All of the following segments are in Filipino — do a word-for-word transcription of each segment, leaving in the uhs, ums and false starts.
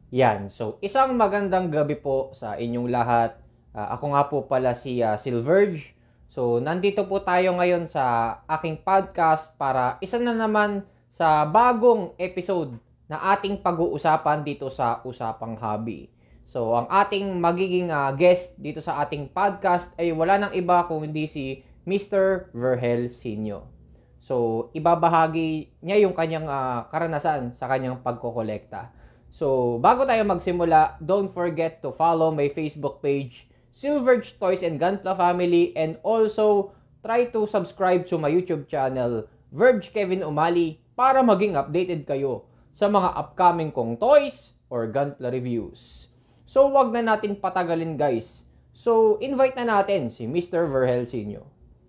Yan. So, isang magandang gabi po sa inyong lahat. Ah, ako nga po pala si ah, Silverge. So, nandito po tayo ngayon sa aking podcast para isa na naman sa bagong episode na ating pag-uusapan dito sa Usapang Hobby. So, ang ating magiging ah, guest dito sa ating podcast ay wala nang iba kung hindi si mister Verhel Sinyo. So, ibabahagi niya yung kanyang ah, karanasan sa kanyang pagkokolekta. So, bago tayo magsimula, don't forget to follow my Facebook page, Silverge Toys and Gunpla Family, and also try to subscribe to my YouTube channel, Verge Kevin Umali, para maging updated kayo sa mga upcoming kong toys or Gunpla reviews. So, wag na natin patagalin guys. So, invite na natin si mister Verhel Sinyo.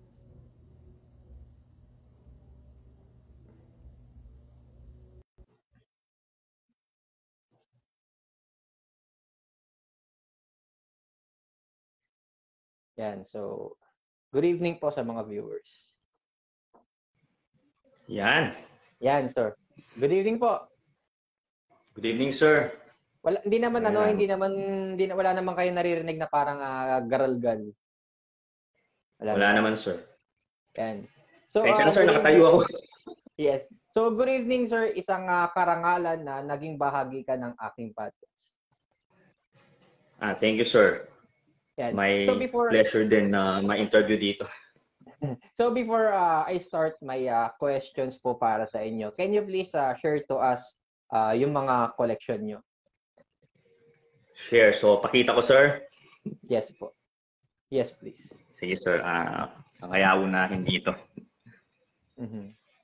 Yan, so, good evening po sa mga viewers. Yan. Yan, sir. Good evening po. Good evening, sir. Wala, hindi naman Ayan. ano, hindi naman hindi na, wala naman kayo naririnig na parang uh, garalgal. Wala, wala naman, sir. Yan. So, Thanks, uh, ano, sir, nakatayo ako. Yes. So, good evening, sir. Isang uh, karangalan na naging bahagi ka ng aking podcast. Ah, thank you, sir. Yan. My so before, pleasure din na uh, ma-interview dito. So, before uh, I start my uh, questions po para sa inyo, can you please uh, share to us uh, yung mga collection nyo? Share. So, pakita ko, sir? Yes po. Yes, please. Sige, sir. Uh, sa kaya unahin dito. Mm-hmm.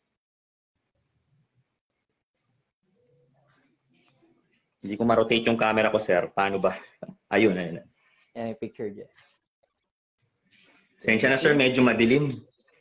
Hindi ko ma-rotate yung camera ko, sir. Paano ba? Ayun, ayun. Yan yung picture dyan. Sensya na, sir. Medyo madilim.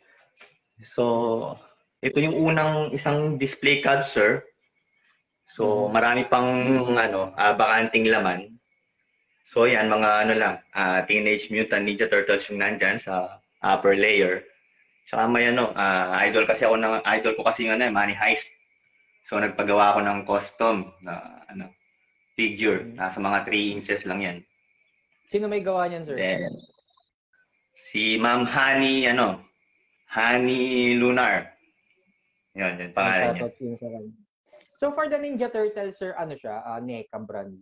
So, ito yung unang isang display card, sir. So, mm-hmm. marami pang ano, uh, bakanting laman. So, yan, mga ano lang, uh, Teenage Mutant Ninja Turtles yung nandyan sa upper layer. Saka may ano, uh, idol kasi ako ng, idol ko kasi nga na, Money Heist. So, nagpagawa ako ng custom na ano, figure. Mm-hmm. Nasa mga three inches lang yan. Sino may gawa niyan, sir? Then, si Ma'am Honey, ano, Honey Lunar. Yun, yun, pangalan niya. So, for the Ninja Turtles, sir, ano siya? Uh, NECA brand?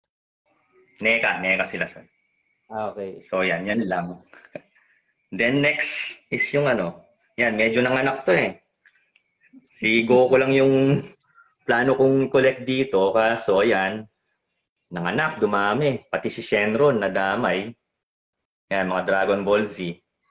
NECA, NECA sila, sir. Ah, okay. So, yan, yan lang. Then, next is yung ano, yan, medyo nanganak to eh. Si Goku lang yung plano kong collect dito, kaso, yan, nanganak, dumami. Pati si Shenron, nadamay. Yan, mga Dragon Ball Z.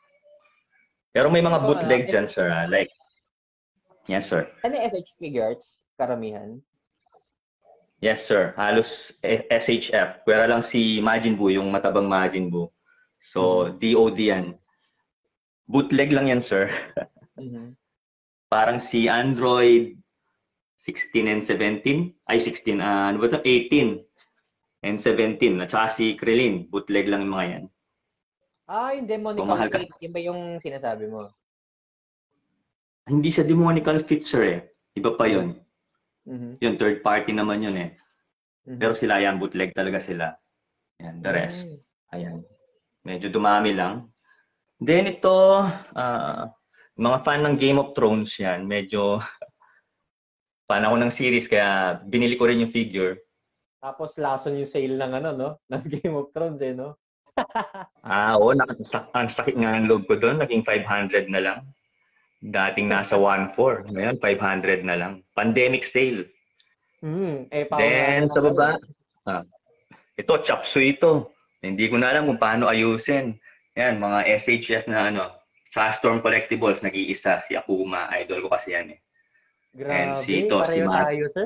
Pero may mga bootleg dyan, sir. Ah. Like, yes, sir. Ano S H figures? Karamihan? Yes, sir. Halos S H F. Pwera lang si Majin Buu, yung matabang Majin Buu. So, mm-hmm. D O D yan. Bootleg lang yan, sir. Mm-hmm. Parang si Android sixteen and seventeen. Ay, sixteen. Uh, ano ba ito? eighteen and seventeen. At saka si Krillin. Bootleg lang yung mga yan. Ah, yung Demonical so, Fit. Yun ba yung sinasabi mo? Hindi siya Demonical Fit, sir eh. Iba pa yun. Mm-hmm. Yun, third party naman yun eh. Mm-hmm. Pero sila yan, bootleg talaga sila. Yan, the rest. Mm-hmm. Ayan. Medyo dumami lang. Then ito, uh, mga fan ng Game of Thrones yan, medyo fan ako ng series kaya binili ko rin yung figure. Tapos lason yung sale ng ano, no? Ng Game of Thrones eh, no? ah, oo. Ang sakit nga ng loob ko doon. Naging five hundred na lang. Dating nasa one four. Ngayon, five hundred na lang. Pandemic sale. Mm, eh, then, sa baba, ah, ito, chapsuy ito. Hindi ko na alam kung paano ayusin. Yan, mga S H F na ano, Fast Storm Collectibles, nag-iisa. Si Akuma, idol ko kasi yan eh. Grabe, and si ito, pareho si tayo, sir.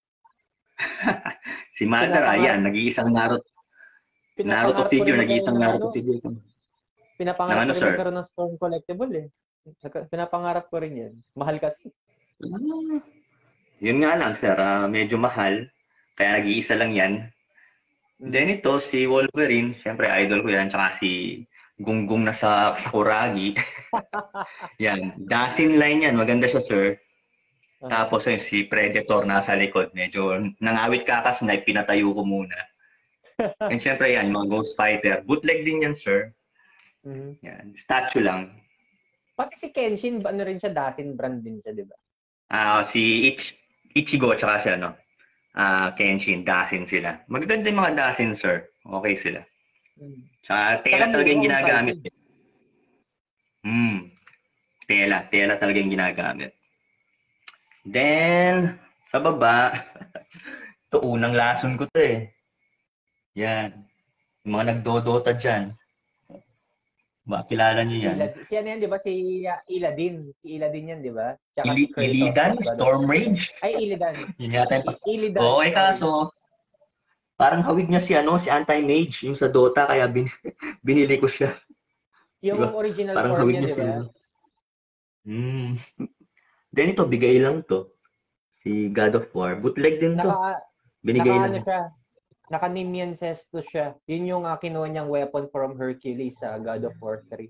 si Madara, yan, nag-iisang Naruto. Naruto figure, nag-iisang Naruto figure. Pinapangarap ko rin magkaroon ng Storm Collectible eh. Pinapangarap ko rin yan. Mahal kasi. Hmm. Yun nga lang, sir. Uh, medyo mahal. Kaya nag-iisa lang yan. Mm. Then ito, si Wolverine. Siyempre, idol ko yan. Tsaka si Gunggong na sa Sakuragi. Yan. Dasin line yan. Maganda siya, sir. Uh-huh. Tapos yung si Predator nasa likod. Medyo nangawit kakasnipe, pinatayo ko muna. And syempre yan, mga Ghost Fighter. Bootleg din yan, sir. Mhm. Yan. Statue lang. Pati si Kenshin, ba- ano rin siya, Dasin brand din siya, di ba? Ah, si Ich Ichigo tsaka si ano, ah Kenshin, Dasin sila. Magaganda yung mga Dasin, sir. Okay sila. Mm. Tsaka Saka tela talaga mura yung ang ginagamit. pricing. Hmm. Tela. Tela talaga yung ginagamit. Then, sa baba, ito unang lason ko to eh. Yan. Yung mga nagdodota dyan. Makilala nyo yan. Ilad, si ano yan, di ba? Si uh, Iladin. Si Iladin yan, di ba? Tsaka si Ili Kratos Illidan? of God of Storm War. Rage? Ay, Illidan. Yun yata yung... I- Illidan, Oo, eh sorry. kaso, parang hawig niya si ano, si Anti-Mage, yung sa Dota, kaya bin binili ko siya. Diba? Yung original Parang form hawig niya, niya di si ba? ano. Hmm. Then ito, bigay lang to. Si God of War. Bootleg din to. Naka, Binigay naka lang. ano siya, naka Nemean Cestus siya. Yun yung uh, kinuha niyang weapon from Hercules sa God of War three.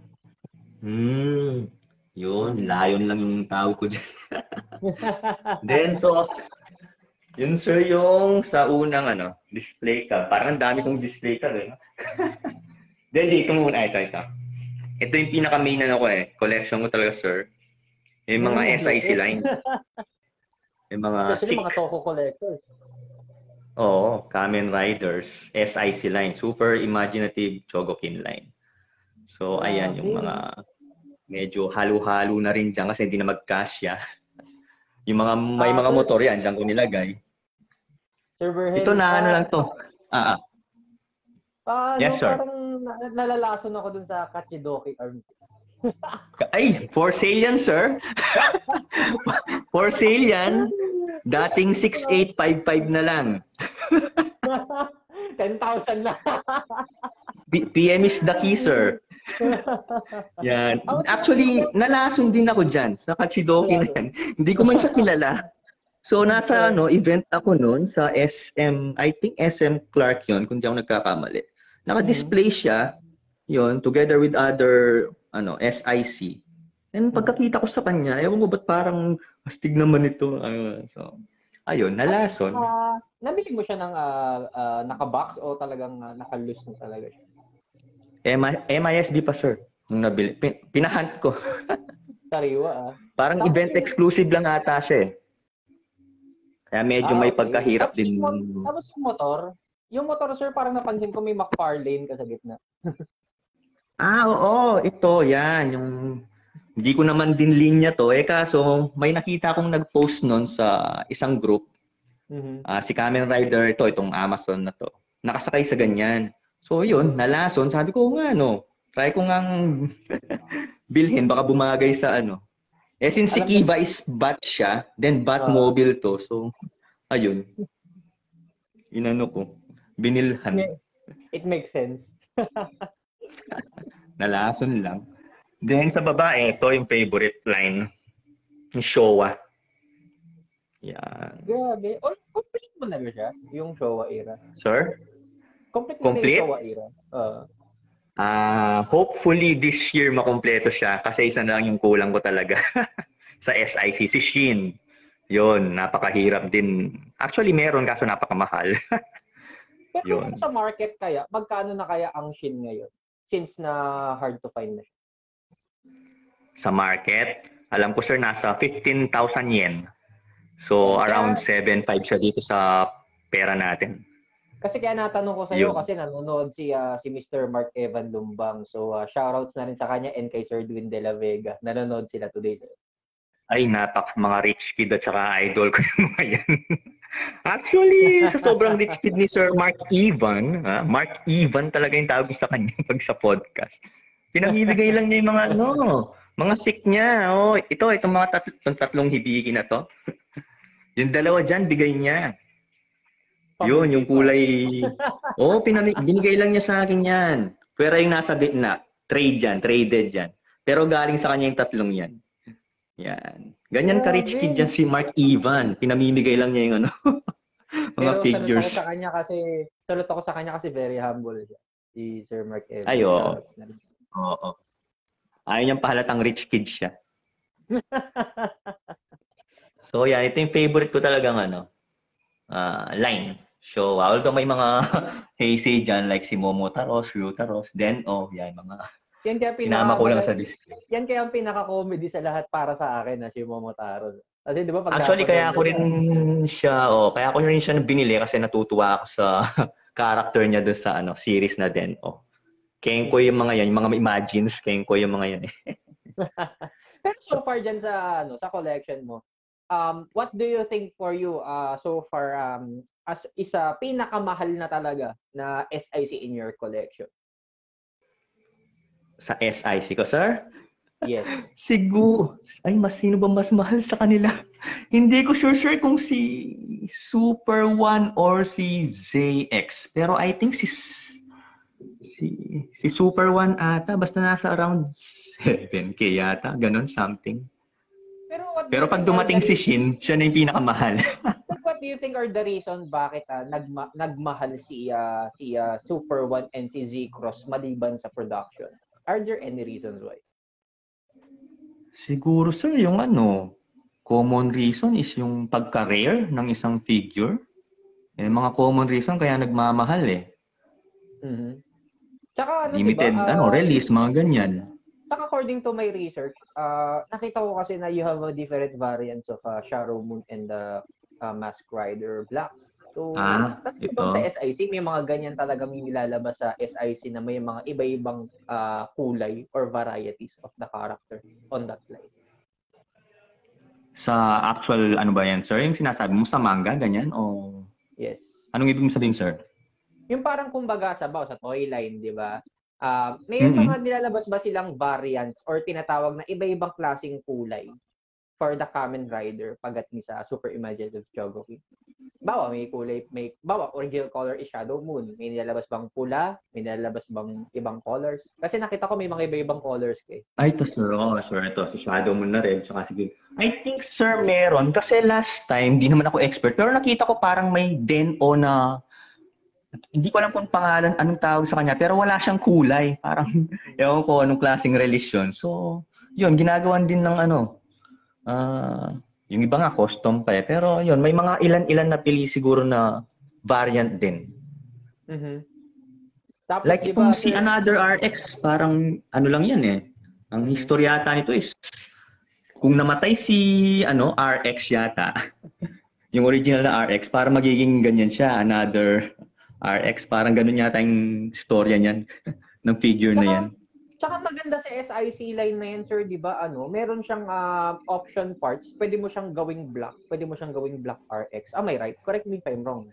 Hmm. Yun, layon lang yung tawag ko dyan. Then, so, yun sir yung sa unang ano, display ka. Parang ang dami kong display ka eh. Then dito muna, ito, ito. Ito yung pinaka-main ano ko eh. Collection ko talaga sir. Yung mga Mm, S I C lupit. line. Yung mga Especially sick. mga Toho collectors. Oo, Kamen Riders, S I C line. Super Imaginative Chogokin line. So, ayan yung Grabe. mga medyo halo-halo na rin dyan kasi hindi na magkasya. Yung mga, may Ah, mga sir, motor yan, dyan ko nilagay. Sir Ito Berhel, na ano ah, lang to. Ah, ah. ah, Yes, ano, sir. parang na- nalalason ako dun sa Kachidoki Arm. Ay, for sale yan, sir. For sale yan. Dating six eight five five na lang. ten thousand na. P- PM is the key, sir. Yan. Ako, sir, Actually, nalason din ako dyan sa Kachidoki na yan. Hindi ko man siya kilala. So, nasa ano, event ako noon sa S M, I think S M Clark yun, kung di ako nagkakamali. Naka-display siya, yon together with other ano S I C. And pagkakita ko sa kanya, ewan ko ba't parang astig naman ito. Ano, so, ayun, nalason. Ah, nabili mo siya ng ah, ah, naka-box o talagang uh, naka-loose na talaga siya? M I S D pa, sir. Nung nabili. Pin- Pinahunt ko. Sariwa ah. Parang Tapos event yung- exclusive lang ata siya eh. Kaya medyo Ah, may okay. pagkahirap Tapos din. yung, mo- tapos yung motor, yung motor sir, parang napansin ko may McFarlane ka sa gitna. Ah, oo. Ito, yan. Yung hindi ko naman din linya to. Eh kaso, may nakita akong nag-post nun sa isang group. Mhm. Ah, si Kamen Rider, ito, itong Amazon na to. Nakasakay sa ganyan. So, yun, nalason. Sabi ko nga, no. Try ko ngang bilhin. Baka bumagay sa ano. Eh, since si Alam Kiva is bat siya, then bat Ah. mobile to. So, ayun. Inano ko. Binilhan. Yeah, it makes sense. Nalason lang. Then sa babae, ito yung favorite line. Yung Showa. Yan. Grabe. Or complete mo na ba siya? Yung Showa era. Sir? Complete mo na Complete? yung Showa era. Uh, Ah, hopefully this year makompleto siya kasi isa na lang yung kulang ko talaga sa S I C. Si Shin. Yun, napakahirap din. Actually, meron kaso napakamahal. pero Yun. sa market kaya, magkano na kaya ang Shin ngayon? Since na hard to find na siya. Sa market, alam ko sir, nasa fifteen thousand yen. So, Kaya- around seven five siya dito sa pera natin. Kasi kaya natanong ko sa iyo Yun. kasi nanonood si ah, si Mister Mark Evan Lumbang. So ah, shoutouts na rin sa kanya and kay Sir Dwin De La Vega. Nanonood sila today, sir. Ay, napak mga rich kid at saka idol ko yung mga yan. Actually, sa sobrang rich kid ni Sir Mark Evan, ha? Mark Evan talaga yung tawag sa kanya pag sa podcast. Pinamibigay lang niya yung mga ano, mga sick niya. Oh, ito, itong mga tat itong tatlong hibiki na to. Yung dalawa dyan, bigay niya. Yun, yung kulay. Oo, oh, pinami- binigay lang niya sa akin yan. Pero yung nasa gitna, trade yan, traded yan. Pero galing sa kanya yung tatlong yan. Yan. Ganyan ka-rich kid dyan si Mark Evan. Pinamimigay lang niya yung ano, mga Pero figures. salute ako sa kanya kasi salute ako sa kanya kasi very humble siya. Si Sir Mark Evan. Ay, oo. Shoutouts na rin. Oo. Ayaw niyang pahalatang rich kid siya. So, yan. Ito yung favorite ko talagang ano, ah, line. So, although may mga heisei dyan like si Momotaro, Ryutaro, Den-O, yan, mga Yan kaya sinama pinaka ko lang maga- sa display. yan kaya ang pinaka-comedy sa lahat para sa akin na si Momotaro. Kasi 'di ba pag Actually, kaya napanood mo ako rin siya, siya, oh, kaya ako rin siya binili kasi natutuwa ako sa character niya doon sa ano, series na Den-O. Kenko yung mga yan, yung mga imagines, Kenko yung mga yan eh. pero so far dyan sa ano sa collection mo, um what do you think for you uh so far um as isa pinakamahal na talaga na S I C in your collection? Sa S I C ko, sir? Yes. Siguro, ay, mas sino ba mas mahal sa kanila? Hindi ko sure sure kung si Super One or si Z X. Pero I think si si si Super One ata basta nasa around seven K yata, ganun something. Pero what do Pero you pag think are dumating the si re- Shin, siya na yung pinakamahal. but what do you think are the reason bakit ah, nagma- nagmahal si ah, si ah, Super One and si Z-Cross maliban sa production? Are there any reasons why? Siguro sir, yung ano, common reason is yung pagka-rare ng isang figure. Eh, mga common reason kaya nagmamahal eh. Mhm. Tsaka ano 'di ba? Limited, ano, Um release, mga ganyan. Tsaka according to my research, uh, nakita ko kasi na you have a different variants of uh, Shadow Moon and the uh, Mask Rider Black. So, Ah, kasi ito. bang sa S I C, may mga ganyan talaga may nilalabas sa S I C na may mga iba-ibang uh, kulay or varieties of the character on that line. Sa actual, ano ba yan, sir? Yung sinasabi mo sa manga, ganyan? O Yes. anong ibig mo sabihin, sir? Yung parang kumbaga sa baw, sa toy line, di ba? Uh, may Mm-hmm. mga nilalabas ba silang variants or tinatawag na iba-ibang klaseng kulay for the Kamen Rider pagdating sa Super Imaginative Geography? Bawa, may kulay, may, bawa, original color is Shadow Moon. May nilalabas bang pula? May nilalabas bang ibang colors? Kasi nakita ko may mga iba-ibang colors eh. Ay, ito, sir. Oo, sir. Ito, si Shadow Moon na rin. Tsaka sige. I think, sir, meron. Kasi last time, di naman ako expert. Pero nakita ko parang may Den-O na hindi ko alam kung pangalan, anong tawag sa kanya, pero wala siyang kulay. Parang, ewan ko anong klaseng release yun. So, yun, ginagawan din ng ano, ah, yung iba nga custom pa eh. Pero yun, may mga ilan-ilan na pili siguro na variant din. Mm-hmm. Tapos, Like di itong ba, si sir? Another R X, parang ano lang yan eh. Ang Mhm. history yata nito is, kung namatay si ano R X yata, yung original na R X, para magiging ganyan siya, Another R X, parang ganun yata yung storya niyan, ng figure na yan. Tsaka maganda sa S I C line na yan, sir, di ba, ano, meron siyang uh, option parts. Pwede mo siyang gawing black. Pwede mo siyang gawing black R X. Am I right? Correct me if I'm wrong.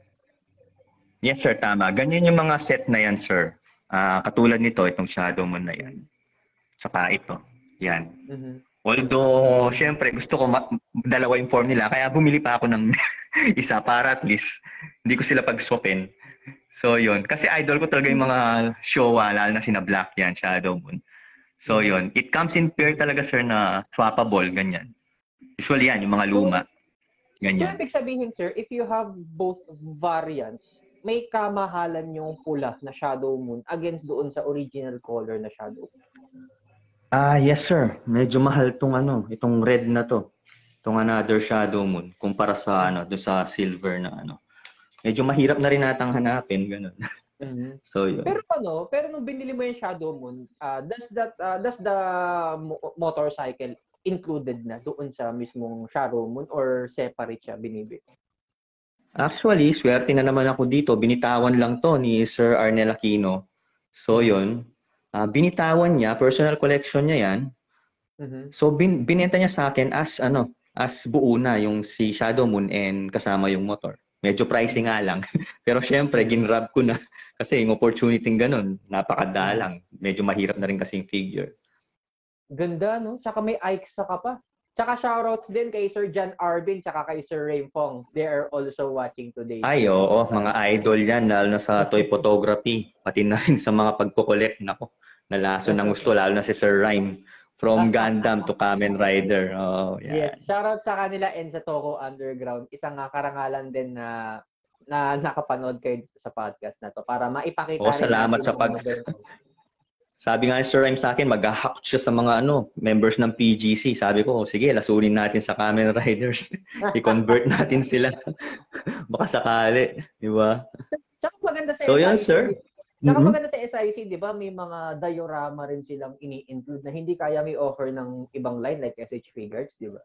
Yes sir, tama. Ganyan yung mga set na yan, sir. Uh, katulad nito, itong Shadow Moon na yan. Saka ito. Yan. Mm-hmm. Although, syempre, gusto ko ma- dalawa yung form nila, kaya bumili pa ako ng isa para at least hindi ko sila pag-swapin. So, yun. Kasi idol ko talaga yung mga Showa, lalo na sina Black yan, Shadow Moon. So, mm-hmm. yun. It comes in pair talaga, sir, na swappable, ganyan. Usually yan, yung mga luma. Ganyan. So, ibig sabihin, sir, if you have both variants, may kamahalan yung pula na Shadow Moon against doon sa original color na Shadow Moon. Ah, yes sir. Medyo mahal tong ano, itong red na to. Itong Another Shadow Moon kumpara sa ano, do sa silver na ano. Medyo mahirap na rin natang hanapin, ganun. Mm-hmm. So yun. Pero ano, pero nung binili mo yung Shadow Moon, uh, does that uh, does the mo- motorcycle included na doon sa mismong Shadow Moon or separate siya binibili? Actually, swerte na naman ako dito. Binitawan lang to ni Sir Arnel Aquino. So yun, uh, binitawan niya, personal collection niya yan. Mm-hmm. So bin binenta niya sa akin as ano, as buo na yung si Shadow Moon and kasama yung motor. Medyo pricey nga lang. Pero syempre, ginrab ko na kasi yung opportunity ganun, napakadalang. Medyo mahirap na rin kasi yung figure. Ganda, no? Tsaka may Ike sa ka pa. Tsaka shoutouts din kay Sir John Arvin tsaka kay Sir Rainpong. They are also watching today. Ay, oo. Mga idol yan, lalo na sa toy photography. Pati na rin sa mga pagko-collect. Nako, nalaso ng gusto, lalo na si Sir Rhyme. From Gundam to Kamen Rider. Oh, yan. Yes, shoutout sa kanila and sa Toko Underground. Isang uh, karangalan din na na nakapanood kayo sa podcast na to para maipakita oh, rin salamat natin sa pag Sabi nga ni Sir Rhyme sa akin, mag-hack siya sa mga ano, members ng P G C. Sabi ko, sige, lasunin natin sa Kamen Riders. I-convert natin sila. Baka sakali, di ba? Tsaka maganda sa So, yan, S I C. sir. Tsaka Mhm. maganda sa S I C, di ba, may mga diorama rin silang ini-include na hindi kaya may offer ng ibang line like S H Figures, di ba?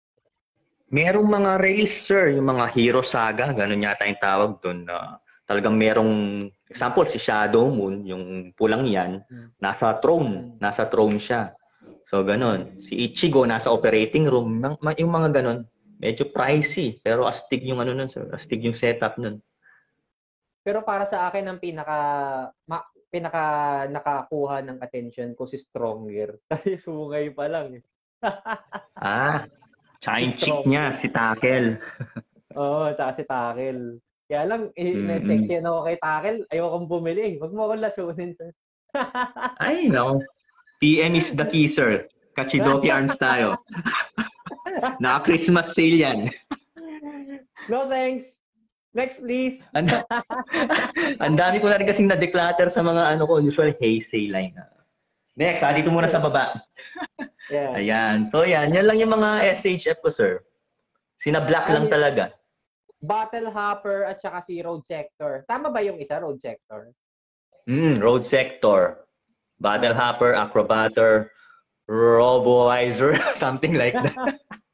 Merong mga release, sir, yung mga Hero Saga, ganun yata yung tawag doon. Na talagang merong, example, si Shadow Moon, yung pulang yan, nasa throne. Nasa throne siya. So, ganun. Si Ichigo, nasa operating room. Mang- ma- Yung mga ganun, medyo pricey. Pero astig yung ano nun, sir. Astig yung setup nun. Pero para sa akin, ang pinaka, ma, pinaka nakakuha ng attention ko si Stronger. Kasi sungay pa lang eh. Ah, tsaka yung chick Strong. niya, si Takel. Oo, tsaka si Takel. Kaya lang, eh, Mm-mm. na-sexy ako kay Takel. Ayokong bumili. Huwag mo akong lasunin, sir. Ay, no. P M is the key, sir. Kachidoki arms tayo. Naka-Christmas sale yan. No thanks. Next, please. Ang ang dami ko na rin kasing na-declutter sa mga ano ko, usual Heisei line. Next, ah, dito muna sa baba. Yeah. Ayan. So, yan. Yan lang yung mga S H F ko, sir. Sina-black lang Ano- talaga. Battle Hopper at saka si Road Sector. Tama ba yung isa, Road Sector? Mm, Road Sector. Battle Hopper, Acrobatter, Roboizer, something like that.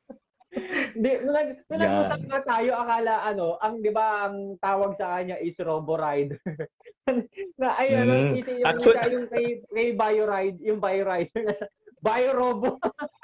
Di, nag, nung Yan. nag-usap nga tayo, akala ano, ang 'di ba ang tawag sa kanya is Robo Rider. na ay ano, Mm. isa yung Actually- isa yung kay kay Bio Ride, yung Bio Rider na Bio Robo.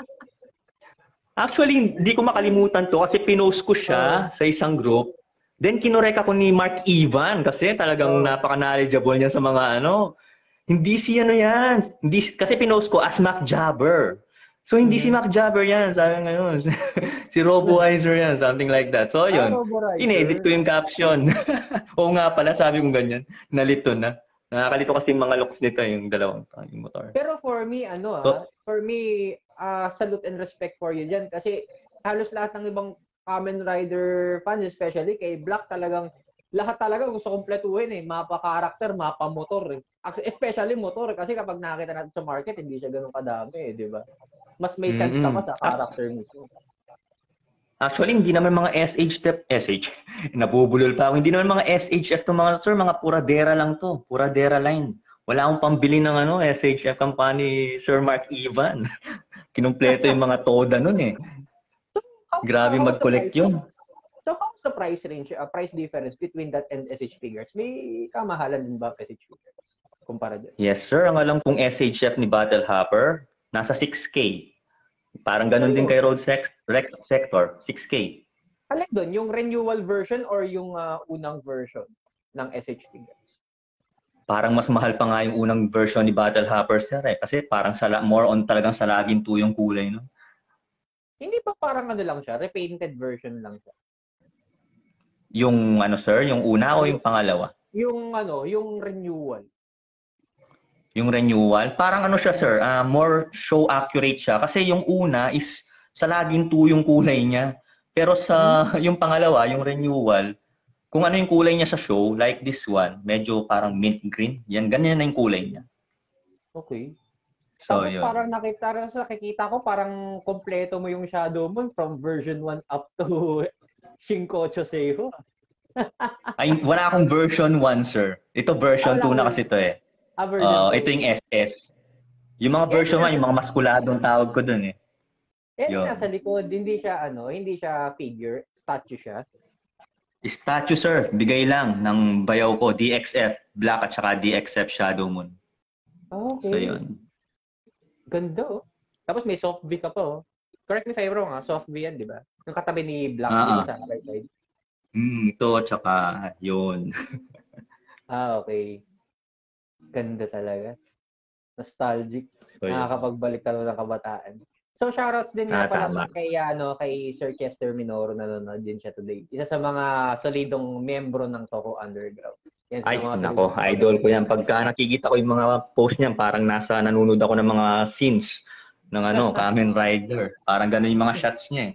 Actually, hindi ko makalimutan to kasi pinost ko siya sa isang group. Then kinorek ako ni Mark Ivan kasi talagang Oh. napaka-knowledgeable niya sa mga ano. Hindi si ano yan. Hindi, si- kasi pinost ko as Mac Jabber. So hindi si Mhm. Mac Jabber yan. Sabi ngayon. Si Roboizer yan. Something like that. So Ah, yun. Robo Rider. Inedit ko yung caption. Oo nga pala, sabi ko ganyan. Nalito na. Nakakalito kasi yung mga looks nito, yung dalawang yung motor. Pero for me, ano So- ah, for me, ah, salute and respect for you dyan. Kasi halos lahat ng ibang Kamen Rider fans, especially kay Black, talagang lahat talaga gusto kompletuhin eh. Mapa character, mapa motor eh. Ac- Especially motor kasi kapag nakita natin sa market, hindi siya ganun kadami eh, di ba? Mas may chance ka pa Mm-mm. sa character mismo. Actually, hindi naman mga S H F, S H, nabubulol pa ako. Hindi naman mga S H F to mga sir, mga puradera lang to. Puradera line. Wala akong pambili ng ano, S H F company Sir Mark Ivan. Kinumpleto yung mga toda nun eh. How- Grabe how- how's the mag-collect price- yun. So, how's the price range, uh, price difference between that and S H figures? May kamahalan din ba ang S H figures? Kumpara dyan. Yes sir, ang alam kong S H F ni Battle Hopper, nasa six K. Parang ganun din kay Road Sec- Rec- Sector, six K. Alek doon, yung renewal version or yung uh, unang version ng S H figures? Parang mas mahal pa nga yung unang version ni Battle Hopper sir eh. Kasi parang sala, more on talagang salagin to yung kulay no. Hindi pa parang ano lang siya, repainted version lang siya. Yung ano sir, yung una o yung pangalawa? Yung ano, yung renewal. Yung renewal, parang ano siya sir, ah, more show accurate siya. Kasi yung una is salagin to yung kulay niya. Pero sa yung pangalawa, yung renewal, kung ano yung kulay niya sa show, like this one, medyo parang mint green. Yan, ganyan na yung kulay niya. Okay. So, Tapos yun. parang nakita, sa nakikita ko, parang kompleto mo yung Shadow Moon from version one up to Shinkocho Seiho. Ay, wala akong version one, sir. Ito version Ah, wala two na ka- kasi ito eh. Ah, version Uh, two. ito yung S S. Yung mga Eh, version one, nasa- yung mga maskuladong tawag ko dun eh. Eh, yun. nasa likod, hindi siya ano, hindi siya figure, statue siya. Statue, sir. Bigay lang ng bayaw ko, D X F Black at saka D X F Shadow Moon. Okay. So, yun. Ganda oh. Tapos may soft V ka pa oh. Correct me if I'm wrong ah, soft V yan, di ba? Yung katabi ni Black Ah, dito ah. sa right side. Mm, ito, tsaka yun. Ah, okay. Ganda talaga. Nostalgic. So, yun. Nakakapagbalik ka ng kabataan. So shoutouts din Ah, nga pala tama. sa kay ano kay Sir Chester Minoro na nanonood din siya today. Isa sa mga solidong membro ng Toko Underground. Yan sa Ay, mga nako, solidong- idol ko yan. Pagka nakikita ko yung mga post niyan, parang nasa nanonood ako ng mga scenes ng ano, Kamen Rider. Parang ganun yung mga shots niya eh.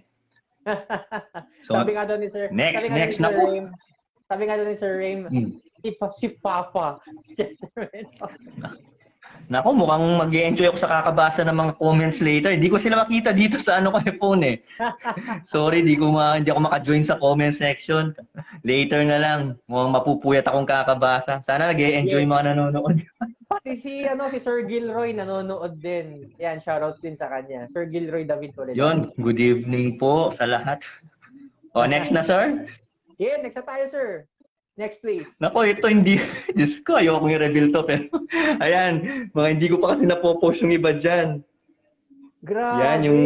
So, sabi nga daw ni Sir, next, sabi nga next, ni Sir naku. Raim, sabi nga daw ni Sir Raim, hmm. si, pa, si Papa Chester Minoro. Nako, mukhang mag-enjoy ako sa kakabasa ng mga comments later. Hindi ko sila makita dito sa ano ko eh, phone eh. Sorry, di ko ma hindi ako maka-join sa comment section. Later na lang. Mukhang mapupuyat akong kakabasa. Sana nag-enjoy Yes. mga nanonood. Pati si, ano, si Sir Gilroy nanonood din. Yan, shoutout din sa kanya. Sir Gilroy David Toledano. Yon, good evening po sa lahat. O, next na, sir? Yeah, next na tayo, sir. Next, please. Nako, ito hindi. Diyos ko, ayoko i-reveal to. Pero, ayan, mga hindi ko pa kasi napopost yung iba dyan. Grabe. Yan, yung,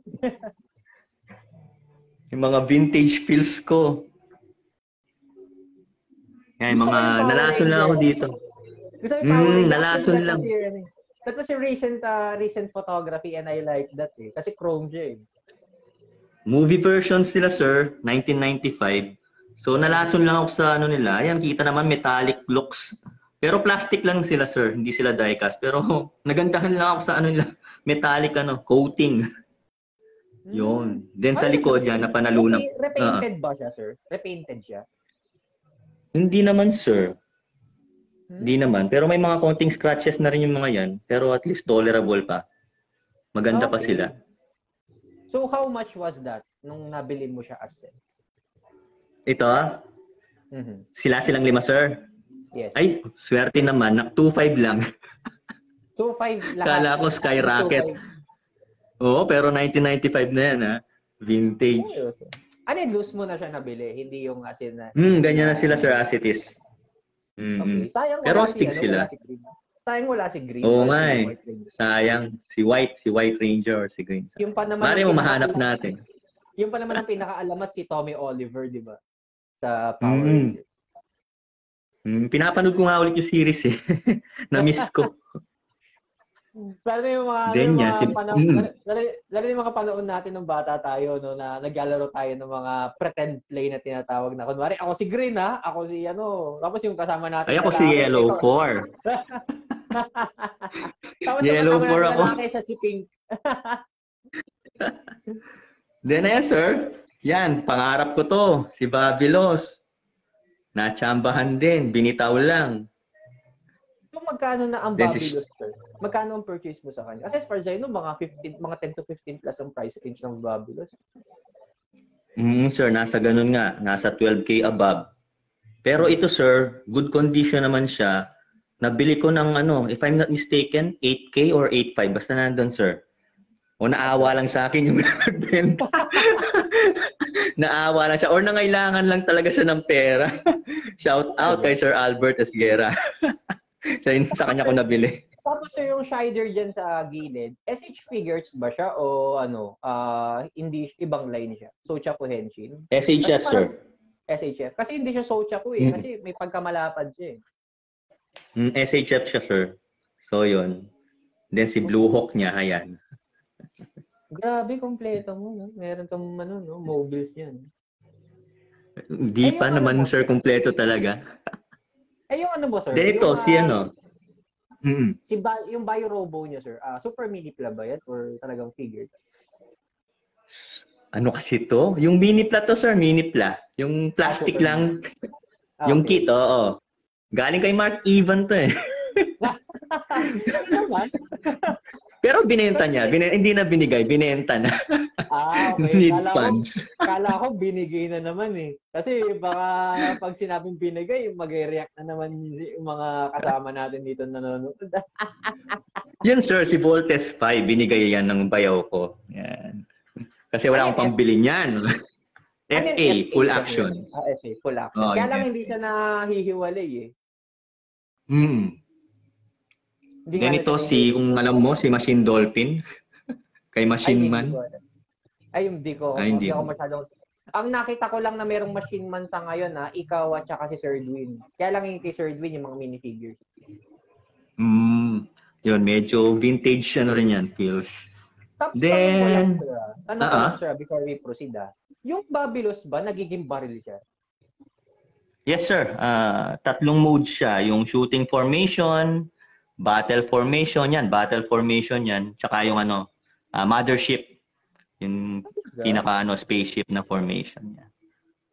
yung mga vintage feels ko. Yan, yung Gusto ko mga yung Power nalason lang ako Ranger. dito. Gusto ko yung Mm, Power Ranger. nalason That lang. was your, that was your recent, uh, recent photography and I like that eh. Kasi chrome siya eh. Movie version sila, sir, nineteen ninety-five. So, nalason lang ako sa ano nila. Ayan, kita naman metallic looks. Pero plastic lang sila, sir. Hindi sila die-cast. Pero nagandahan lang ako sa ano nila. Metallic ano, coating. Yun. Then sa likod yan, napanalunan. Repa- Repainted ba siya, sir? Repainted siya? Hindi naman, sir. Hmm? Hindi naman. Pero may mga konting scratches na rin yung mga yan. Pero at least tolerable pa. Maganda pa Okay. sila. So, how much was that nung nabili mo siya as set? Ito, Mhm. sila silang lima, sir. Yes. Ay, swerte naman. Nak two five lang. two five lahat. Kala ko skyrocket. two five. Oo, pero nineteen ninety-five na yan, ha? Vintage. Seryoso. Ano yung loose mo na siya nabili? Hindi yung as in na... Hmm, ganyan na sila, sir, as it is. Okay. Mm-hmm. Sayang wala Pero si, stick ano, sila. wala si Green. Sayang wala si Green. Oo or nga si eh. White Ranger. Sayang. Si White, si White Ranger or si Green. Yung pa naman Mari ang mo pinaka- mahanap natin. Yung pa naman ang pinakaalamat si Tommy Oliver, di ba? Sa Power Mm. Rangers. Hmm, pinapanood ko nga ulit yung series eh. Na-miss ko. Lalo yung mga, Then yung yan, mga si- panahon, mm. lalo, lalo yung mga panahon natin nung bata tayo, no, na naglalaro tayo ng mga pretend play na tinatawag na. Kunwari, ako si Green, ha? Ako si ano. Tapos yung kasama natin. Ay, ako si lalaki, Yellow ikaw- four. Tapos Yellow yung kasama four natin ako. lalaki sa si Pink. Then ayan, sir. Yan, pangarap ko to. Si Babylos. Natsambahan din. Binitaw lang. Yung magkano na ang Then si- Babylon, sir? Magkano ang purchase mo sa kanya? Kasi as far as I know, mga fifteen, mga ten to fifteen plus ang price range ng Babylon. Mm, sir, nasa ganun nga. Nasa twelve K above. Pero ito, sir, good condition naman siya. Nabili ko ng ano, if I'm not mistaken, eight K or eight five. Basta nandun, sir. O naawa lang sa akin yung nagbenta. Naawa lang siya. Or nangailangan lang talaga siya ng pera. Shout out kay Sir Albert Esguera. Siya yun, sa kanya ko nabili. Tapos sir, yung shider dyan sa gilid, S H figures ba siya o ano, ah hindi, ibang line siya? Sochaku Henshin? S H F, sir. S H F. Kasi hindi siya Sochaku eh. Mm. Kasi may pagkamalapad siya eh. Mm, S H F siya, sir. So, yun. Then si Blue Hawk niya, ayan. Grabe, kompleto mo. No? Meron tong ano, no? Mobiles niyan. Di Ay, pa yung ano naman, mo, sir, sir? kumpleto talaga. Eh, yung ano mo, sir? Then ito, Yung, si ah, ano. Mm. Si ba- yung Bio-Robo niya, sir, ah super mini-pla ba yan? Or talagang figure? Ano kasi to? Yung mini pla to, sir, mini pla. Yung plastic super lang. Ah, Yung okay. kit, oo. Galing kay Mark Evan to eh. Hindi naman. Pero binenta niya. Bin- hindi na binigay, binenta na. Ah, okay. Need Kala ko, funds. kala ko binigay na naman eh. Kasi baka pag sinabing binigay, mag-react na naman yung mga kasama natin dito na nanonood. Yun, sir, si Voltes five. Binigay yan ng bayaw ko. Yan. Kasi wala Ano akong yung pambili niyan. F Ano A, yung full ba yun? action. Ah, F A, full action. Oh, Kaya yun. lang hindi siya nahihiwalay eh. Mm. Hindi nga Then na ito siya si, kung alam mo, si Machine Dolphin. Kay Ay, Machine hindi Man. ko alam. Ay, hindi ko. Ay, hindi hindi ako mo. masyadong... Ang nakita ko lang na merong machine man sa ngayon na ikaw at saka si Sir Edwin. Kaya lang yung kay Sir Edwin yung mga minifigures. Mm. Yun, medyo vintage ano rin yan, feels. Tapos Then, tanong ko lang, sir. ah. Tanong ko ah, lang, sir, ah, before we proceed, ah. Yung Babylos ba, nagiging barrel siya? Yes, sir. Ah, tatlong modes siya. Yung shooting formation, battle formation yan, battle formation yan, tsaka yung ano, ah, mothership. Yung pinaka ano, spaceship na formation niya.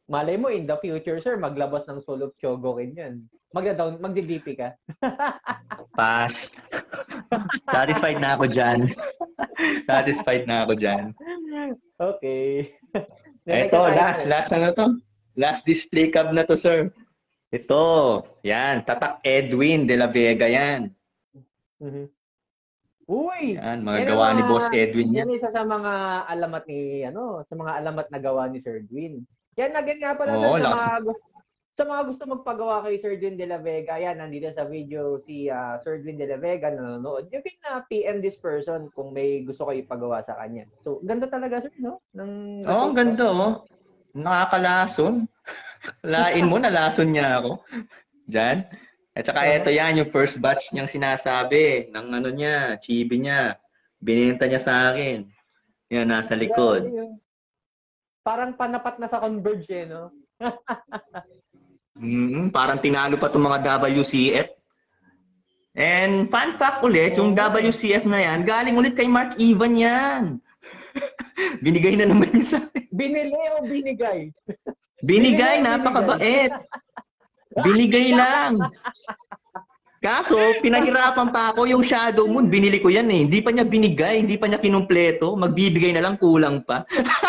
Malay mo, in the future, sir, maglabas ng solo Chogokin yan. Magda-down, magdi-D P ka. Pass. Satisfied na ako dyan. Satisfied na ako dyan. Okay. Ito, last, last na to. Last display cab na to, sir. Ito, yan, Tatak Edwin de la Vega yan. Mm-hmm. Uy! Yan, mga yan gawa mga, ni Boss Edwin yan. Yan isa sa mga alamat ni, ano, sa mga alamat na gawa ni Sir Edwin. Yan, naging nga pala Oo, sa, mga gusto, sa mga gusto magpagawa kay Sir Edwin de la Vega, yan, nandito sa video si uh, Sir Edwin de la Vega na nanonood. You can uh, P M this person kung may gusto kayo ipagawa sa kanya. So, ganda talaga, sir, no? Ng, Oo, oh, ganda, oh. Nakakalason. Lain mo, nalason niya ako. Diyan. At saka uh-huh. ito yan, yung first batch niyang sinasabi ng ano niya, chibi niya. Binenta niya sa akin. Yan, nasa likod. Parang panapat na sa Converge eh, no? mm-hmm, parang tinalo pa itong mga W C F. And fun fact ulit, oh. yung W C F na yan, galing ulit kay Mark Ivan yan. Binigay na naman yun sa akin. Binili o binigay? Binigay, napakabait. Binigay lang. Kaso, pinahirapan pa ako yung Shadow Moon. Binili ko yan eh. Hindi pa niya binigay, hindi pa niya kinumpleto. Magbibigay na lang, kulang pa.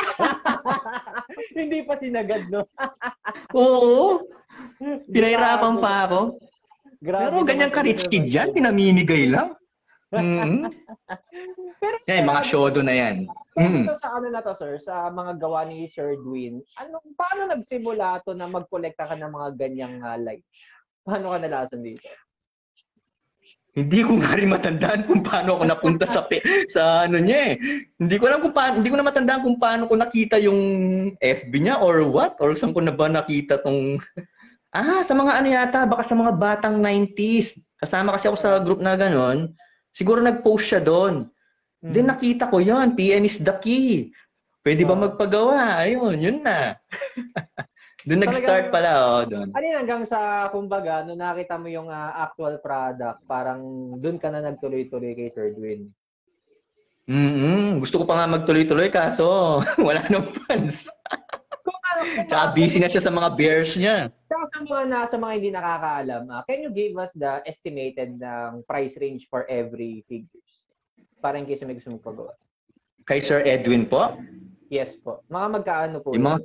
Hindi pa sinagad, no? Oo. Pinahirapan pa ako. Grabe. Pero ganyan ka-rich kid dyan, pinamimigay lang. Mm-hmm. Pero sa yeah, mga shodo na yan. So, mm. ito sa ano na to, sir, sa mga gawa ni Sir Edwin, ano, paano nagsimula to na magkolekta ka ng mga ganyang uh, lights? Paano ka nalasan dito? Hindi ko nga rin matandaan kung paano ako napunta sa sa ano niya eh. Hindi ko alam kung paano, hindi ko na matandaan kung paano ko nakita yung F B niya or what, or saan ko na ba nakita tong ah, sa mga ano yata, baka sa mga batang nineties. Kasama kasi ako sa group na ganon. Siguro nag-post siya doon. Hmm. Then nakita ko yon, P M is the key. Pwede ba magpagawa? Ayun, yun na. Doon nag-start pala, oh, doon. Ano hanggang sa, kumbaga, nung nakita mo yung uh, actual product, parang doon ka na nagtuloy-tuloy kay Sir Edwin. Mm-hmm. Gusto ko pa nga magtuloy-tuloy, kaso wala nang funds. Tsaka busy na siya sa mga bears niya. Sa mga, na, sa mga hindi nakakaalam, uh, can you give us the estimated ng um, price range for every figures? Para in case may gusto mong pagawa. Kay Sir Edwin po? Yes po. Mga magkaano po? Yung, mga...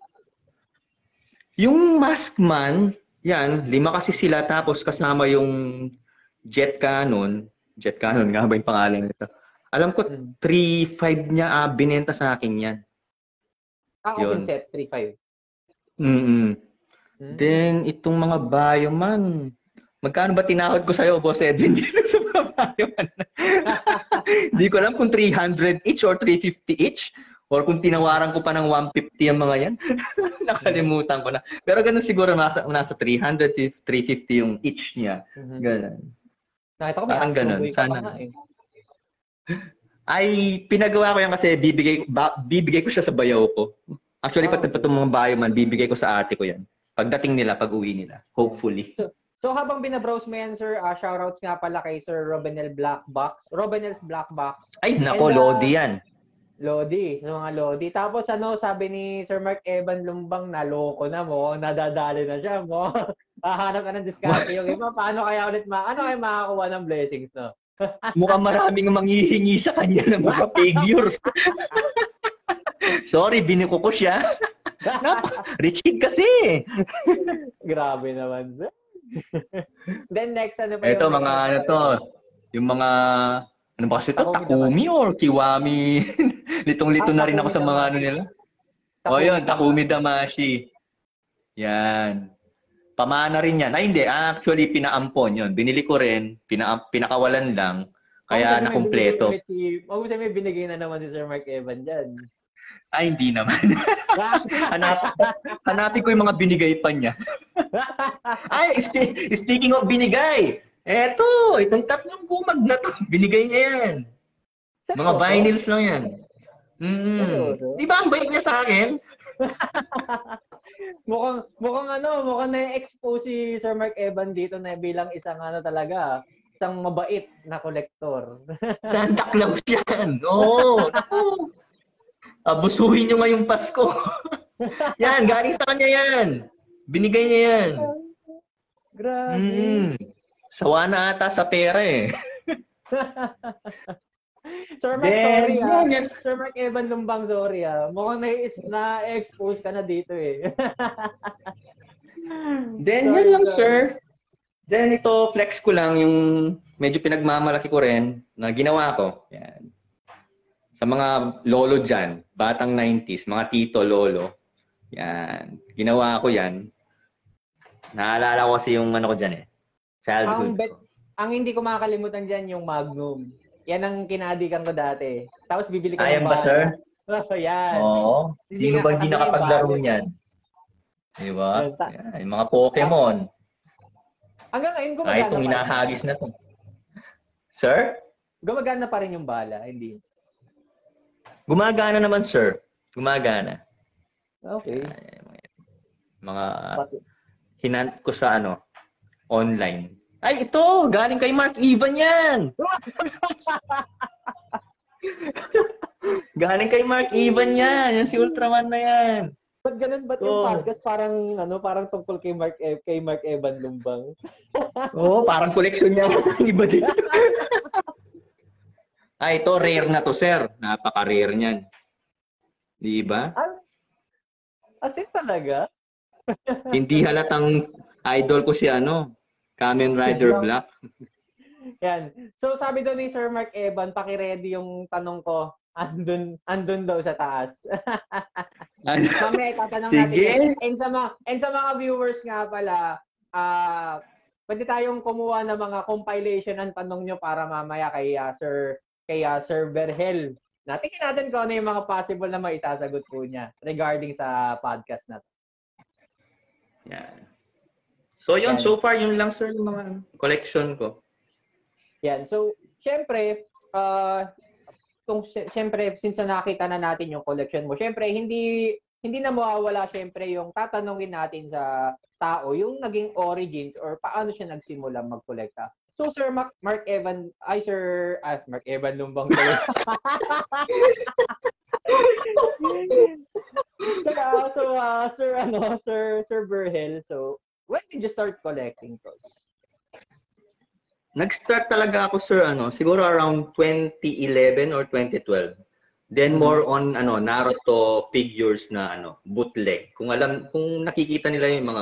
yung Maskman, yan, lima kasi sila tapos kasama yung Jet Cannon. Jet Cannon nga ba yung pangalan nito? Alam ko, hmm. three five niya uh, binenta sa akin yan. Ah, kasi set, three five. Mm-hmm. Hmm. Then, itong mga Bioman, magkano ba tinahod ko sa'yo, Boss Edwin, dito sa mga Bioman? Hindi ko alam kung three hundred each or three fifty each. Or kung tinawaran ko pa ng one fifty ang mga yan. Nakalimutan ko na. Pero ganun siguro nasa, nasa three hundred, three fifty yung each niya. Mm-hmm. Ganun. Nakita ko may Parang ganun. Sana. Eh. Ay, pinagawa ko yan kasi bibigay, ba, bibigay ko siya sa bayaw ko. Actually, oh. pati pa itong mga Bioman, bibigay ko sa ate ko yan. Pagdating nila, pag-uwi nila. Hopefully. So, so habang binabrowse mo yan, sir, uh, shoutouts nga pala kay Sir Robenel Black Box. Robenel's Black Box. Ay, nako, And, uh, Lodi yan. Lodi, sa mga Lodi. Tapos ano, sabi ni Sir Mark Evan Lumbang, naloko na mo, nadadali na siya mo. Hahanap ka ng discount yung iba. Paano kaya ulit ma ano kaya makakuha ng blessings, no? Mukhang maraming manghihingi sa kanya ng mga figures. Sorry, binuko ko siya. Rich kid kasi. Grabe naman, sir. Then next, ano pa yung... Ito, mga ano to, yung mga... Ano ba kasi ito? Takumi or Kiwami? Litong-lito ah, na rin ako sa mga ano nila. Takumi. O yun, Takumi Damashi. Yan. Pamana rin yan. Ay hindi, actually pinaampon yun. Binili ko rin, pina pinakawalan lang. Kaya nakumpleto. Huwag mo sabi may binigay na naman si Sir Mark Evan dyan. Ay, hindi naman. Hanap, hanapin ko yung mga binigay pa niya. Ay, speaking of binigay, eto, itong tatlong kumag na to, binigay niya yan. Mga vinyls lang yan. Mm. Di ba ang bait niya sa akin? mukhang, mukhang ano, mukhang na-expose si Sir Mark Evan dito na bilang isang ano talaga, isang mabait na kolektor. Santa Claus yan. Oo. Oh, abusuhin nyo ngayong Pasko. Yan, galing sa kanya yan. Binigay niya yan. Grabe. Mm. Sawa na ata sa pera eh. Sir Mark, Then, sorry ah. yan, yan. Sir Mark Evan Lumbang, sorry ah. Mukhang na-expose ka na dito eh. Then, Sorry, yan lang, sorry. sir. Then, ito, flex ko lang yung medyo pinagmamalaki ko rin na ginawa ko. Yan. Sa mga lolo dyan, batang nineties, mga tito, lolo. Yan. Ginawa ko yan. Naalala ko kasi yung ano ko dyan eh. Childhood Ang bet, ko. ang hindi ko makakalimutan dyan yung Magnum. Yan ang kinadikan ko dati. Tapos bibili ka Ayan ng ba, bala. sir? Oh, yan. Oo. Hindi Sino nga ba hindi katabi yung nakapaglaro bala. niyan? Di ba? Yan, ta- Yan. Yung mga Pokemon. Hanggang ngayon, Kahit gumagana itong pa rin. hinahagis na to. Sir? Gumagana pa rin yung bala, hindi. Gumagana naman, sir. Gumagana. Okay. Yan, mga, mga Pati- hinant ko sa ano, online. Ay, ito! Galing kay Mark Evan yan! Galing kay Mark Evan yan! Yan si Ultraman na yan! Ba't ganun? Ba't yung Oo. podcast parang, ano, parang tungkol kay Mark, E- kay Mark Evan Lumbang? Oo, parang collection niya ang iba dito. Ay, ito, rare na to, sir. Napaka-rare niyan. Di ba? Ah, as in talaga? Hindi halatang idol ko si ano, Kamen Rider Black. Yan. So, sabi doon ni Sir Mark Evan, paki-ready yung tanong ko. Andun, andun daw sa taas. Mamaya itatanong natin Sige. yan. And sa mga, and sa mga viewers nga pala, ah, pwede tayong kumuha ng mga compilation ng tanong nyo para mamaya kay ah, Sir kay ah, Sir Berhel. Natingin natin kung ano yung mga possible na maisasagot po niya regarding sa podcast na to. Yan. So yun, Yan. so far yun lang sir yung mga collection ko. Yan. So, syempre, uh, kung syempre since nakita na natin yung collection mo, syempre hindi hindi na mawawala syempre yung tatanungin natin sa tao yung naging origins or paano siya nagsimula mag-kolekta. So Sir Mark, Mark Evan, ay Sir ah, Mark Evan Lumbang tuloy. so, uh, so uh, Sir ano, Sir Sir Berhel, so when did you start collecting toys? Nag-start talaga ako sir ano, siguro around twenty eleven or twenty twelve. Then more on ano, Naruto figures na ano, bootleg. Kung alam, kung nakikita nila yung mga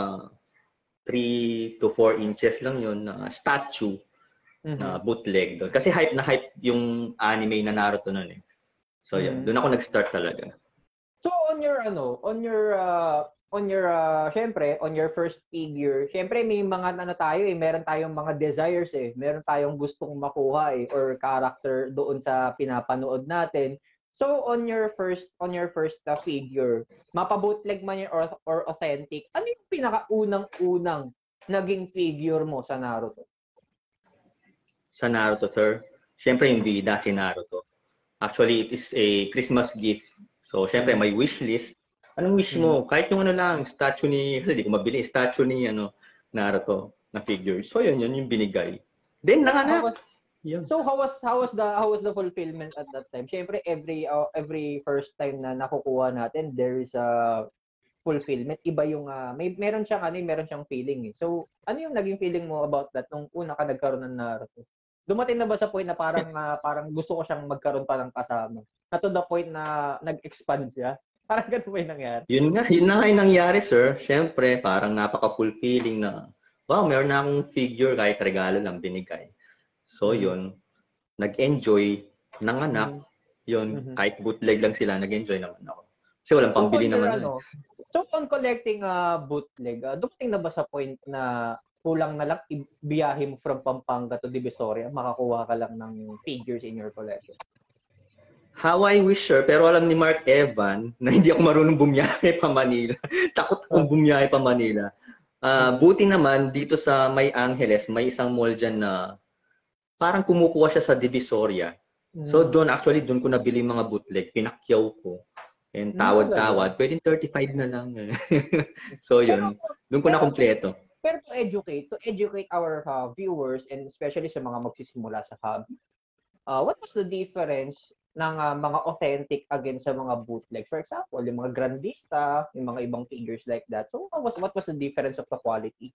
three to four inches lang yun na statue Mm-hmm. na bootleg doon. Kasi hype na hype yung anime na Naruto noon eh. So yun, Mm-hmm. doon ako nag-start talaga. So on your ano, on your uh, on your uh, syempre, on your first figure, syempre may mga ano tayo eh, meron tayong mga desires eh. Meron tayong gustong makuha eh or character doon sa pinapanood natin. So on your first on your first uh, figure, mapa-bootleg man yan or, or authentic, ano yung pinaka-unang-unang naging figure mo sa Naruto? Sa Naruto, sir, syempre yung bida si Naruto. Actually, it is a Christmas gift. So, syempre may wish list. Anong wish mo? Kahit yung ano lang, statue ni, kasi di ko mabili, statue ni ano, Naruto na figure. So, yun, yun yung binigay. Then, nanganak. Yun. So how was how was the how was the fulfillment at that time? Syempre every uh, every first time na nakukuha natin, there is a fulfillment. Iba yung uh, may meron siyang ano, meron siyang feeling eh. So ano yung naging feeling mo about that nung una ka nagkaroon ng Naruto? Dumating na ba sa point na parang uh, parang gusto ko siyang magkaroon pa ng kasama? Na to the point na nag-expand siya? Parang ganun ba yung nangyari? Yun nga, yun na nga yung nangyari, sir. Syempre, parang napaka-fulfilling na, wow, meron na akong figure kahit regalo lang binigay. So, yun, nag-enjoy, nanganak, yun, mm-hmm. kahit bootleg lang sila, nag-enjoy naman ako. Kasi walang pambili so, naman. Ano, so, on collecting uh, bootleg, uh, dumating na ba sa point na kulang na lang ibiyahe mo from Pampanga to Divisoria, makakuha ka lang ng figures in your collection? How I wish, sir, pero alam ni Mark Evan na hindi ako marunong bumiyahe pa Manila. Takot akong bumiyahe pa Manila. Uh, buti naman, dito sa May Angeles, may isang mall dyan na parang kumukuha siya sa Divisoria. Mm. So doon, actually, doon ko nabili mga bootleg. Pinakyaw ko. And tawad-tawad. Pwedeng thirty-five na lang. So yun, doon ko na kumpleto. Pero to educate, to educate our uh, viewers and especially sa mga magsisimula sa hobby, uh, what was the difference ng uh, mga authentic against sa mga bootleg? For example, yung mga Grandista, yung mga ibang figures like that. So, what was, what was the difference of the quality?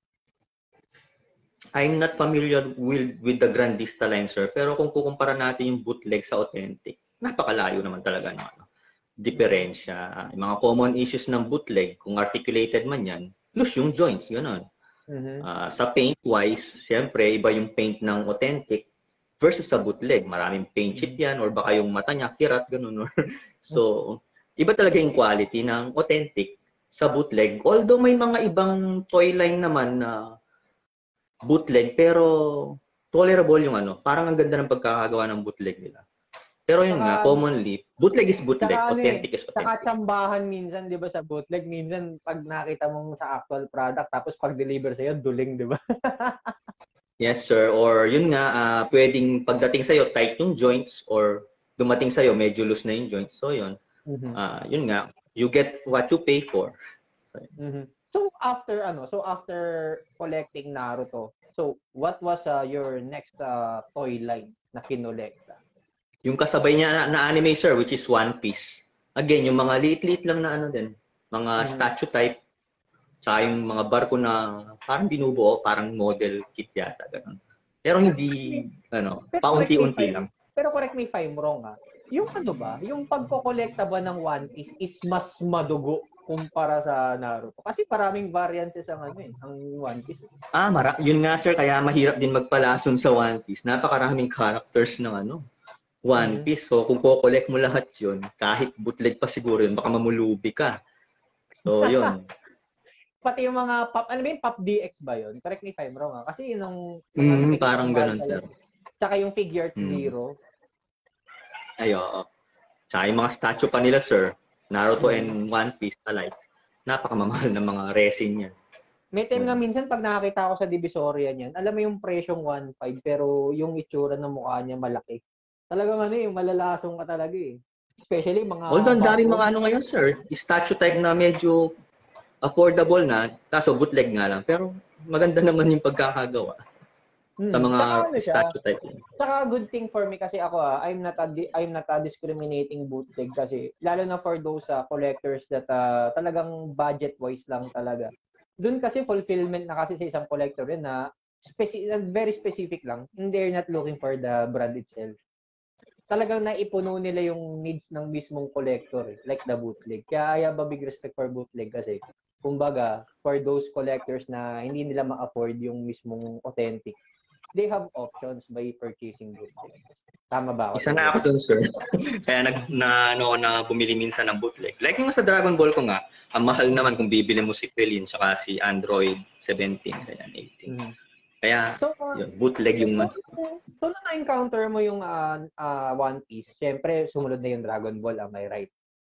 I'm not familiar with, with the Grandista line, sir. Pero kung kukumpara natin yung bootleg sa authentic, napakalayo naman talaga ng ano, diferensya. Yung mga common issues ng bootleg, kung articulated man yan, loose yung joints, gano'n. Mm-hmm. Uh, sa paint-wise, syempre, iba yung paint ng authentic versus sa bootleg. Maraming paint chip yan or baka yung mata niya, kirat, gano'n. So, iba talaga yung quality ng authentic sa bootleg. Although may mga ibang toy line naman na bootleg, pero tolerable yung ano. Parang ang ganda ng pagkakagawa ng bootleg nila. Pero yun Saka, nga, commonly, bootleg is bootleg, saka, authentic ano, is authentic. Saka tsambahan minsan, di ba, sa bootleg, minsan pag nakita mo sa actual product, tapos pag deliver sa'yo, duling, di ba? Yes, sir. Or yun nga, uh, pwedeng pagdating sa'yo, tight yung joints, or dumating sa'yo, medyo loose na yung joints. So yun, Mm-hmm. uh, yun nga, you get what you pay for. So, mm-hmm. so after, ano, so after collecting Naruto, so what was uh, your next uh, toy line na kinolekta? Yung kasabay niya na, na anime, sir, which is One Piece. Again, yung mga liit-liit lang na ano din, mga mm-hmm. statue type, tsaka yung mga barko na parang binubuo, parang model kit yata. Ganun. Pero hindi, ano, paunti-unti lang. Pero correct me if I'm wrong, ah. Yung ano ba, yung pagkokolekta ba ng One Piece is mas madugo kumpara sa Naruto? Kasi maraming variances ang ano eh, ang One Piece. Ah, mara yun nga, sir, kaya mahirap din magpalason sa One Piece. Napakaraming characters ng ano, One Piece. So, kung ko-collect mo lahat yun, kahit bootleg pa siguro yun, baka mamulubi ka. So, yun. Pati yung mga pop, ano ba yung Pop D X ba yun? Correct me if I'm wrong, ha? Kasi yun yung... Mm, parang ganun, sir. Tsaka yung Figure mm. Zero. Ay, oo. Tsaka yung mga statue pa nila, sir, Naruto mm. and One Piece alike, napakamamahal ng mga resin yan. May time nga minsan pag nakakita ko sa Divisoria niyan, alam mo yung presyong one point five pero yung itsura ng mukha niya malaki. Talagang ano eh, malalasong ka talaga eh. Especially mga... Although ang dami mga ano ngayon, sir, statue type na medyo affordable na, kaso bootleg nga lang. Pero maganda naman yung pagkakagawa hmm. sa mga ano statue type. Saka good thing for me kasi ako ah, I'm not a, I'm not a discriminating bootleg kasi lalo na for those uh, collectors that uh, talagang budget-wise lang talaga. Doon kasi fulfillment na kasi sa isang collector rin na speci- very specific lang. And they're not looking for the brand itself. Talagang naipuno nila yung needs ng mismong collector, eh, like the bootleg. Kaya I have a big respect for bootleg kasi, kumbaga, for those collectors na hindi nila ma-afford yung mismong authentic, they have options by purchasing bootlegs. Tama ba ako? Isa na ako dun, sir. Kaya nag, na, no, na bumili minsan ng bootleg. Like yung sa Dragon Ball ko nga, ang mahal naman kung bibili mo si Krillin tsaka si Android seventeen, kaya eighteen. Mm-hmm. Kaya, so, uh, yun, bootleg yung... So, so, na na-encounter mo yung uh, uh, One Piece, syempre, sumunod na yung Dragon Ball, am I right?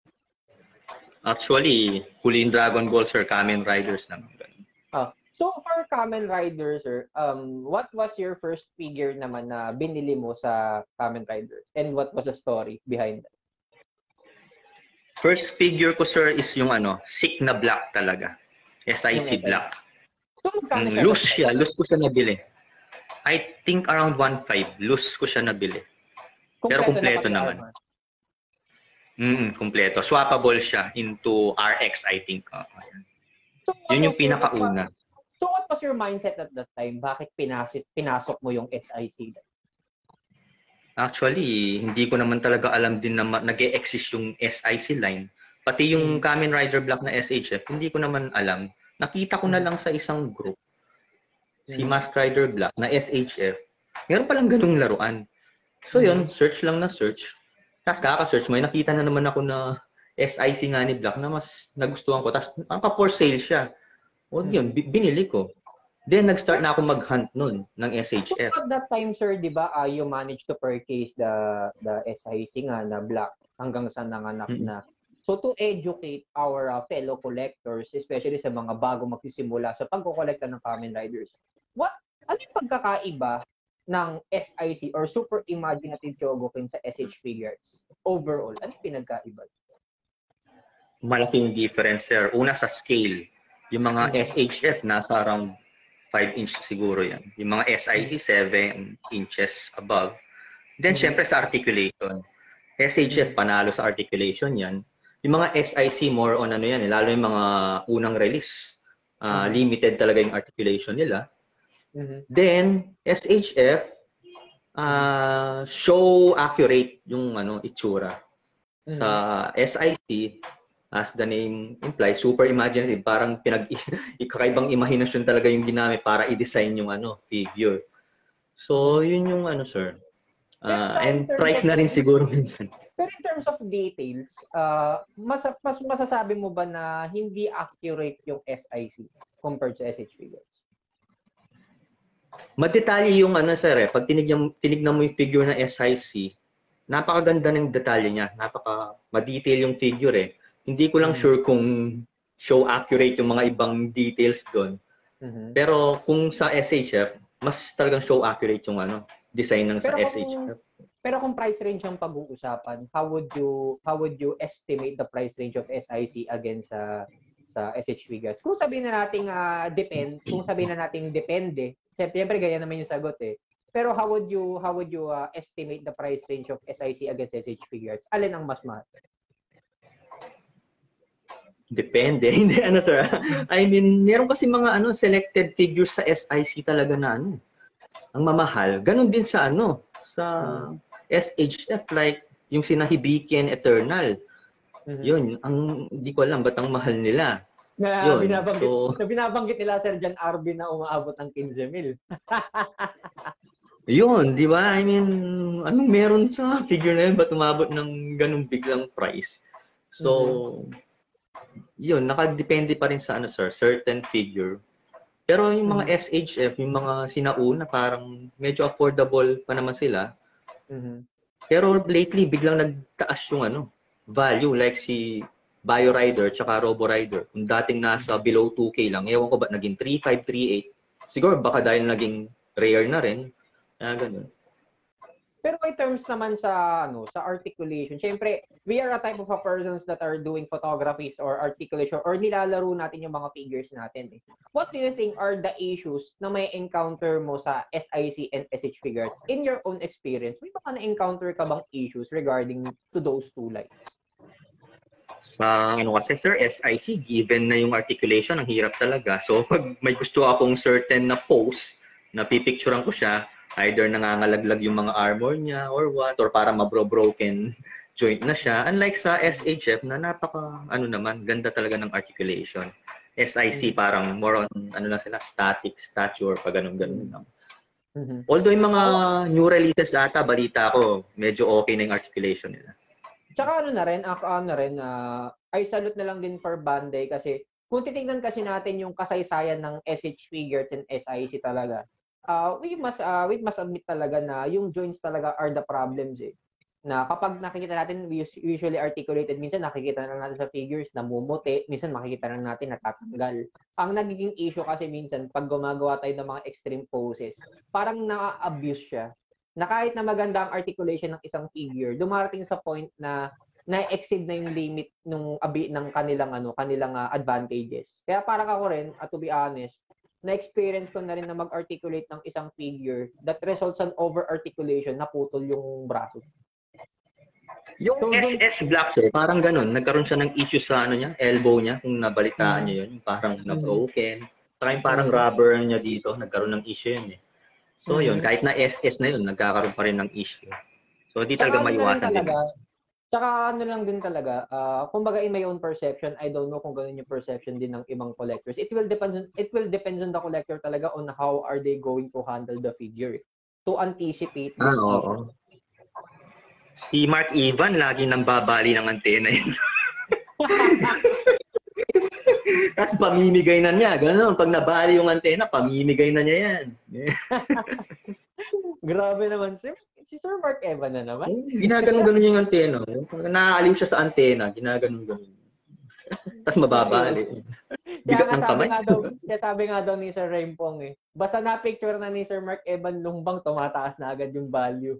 Actually, huli yung Dragon Ball, sir, Kamen Riders naman. Oh. So, for Kamen Rider, sir, um, what was your first figure naman na binili mo sa Kamen Rider? And what was the story behind that? First figure ko, sir, is yung ano, sick na black talaga. S I C black. So, magkano mm, siya? Loose siya. Loose ko siya nabili. I think around one point five. Loose ko siya nabili. Kompleto pero kompleto na naman. Mm, kompleto. Swappable siya into R X, I think. Uh, so, yun yung pinakauna. So, what was your mindset at that time? Bakit pinasit, pinasok mo yung S I C? Actually, hindi ko naman talaga alam din na nag-e-exist yung S I C line. Pati yung Kamen Rider Black na S H F, hindi ko naman alam. Nakita ko na lang sa isang group, si Mask Rider Black na S H F. Meron palang ganung laruan. So yun, search lang na search. Tapos kaka-search mo, nakita na naman ako na S I C nga ni Black na mas nagustuhan ko. Tapos naka-for sale siya. O yun, binili ko. Then, nag-start na ako mag-hunt nun ng S H F. So, at that time, sir, di ba, uh, you managed to purchase the the S I C nga na black hanggang sa nanganak mm-hmm. na. So, to educate our uh, fellow collectors, especially sa mga bago magsisimula sa pagkukolekta ng Kamen Riders, what, ano yung pagkakaiba ng S I C or Super Imaginative Chogokin sa S H figures? Overall, ano yung pinagkaiba? Malaking difference, sir. Una sa scale. Yung mga S H F, nasa around five inches siguro yan. Yung mga S I C, seven inches above. Then, mm-hmm. syempre sa articulation. S H F, panalo sa articulation yan. Yung mga S I C, more on ano yan, eh, lalo yung mga unang release. Uh, Mhm. Limited talaga yung articulation nila. Mhm. Then, S H F, uh, show accurate yung ano itsura. Mhm. Sa S I C, as the name implies, super imaginative. Parang pinag ikakaibang imahinasyon talaga yung ginamit para i-design yung ano figure. So, yun yung ano, sir. Uh, and price na rin siguro minsan. Pero in terms of details, uh, mas, mas masasabi mo ba na hindi accurate yung S I C compared sa S H figures? Madetalye yung ano, sir, eh. Pag tinignan, tinignan mo yung figure ng S I C, napakaganda ng detalye niya. Napaka ma-detail yung figure, eh. Hindi ko lang Mm-hmm. sure kung show accurate yung mga ibang details doon. Mm-hmm. Pero kung sa S H F, mas talagang show accurate yung ano, design ng sa pero S H F. Kung, pero kung price range ang pag-uusapan, how would you how would you estimate the price range of S I C against sa sa S H figures? Kung sabihin na nating uh, depend, kung sabihin na nating depende, siyempre ganyan naman yung sagot eh. Pero how would you how would you uh, estimate the price range of S I C against S H figures? Alin ang mas mahal? Depende. Hindi ano sir. I mean, meron kasi mga ano selected figures sa S I C talaga na ano. Ang mamahal. Ganon din sa ano, sa hmm. S H F like yung sina Hibiki and Eternal. Mm-hmm. Yun, ang hindi ko alam ba't ang mahal nila. Na yun. binabanggit, So, na binabanggit nila Sir John Arby na umaabot ng fifteen mil. Yun, di ba? I mean, anong meron sa figure na yun? Ba't umabot ng ganung biglang price? So, mm-hmm. yun, nakadepende pa rin sa ano, sir, certain figure. Pero yung mga mm-hmm. S H F, yung mga sinauna, parang medyo affordable pa naman sila. Mm-hmm. Pero lately, biglang nagtaas yung ano, value. Like si BioRider tsaka RoboRider. Kung dating nasa below two K lang, ewan ko ba naging three five, three eight. Siguro baka dahil naging rare na rin. Ah, ganun. Pero in terms naman sa ano, sa articulation, syempre, we are a type of a persons that are doing photographies or articulation or nilalaro natin yung mga figures natin. Eh. What do you think are the issues na may encounter mo sa S I C and S H figures? In your own experience, may baka na-encounter ka bang issues regarding to those two lights? Sa ano kasi sir, S I C, given na yung articulation, ang hirap talaga. So pag may gusto akong certain na pose, na pipicturean ko siya, either nangangalaglag yung mga armor niya or what, or para mabro-broken joint na siya. Unlike sa S H F na napaka, ano naman, ganda talaga ng articulation. S I C parang more on, ano na sila, static, stature, pa ganun-ganun lang. Mm-hmm. Although yung mga new releases ata, balita ko, medyo okay na yung articulation nila. Tsaka ano na rin, ako ano rin, uh, ay salute na lang din for Bandai kasi kung titingnan kasi natin yung kasaysayan ng S H figures and S I C talaga, uh, we must uh, we must admit talaga na yung joints talaga are the problems eh. Na kapag nakikita natin we usually articulated, minsan nakikita na natin sa figures namumuti, minsan makikita na natin natatanggal. Ang nagiging issue kasi minsan pag gumagawa tayo ng mga extreme poses, parang na-abuse siya. Na kahit na maganda ang articulation ng isang figure, dumarating sa point na na-exceed na yung limit ng abi ng kanilang ano, kanilang uh, advantages. Kaya parang ako rin, uh, to be honest, na-experience ko na rin na mag-articulate ng isang figure that results in over-articulation, naputol yung braso. Yung so, S S Black, sir, parang ganun. Nagkaroon siya ng issue sa ano niya, elbow niya, kung nabalitaan mm-hmm. niya yun. Parang mm-hmm. na-broken. Saka yung parang mm-hmm. rubber niya dito, nagkaroon ng issue yun eh. So mm-hmm. yun, kahit na S S na yun, nagkakaroon pa rin ng issue. So di talaga maiwasan din. Tsaka ano lang din talaga, uh, kumbaga in my own perception, I don't know kung ganun yung perception din ng ibang collectors. It will depend on, it will depend on the collector talaga on how are they going to handle the figure to anticipate those ah, issues. Si Mark Ivan lagi nang babali ng antena yun. Tapos pamimigay na niya, gano'n. Pag nabali yung antena, pamimigay na niya yan. Grabe naman, sir. Si Sir Mark Evan na naman. Ginaganon-ganon yung antena. Naaaliw siya sa antena, ginaganon-ganon. Tapos mababali. Bigat ng kamay. Nga daw, kaya sabi nga daw ni Sir Rempong eh, basta na-picture na ni Sir Mark Evan lumbang, tumataas na agad yung value.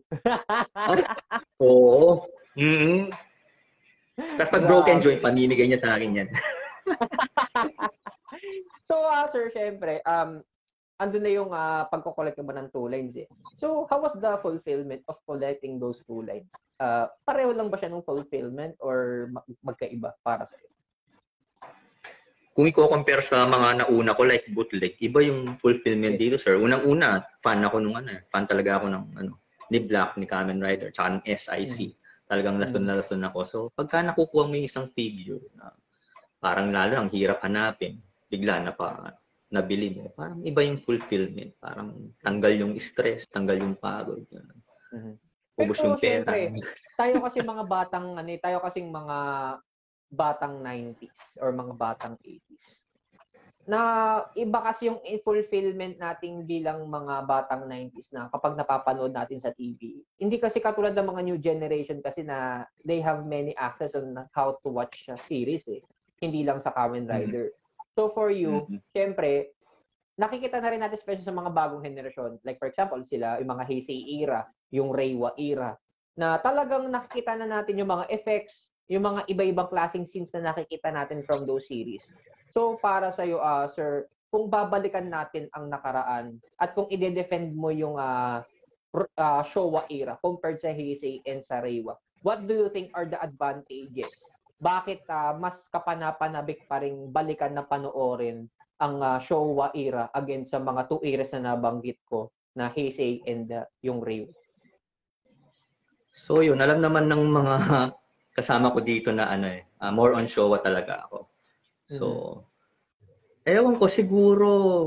Oo. Mm-hmm. Tapos pag broken joint, pamimigay niya sa akin yan. So, uh, sir, syempre, um, andun na yung uh, pagko-collect mo ng two lines eh. So, how was the fulfillment of collecting those two lines? Uh, pareho lang ba siya ng fulfillment or magkaiba para sa'yo? Kung i-compare sa mga nauna ko like bootleg, iba yung fulfillment dito, sir. Unang-una, fan ako nung ano, fan talaga ako ng ano, ni Black, ni Kamen Rider, tsaka ng S I C. Mm-hmm. Talagang lason na lason ako. So, pagka nakukuha mo yung isang figure na parang lalo ang hirap hanapin, bigla na pa nabili mo. Parang iba yung fulfillment. Parang tanggal yung stress, tanggal yung pagod. Mm-hmm. Ubus yung pera. Siyempre, tayo kasi mga batang, ano, tayo kasing mga batang nineties or mga batang eighties. Na iba kasi yung fulfillment natin bilang mga batang nineties na kapag napapanood natin sa T V. Hindi kasi katulad ng mga new generation kasi na they have many access on how to watch a series eh. Hindi lang sa Kamen Rider. Mm-hmm. So for you, mm-hmm. syempre, nakikita na rin natin especially sa mga bagong henerasyon. Like for example, sila, yung mga Heisei era, yung Reiwa era, na talagang nakikita na natin yung mga effects, yung mga iba-ibang klaseng scenes na nakikita natin from those series. So para sa iyo, uh, sir, kung babalikan natin ang nakaraan at kung ide-defend mo yung uh, uh, Showa era compared sa Heisei and sa Reiwa, what do you think are the advantages? Bakit uh, mas kapanapanabik pa rin balikan na panoorin ang uh, Showa era against sa mga two eras na nabanggit ko na Heisei and uh, yung Reiwa? So yun, alam naman ng mga kasama ko dito na ano eh, uh, more on Showa talaga ako. So, mm-hmm. ewan ko siguro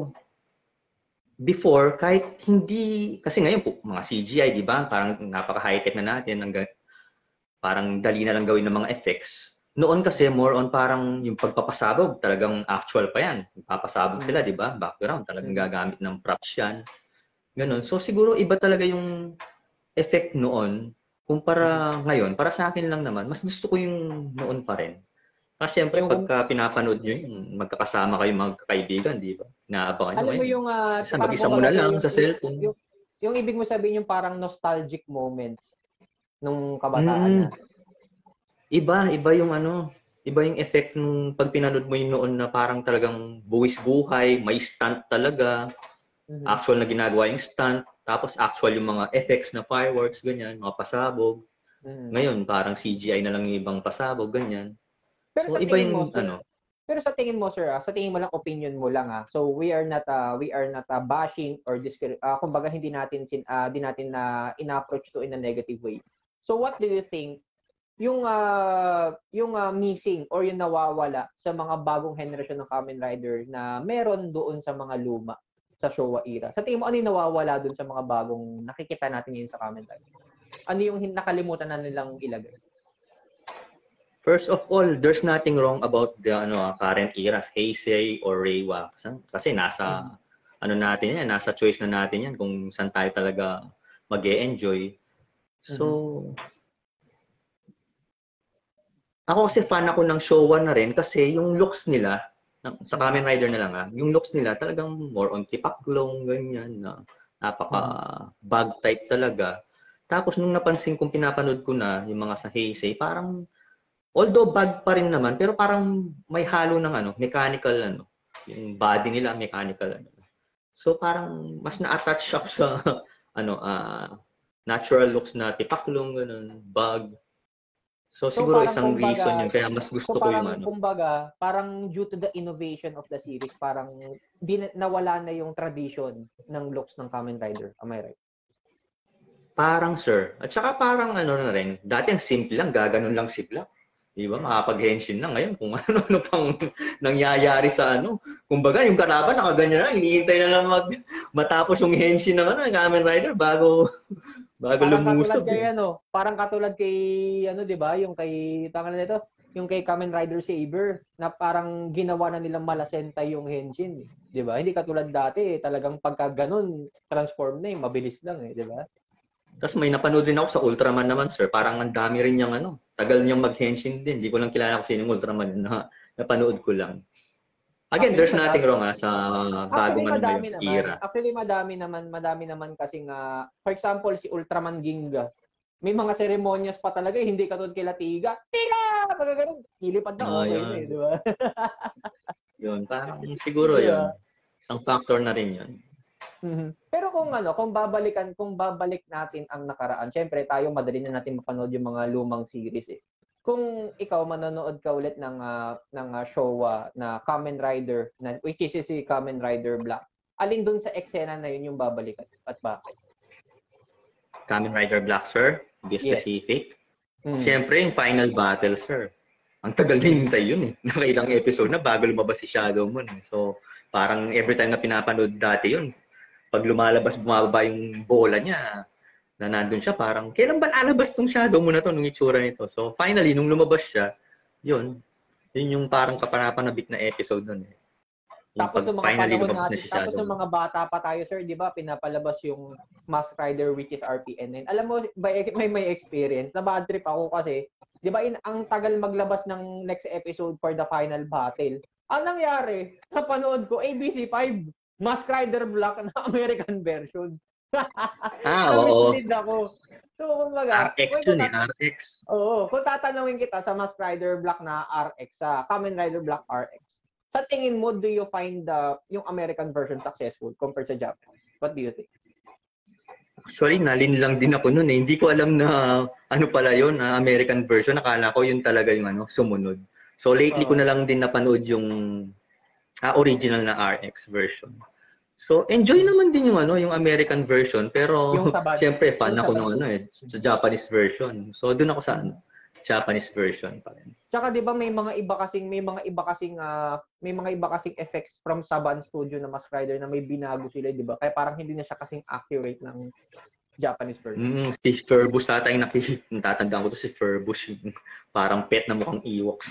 before kahit hindi kasi ngayon po mga C G I, di ba? Parang napaka-high-tech na natin, hanggang parang dali na lang gawin ng mga effects. Noon kasi more on parang yung pagpapasabog, talagang actual pa yan. Papasabog mm-hmm. sila, di ba? Background, talagang mm-hmm. gagamit ng props yan. Ganun. So siguro iba talaga yung effect noon kumpara mm-hmm. ngayon. Para sa akin lang naman, mas gusto ko yung noon pa rin. Kasi syempre, yung, pagka pinapanood nyo yun, magkakasama kayo magkakaibigan, di ba? Naabangan nyo. Alam mo yung... Uh, isa, mag-isa mo na lang yung, sa cellphone. Yung, yung, yung ibig mo sabihin yung parang nostalgic moments nung kabataan mm. natin. Iba, iba yung ano, iba yung effect nung pag pinanood mo yung noon na parang talagang buwis buhay, may stunt talaga. Mm-hmm. Actual na ginagawa yung stunt. Tapos actual yung mga effects na fireworks, ganyan, mga pasabog. Mm-hmm. Ngayon, parang C G I na lang yung ibang pasabog, ganyan. Pero so, sa iba tingin yung, mo, sir, ano, pero sa tingin mo, sir, ah, sa tingin mo lang, opinion mo lang, ah. So, we are not, uh, we are not uh, bashing or discre- uh, kumbaga hindi natin, sin, uh, di natin na uh, in-approach to in a negative way. So, what do you think yung, uh, yung uh, missing or yung nawawala sa mga bagong henerasyon ng Kamen Rider na meron doon sa mga luma sa Showa era? Sa tingin mo, ano yung nawawala doon sa mga bagong nakikita natin ngayon sa Kamen Rider? Ano yung nakalimutan na nilang ilagay? First of all, there's nothing wrong about the ano current eras, Heisei or Reiwa. Kasi nasa mm-hmm. ano natin yan, nasa choice na natin yan kung saan tayo talaga mag-e-enjoy. So, mm-hmm. ako kasi fan ako ng Showa na rin kasi yung looks nila, sa Kamen Rider na lang ah, yung looks nila talagang more on tipaklong, ganyan, na napaka-bag type talaga. Tapos nung napansin kong pinapanood ko na yung mga sa Heisei, parang although bag pa rin naman, pero parang may halo ng ano, mechanical ano. Yung body nila mechanical ano. So parang mas na-attach ako sa ano, uh, natural looks na tipaklong ganun, bag. So, so siguro isang kumbaga, reason yun kaya mas gusto so ko yung ano. Kumbaga, parang due to the innovation of the series, parang di na, nawala na yung tradition ng looks ng Kamen Rider. Am I right? Parang sir. At saka parang ano na rin, dati ang simple lang, gaganon lang si Black. Di ba? Makapag-henshin na ngayon kung ano-ano pang nangyayari sa ano. Kumbaga, yung kalaban nakaganyan na, hinihintay na lang mag, matapos yung henshin ng ano, Kamen Rider bago bago parang lumusob. Katulad kay, ano, parang katulad kay, ano, di ba? Yung kay, tangan na nito, yung kay Kamen Rider Saber, na parang ginawa na nilang malasentay yung henshin. Di ba? Hindi katulad dati, talagang pagka ganun, transform na eh, mabilis lang eh, di ba? Tapos may napanood rin ako sa Ultraman naman, sir. Parang ang dami rin niyang ano. Tagal niyang mag-henshin din. Hindi ko lang kilala kung sino yung Ultraman na napanood ko lang. Again, actually, there's nothing madami. wrong ha, sa bagong ano ngayon, era. Actually, madami naman. Madami naman kasi nga, for example, si Ultraman Ginga. May mga seremonyas pa talaga, eh, hindi katulad kay Latiga. Tiga! Pagka ganun, ilipad na, oh, okay yun. na eh, di ba? Yun, parang siguro diba? Yun. Isang factor na rin yun. Mhm. Pero kung ano, kung babalikan, kung babalik natin ang nakaraan, syempre tayo madali na natin mapanood yung mga lumang series eh. Kung ikaw manonood ka ulit ng ah, ng ah, Showa na Kamen Rider na which is si Kamen Rider Black, alin dun sa eksena na yun yung babalikan at bakit? Kamen Rider Black, sir? Be Yes. specific? Mm. Siyempre, yung final battle, sir. Ang tagal na hintay yun eh. Nakailang episode na bago lumabas si Shadow Moon. Eh. So, parang every time na pinapanood dati yun, pag lumalabas, bumababa yung bola niya, na nandun siya, parang, kailan ba lalabas tong Shadow Moon na to, nung itsura nito? So, finally, nung lumabas siya, yun, yun yung parang kapanapanabik na episode nun eh. Yung Tapos pag ng mga finally panahon lumabas na natin, si tapos Shadow ng Moon. mga bata pa tayo, sir, di ba, pinapalabas yung Mask Rider which is R P N N. Alam mo, by, may may experience, na bad trip ako kasi, di ba, in, ang tagal maglabas ng next episode for the final battle. Ang nangyari, napanood ko, A B C five, Mask Rider Black na American version. Ah, oo. Na-mislead ako. So, kumbaga, R X kung yun eh, tat- R X. Oo, kung tatanungin kita sa Mask Rider Black na R X, sa Kamen Rider Black R X, sa tingin mo, do you find the yung American version successful compared sa Japanese? What do you think? Actually, nalin lang din ako noon eh. Hindi ko alam na ano pala yun, na American version. Akala ko yun talaga yung ano, sumunod. So lately ko Oo. na lang din napanood yung ah, original na R X version. So enjoy naman din yung ano, yung American version, pero Yung sabad. syempre fan Yung ako sabad. ng ano eh, sa Japanese version. So doon ako sa ano, Japanese version pa rin. Tsaka 'di ba may mga iba kasing may mga iba kasing ah, may mga iba kasing effects from Saban Studio na Mask Rider na may binago sila, 'di ba? Kaya parang hindi na siya kasing accurate ng Japanese version. Mm, si Ferbus ata yung naki, natatandaan ko to si Ferbus, yung parang pet na mukhang Ewoks.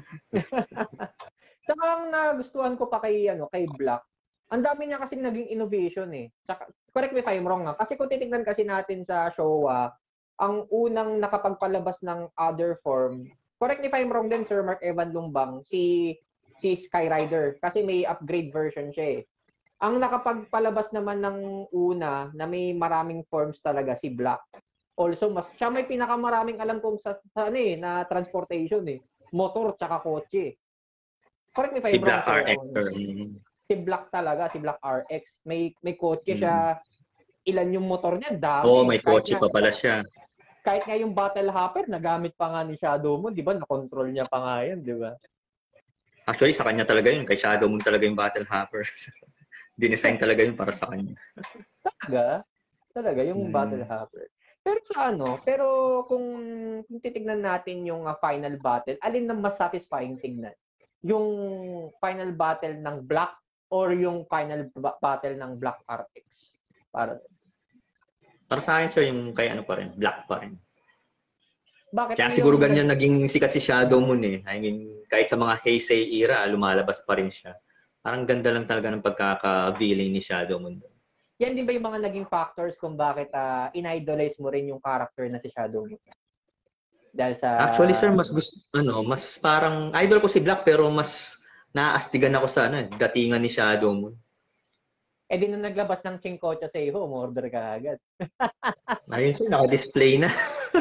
Tsaka ang nagustuhan ko pa kay ano, kay Black, ang dami niya kasing naging innovation eh. Tsaka, correct me if I'm wrong ha. Kasi kung titingnan kasi natin sa Showa, ang unang nakapagpalabas ng other form, correct me if I'm wrong din, Sir Mark Evan Lumbang, si si Skyrider. Kasi may upgrade version siya eh. Ang nakapagpalabas naman ng una na may maraming forms talaga si Black. Also, mas siya may pinakamaraming alam kong sa, sa ano eh, na transportation eh. Motor tsaka kotse. Correct me if Si I'm wrong, Black sir. R X. Mm. Si Black talaga, si Black R X. May may kotse siya. Ilan yung motor niya? Dami. Oo, may Kahit kotse nga- pa pala siya. Kahit nga yung Battle Hopper, nagamit pa nga ni Shadow Moon, di ba? Na-control niya pa nga yan, di ba? Actually, sa kanya talaga yun. Kay Shadow Moon talaga yung Battle Hopper. Dinesign talaga yun para sa kanya. Talaga? Talaga, yung Hmm. Battle Hopper. Pero sa ano, pero kung, kung titignan natin yung uh, final battle, alin na mas satisfying tignan? Yung final battle ng Black or yung final ba- battle ng Black R X? Para Para sa akin, sir, yung kay ano pa rin, Black pa rin. bakit Kaya ano siguro yung ganyan naging sikat si Shadow Moon eh. I mean, kahit sa mga Heisei era, lumalabas pa rin siya. Parang ganda lang talaga ng pagkaka-villain ni Shadow Moon. yan din ba yung mga naging factors kung bakit uh, in-idolize mo rin yung character na si Shadow Moon? Dahil sa Actually, sir, mas gusto, ano, mas parang, idol ko si Black, pero mas naaastigan ako sa, ano, datingan ni Shadow Moon. eh di nung naglabas ng Chinkocha Seiho, umorder ka agad. Ayun, sir, naka-display na.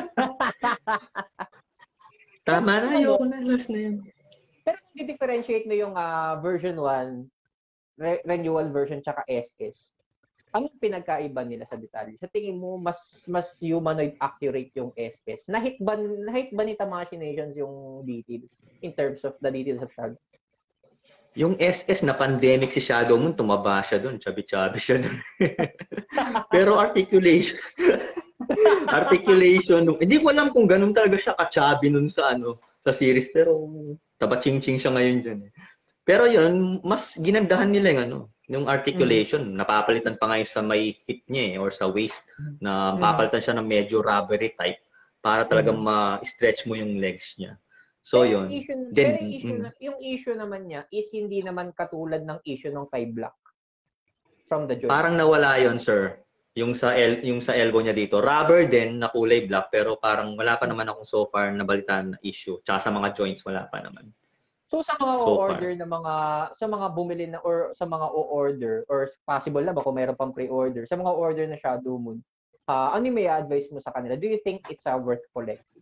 Tama na, ayoko na, last na yun. Pero kung di-differentiate mo yung uh, version one, re- renewal version, tsaka S S, anong pinagkaiba nila sa detalye? Sa tingin mo, mas mas humanoid accurate yung S S? Nahit ba, nahit ba ni Tamashinations yung details in terms of the details of Shadow? Yung S S na pandemic si Shadow Moon, tumaba siya doon, chubby-chubby siya doon. Pero articulation, articulation, hindi ko alam kung ganun talaga siya ka-chubby nun sa ano, sa series, pero taba-ching-ching siya ngayon dyan. Eh. Pero yun, mas ginandahan nila yung ano, yung articulation, mm-hmm. napapalitan pa ngayon sa may hip niya eh, or sa waist, na papalitan siya ng medyo rubbery type para talagang mm-hmm. ma-stretch mo yung legs niya. So pero yun. Issue, Then, pero issue mm, na, yung issue naman niya is hindi naman katulad ng issue ng kay Black from the joint. Parang nawala yon sir. Yung sa el, yung sa elbow niya dito. Rubber din na kulay black pero parang wala pa naman akong so far nabalitaan na issue. Tsaka sa mga joints wala pa naman. So sa mga So o-order na mga sa mga bumili na or sa mga o-order or possible na ba kung mayroon pang pre-order sa mga order na Shadow Moon, uh, ano yung may advice mo sa kanila? Do you think it's uh, worth collecting?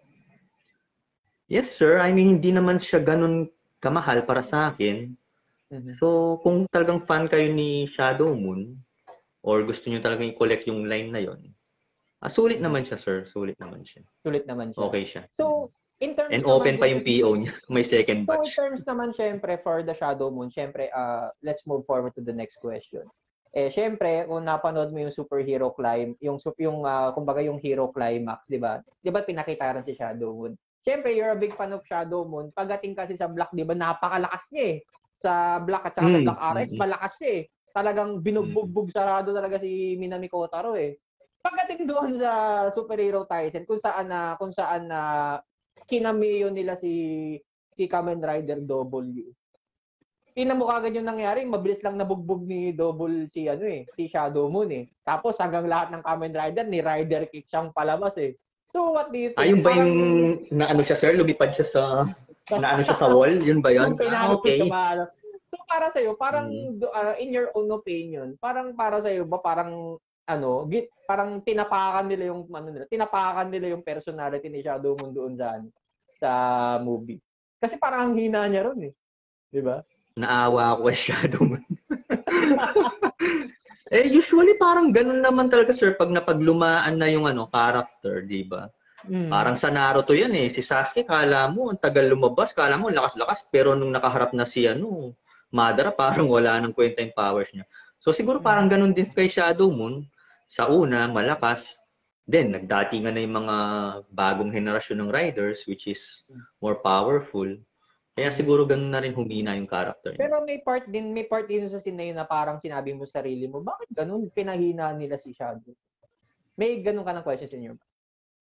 Yes, sir. I mean, hindi naman siya ganun kamahal para sa akin. Mhm. So, kung talagang fan kayo ni Shadow Moon, or gusto nyo talagang i-collect yung line na yon, ah, sulit Mhm. naman siya, sir. Sulit naman siya. Sulit naman siya. Okay siya. So, in And terms naman open pa din yung P O niya. May second So, in batch. terms naman, syempre, for the Shadow Moon, syempre, uh, let's move forward to the next question. Eh, syempre, kung napanood mo yung superhero climb, yung, yung uh, kumbaga yung hero climax, di ba? Di ba pinakita rin si Shadow Moon? Syempre, you're a big fan of Shadow Moon. Pagdating kasi sa Black, di ba, napakalakas niya eh. Sa Black at saka Mm, sa Black R X, mm, malakas siya eh. Talagang mm. binugbog sarado talaga si Minami Kotaro eh. Pagdating doon sa superhero Tyson, kung saan na, kung saan na kinameo nila si si Kamen Rider W. Tingnan mo kagad yung nangyari, mabilis lang nabugbog ni Double si ano eh, si Shadow Moon eh. Tapos hanggang lahat ng Kamen Rider ni Rider Kick siyang palabas eh. So what do you think? Ah, yun ba Parang yung na ano siya, sir? Lumipad siya sa na ano siya sa wall? Yun ba yun? yung Ah, pinalo siya okay. maano. So para sa iyo, parang Mm. uh, in your own opinion, parang para sa iyo ba parang ano, git, parang tinapakan nila yung ano nila, tinapakan nila yung personality ni Shadow Moon doon sa sa movie. Kasi parang ang hina niya ron eh. 'Di ba? Naawa ako kay Shadow Moon. Eh, usually parang ganun naman talaga, sir, pag napaglumaan na yung ano, character, di ba? Mm. Parang sa Naruto yan eh. Si Sasuke, kala mo, ang tagal lumabas, kala mo, lakas-lakas. Pero nung nakaharap na si ano, Madara, parang wala nang kwenta yung powers niya. So siguro parang ganun din kay Shadow Moon. Sa una, malakas. Then, nagdatingan na yung mga bagong henerasyon ng riders, which is more powerful. Kaya siguro ganun na rin humina yung character niya. Pero may part din, may part din sa scene na parang sinabi mo sa sarili mo, bakit ganun pinahina nila si Shadow? May ganun ka ng questions in your mind?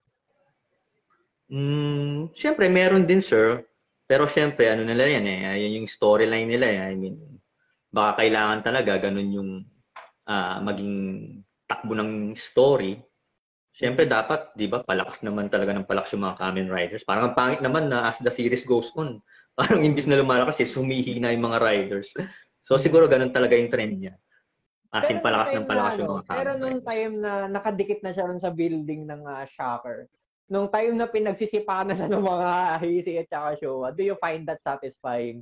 Mm, syempre meron din, sir. Pero syempre ano nila yan eh, yan yung storyline nila eh. I mean, baka kailangan talaga ganun yung uh, maging takbo ng story. Syempre mm-hmm. dapat, 'di ba, palakas naman talaga ng palakas yung mga Kamen Riders. Parang ang pangit naman na as the series goes on, parang imbis na lumalakas, eh, humihina yung mga riders. So mm-hmm. siguro ganun talaga yung trend niya. Asin palakas ng palakas na, yung mga Kamen Pero nung Riders. time na nakadikit na siya sa building ng uh, Shocker, nung time na pinagsisipakan na siya ng mga Heisei at saka Showa, do you find that satisfying?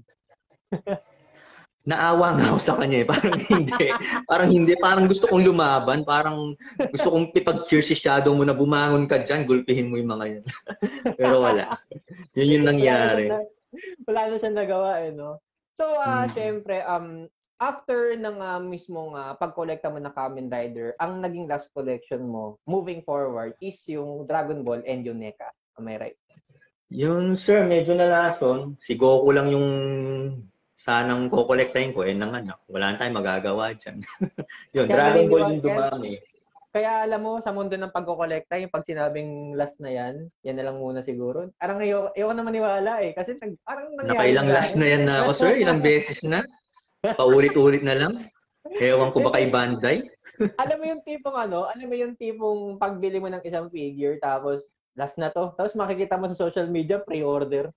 Naawa nga ako sa kanya eh. Parang hindi. Parang hindi. Parang gusto kong lumaban. Parang gusto kong ipag-cheer si Shadow mo na bumangon ka dyan, gulpihin mo yung mga yan. Pero wala. Yun yung nangyari. Wala na, wala na siyang nagawa eh, no? So, uh, hmm. syempre, um, after ng uh, mismong uh, pag-collecta mo ng Kamen Rider, ang naging last collection mo, moving forward, is yung Dragon Ball and yung NECA. Am I right? Yun, sir, medyo nalason. Si Goku lang yung sanang kokolektahin ko, eh, nang anak. Wala na tayong magagawa dyan. Yun, kaya Dragon Ball yung dumami. Kaya alam mo, sa mundo ng pagkokolekta, yung pag sinabing last na yan, yan na lang muna siguro. Parang ayaw, ayaw na maniwala eh. Kasi nag, parang nangyari. Nakailang last na yan na ako, sir. Ilang beses na. Paulit-ulit na lang. Ewan ko ba kay Bandai? Alam mo yung tipong ano, alam mo yung tipong pagbili mo ng isang figure, tapos last na to. Tapos makikita mo sa social media, pre-order.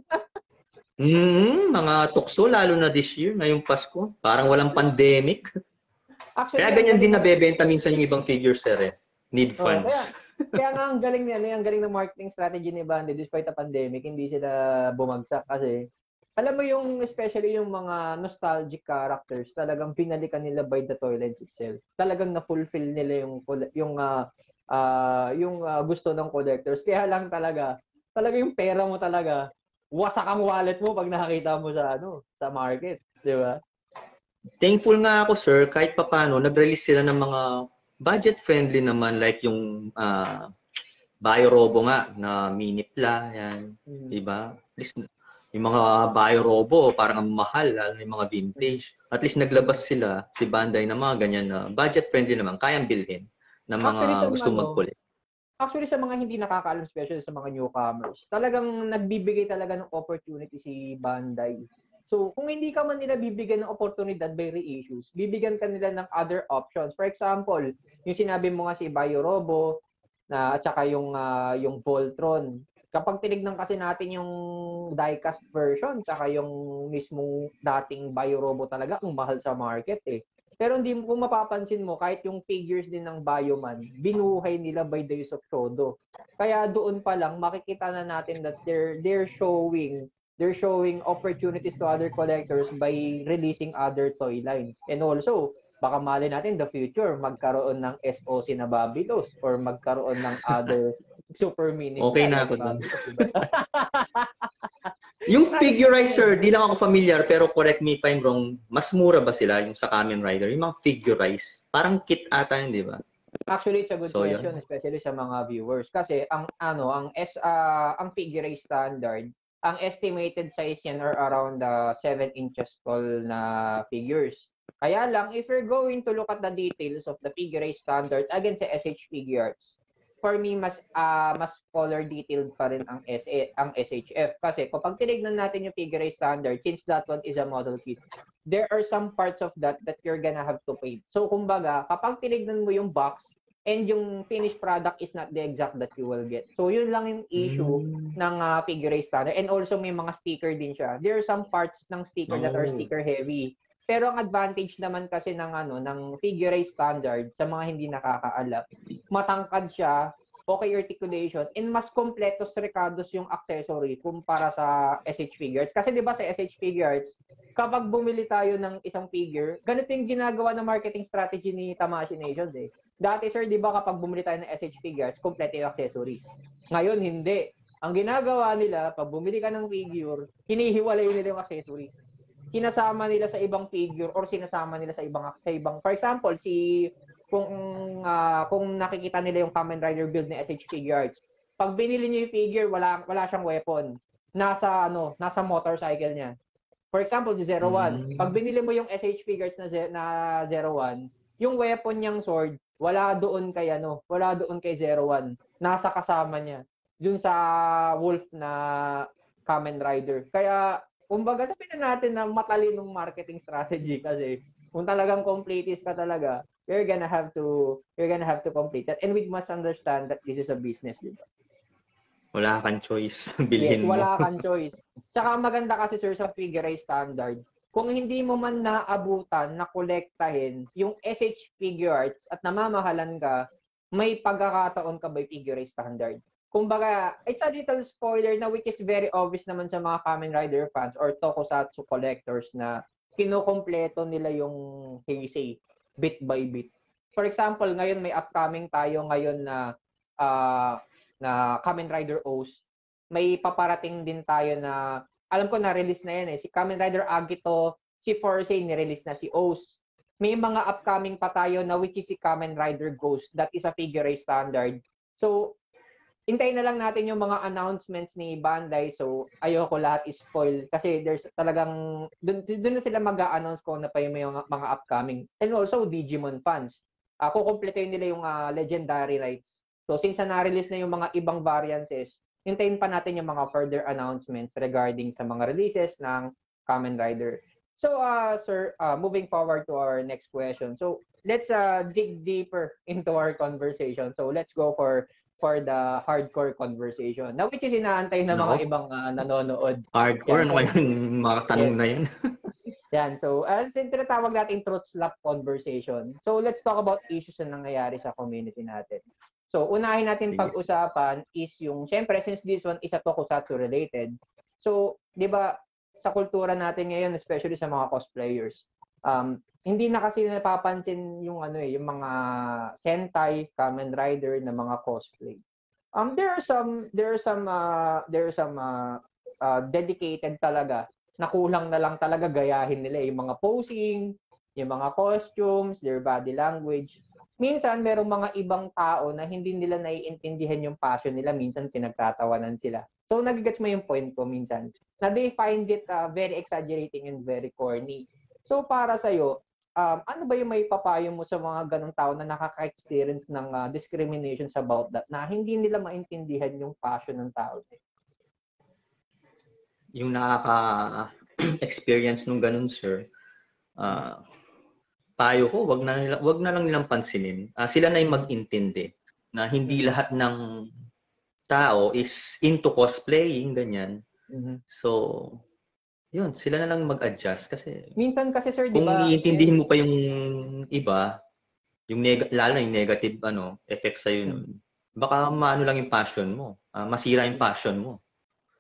Mm, mga tukso, lalo na this year, ngayong Pasko. Parang walang pandemic. Actually, kaya ganyan din nabebenta minsan yung ibang figures, sir. Eh. Need funds. Oh, kaya, kaya nga ang galing niya, ang galing ng marketing strategy ni Bandai despite the pandemic, hindi sila bumagsak kasi alam mo yung especially yung mga nostalgic characters, talagang pinalikan nila by the toilets itself. Talagang na-fulfill nila yung yung uh, uh, yung uh, gusto ng collectors. Kaya lang talaga, talaga yung pera mo talaga wasak ang wallet mo pag nakakita mo sa ano, sa market, 'di ba? Thankful nga ako, sir, kahit papaano nag-release sila ng mga budget friendly naman like yung uh, Bio-Robo nga na Minipla, yan, mm-hmm. 'di ba? At least yung mga Bio-Robo parang ang mahal, lalo yung mga vintage. At least naglabas sila si Bandai ng mga ganyan na budget friendly naman, kayang bilhin ng mga Actually, gusto mag-collect. Actually, sa mga hindi nakakaalam, especially sa mga newcomers, talagang nagbibigay talaga ng opportunity si Bandai. So, kung hindi ka man nila bibigyan ng oportunidad by reissues, bibigyan ka nila ng other options. For example, yung sinabi mo nga si Bio-Robo, na, at saka yung, uh, yung Voltron. Kapag tinignan kasi natin yung diecast version, saka yung mismong dating Bio-Robo talaga, ang mahal sa market eh. Pero hindi mo, kung mapapansin mo, kahit yung figures din ng Bioman, binuhay nila by the use of Shodo. Kaya doon pa lang, makikita na natin that they're, they're showing they're showing opportunities to other collectors by releasing other toy lines. And also, baka mali natin the future, magkaroon ng S O C na Babylos or magkaroon ng other super mini Okay na like ako dun. Babylos, diba? Yung figurizer, di lang ako familiar, pero correct me if I'm wrong, mas mura ba sila yung sa Kamen Rider? Yung mga figurize, parang kit ata yun, di ba? Actually, it's a good So, question, yun. especially sa mga viewers. Kasi ang ano, ang S uh, ang figurize standard, ang estimated size yan are around uh, seven inches tall na figures. Kaya lang, if you're going to look at the details of the figurize standard against sa S H Figuarts, for me mas uh, mas color detailed pa rin ang S A, ang S H F kasi kapag tinignan natin yung figurize standard, since that one is a model kit, there are some parts of that that you're gonna have to paint. So kumbaga, kapag tinignan mo yung box and yung finished product is not the exact that you will get. So yun lang yung issue Mm. ng uh, figurize standard. And also may mga sticker din siya. There are some parts ng sticker that are Oh. sticker heavy. Pero ang advantage naman kasi ng ano ng figurize standard sa mga hindi nakakaalam, matangkad siya, okay articulation, and mas kompletos recados yung accessory kumpara sa S H Figuarts. Kasi 'di ba sa S H Figuarts, kapag bumili tayo ng isang figure, ganito yung ginagawa ng marketing strategy ni Tamashii Nations eh. Dati sir, 'di ba kapag bumili tayo ng S H Figuarts, kompleto yung accessories. Ngayon hindi. Ang ginagawa nila, pag bumili ka ng figure, hinihiwalay nila yung accessories. Sinasama nila sa ibang figure or sinasama nila sa ibang sa ibang for example si kung uh, kung nakikita nila yung Kamen Rider build ni S H Figuarts, pag binili niyo yung figure, wala wala siyang weapon, nasa ano nasa motorcycle niya. For example si zero one, Mm. pag binili mo yung S H Figuarts na na zero one, yung weapon niyang sword wala doon kay ano wala doon kay zero one, nasa kasama niya dun sa Wolf na Kamen Rider. Kaya kumbaga sabihin natin na matalinong marketing strategy kasi kung talagang completist ka talaga, you're gonna have to you're gonna have to complete that, and we must understand that this is a business, di ba? Wala kang choice. Bilhin yes, mo. wala kang choice. Tsaka maganda kasi sir sa figure standard, kung hindi mo man naabutan na kolektahin yung S H Figuarts at namamahalan ka, may pagkakataon ka by figure standard. Kumbaga, it's a little spoiler na which is very obvious naman sa mga Kamen Rider fans or tokusatsu collectors na kinukompleto nila yung Heisei bit by bit. For example, ngayon may upcoming tayo ngayon na uh, na Kamen Rider O's. May paparating din tayo na alam ko na-release na yan eh. Si Kamen Rider Agito, si Forsei ni-release na si O's. May mga upcoming pa tayo na which is si Kamen Rider Ghost. That is a figure standard. So, hintayin na lang natin yung mga announcements ni Bandai. So, ayoko lahat i-spoil kasi there's talagang dun, dun na sila mag-a-announce kung na pa yung mga, mga upcoming. And also, Digimon fans. Uh, kukumpletuhin nila yung uh, legendary rights. So, since na-release na yung mga ibang variances, hintayin pa natin yung mga further announcements regarding sa mga releases ng Kamen Rider. So, uh, sir, uh, moving forward to our next question. So, let's uh, dig deeper into our conversation. So, let's go for for the hardcore conversation. Now, which is inaantay ng mga No. ibang uh, nanonood. Hardcore? Ano kaya yung mga tanong Yes. na yan? Yan. So, as in tinatawag natin truth slap conversation. So, let's talk about issues na nangyayari sa community natin. So, unahin natin Sige. pag-usapan is yung, syempre, since this one is a tokusatsu related. So, di ba, sa kultura natin ngayon, especially sa mga cosplayers, um, hindi na kasi napapansin yung ano eh, yung mga Sentai, Kamen Rider na mga cosplay. Um, there are some, there are some, uh, there are some uh, uh, dedicated talaga na kulang na lang talaga gayahin nila yung mga posing, yung mga costumes, their body language. Minsan, merong mga ibang tao na hindi nila naiintindihan yung passion nila. Minsan, pinagtatawanan sila. So, nagigets mo yung point ko minsan. Na they find it uh, very exaggerating and very corny. So, para sa'yo, um, ano ba yung may papayo mo sa mga ganong tao na nakaka-experience ng uh, discriminations about that na hindi nila maintindihan yung passion ng tao? Yung nakaka-experience nung ganun, sir, uh, payo ko, wag na, nila, wag na lang nilang pansinin. Uh, sila na yung mag-intindi na hindi mm-hmm. lahat ng tao is into cosplaying, ganyan. Mm-hmm. So, yun, sila na lang mag-adjust kasi minsan kasi sir, kung diba, iintindihin mo pa yung iba, yung neg- lalo na yung negative ano, effects sa'yo nun, mm-hmm. baka maano lang yung passion mo, uh, masira yung passion mo.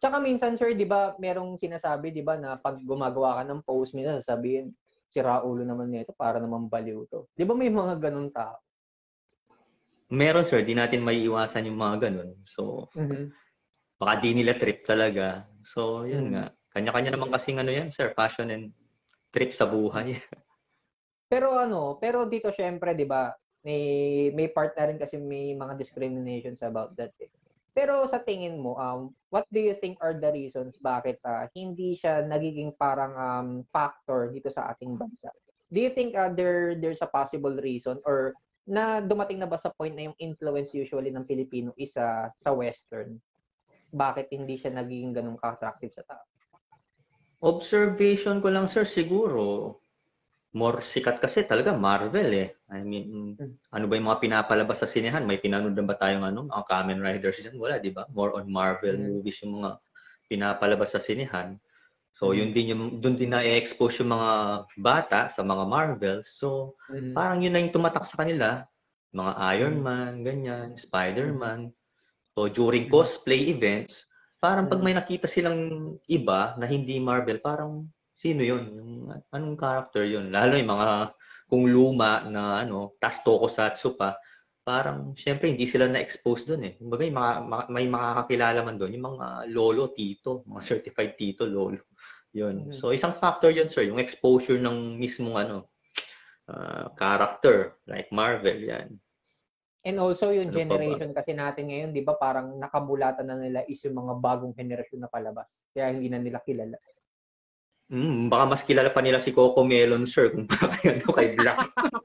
Tsaka minsan, sir, di ba, merong sinasabi, di ba, na pag gumagawa ka ng post, minsan sasabihin, sira ulo naman nito, para naman baliw to. Di ba may mga ganun tao? Meron, sir. Di natin maiiwasan yung mga ganun. So, Mm-hmm. baka di nila trip talaga. So, yun Mm-hmm. nga. Kanya-kanya naman kasing ano yan, sir. Passion and trip sa buhay. Pero ano, pero dito syempre, di ba, may, may part na rin kasi may mga discriminations about that. Eh. Pero sa tingin mo, um, what do you think are the reasons bakit uh, hindi siya nagiging parang um, factor dito sa ating bansa? Do you think uh, there there's a possible reason or na dumating na ba sa point na yung influence usually ng Pilipino is uh, sa Western? Bakit hindi siya nagiging ganun ka-attractive sa tao? Observation ko lang, sir, siguro. More sikat kasi talaga Marvel eh. I mean, ano ba yung mga pinapalabas sa sinehan? May pinanood na ba tayong ano, mga Kamen Riders dyan? Wala, di ba? More on Marvel Mm-hmm. movies yung mga pinapalabas sa sinehan. So, Mm-hmm. yun din yung, dun din na-expose yung mga bata sa mga Marvel. So, Mm-hmm. parang yun na yung tumatak sa kanila. Mga Iron Mm-hmm. Man, ganyan, Spider-Man. So, during cosplay events, parang pag Mm-hmm. may nakita silang iba na hindi Marvel, parang sino yun? Yung, anong character yun? Lalo yung mga kung luma na ano, tas tokusatsu pa, parang syempre hindi sila na-expose doon eh. Kumbaga may, mga, may makakakilala man doon, yung mga lolo, tito, mga certified tito, lolo. Yun. Mm-hmm. So isang factor yun, sir, yung exposure ng mismong ano, uh, character like Marvel, yan. And also yung Ano pa ba? generation kasi natin ngayon, 'di ba, parang nakabulatan na nila is yung mga bagong henerasyon na palabas. Kaya hindi na nila kilala. Mm, baka mas kilala pa nila si Coco Melon, sir, kung kay ano kay Black.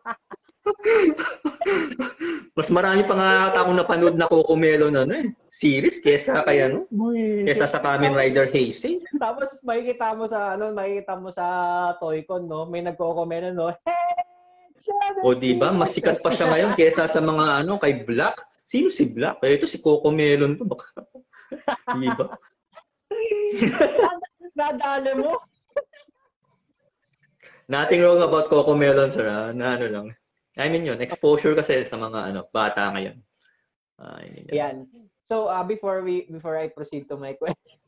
Mas marami pa nga akong napanood na Coco Melon ano eh, series kesa kay ano, kesa sa Kamen Rider Heisei. Tapos makikita mo sa ano, makikita mo sa Toycon, no, may nagko-comment no. O di ba, mas sikat pa siya ngayon kesa sa mga ano kay Black. Sino si Black? Eh, ito si Coco Melon to baka. Di ba? Nadali mo. Nothing wrong about Coco Melon, sir. Ha? Na ano lang. I mean yun, exposure kasi sa mga ano bata ngayon. Uh, I mean, yan. So, uh, before we before I proceed to my question.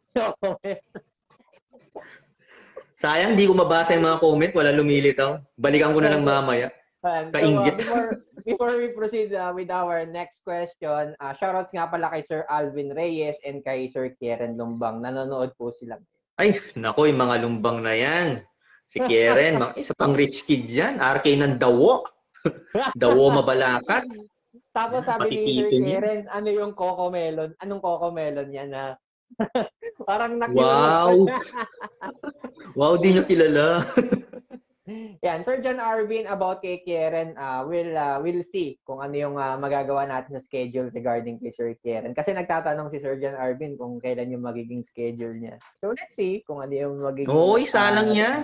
Sayang, di ko mabasa yung mga comment. Wala lumilitaw. Balikan ko na lang mamaya. Um, so, uh, before, before we proceed uh, with our next question, uh, shoutouts nga pala kay Sir Alvin Reyes and kay Sir Kieran Lumbang. Nanonood po sila. Ay, nako, yung mga lumbang na yan. Si Kieran, mga, isa pang rich kid yan. R K ng Dawo. Dawo mabalakat. Tapos sabi ni Sir Kieran, ano yung Coco Melon? Anong Coco Melon yan na? Parang na-curious. Wow! Wow, di nyo kilala. Yan, Sir John Arvin, about kay Kieran, uh, we'll, uh, we'll see kung ano yung uh, magagawa natin sa schedule regarding kay Sir Kieran. Kasi nagtatanong si Sir John Arvin kung kailan yung magiging schedule niya. So let's see kung ano yung magiging... Oo, isa uh, lang yan.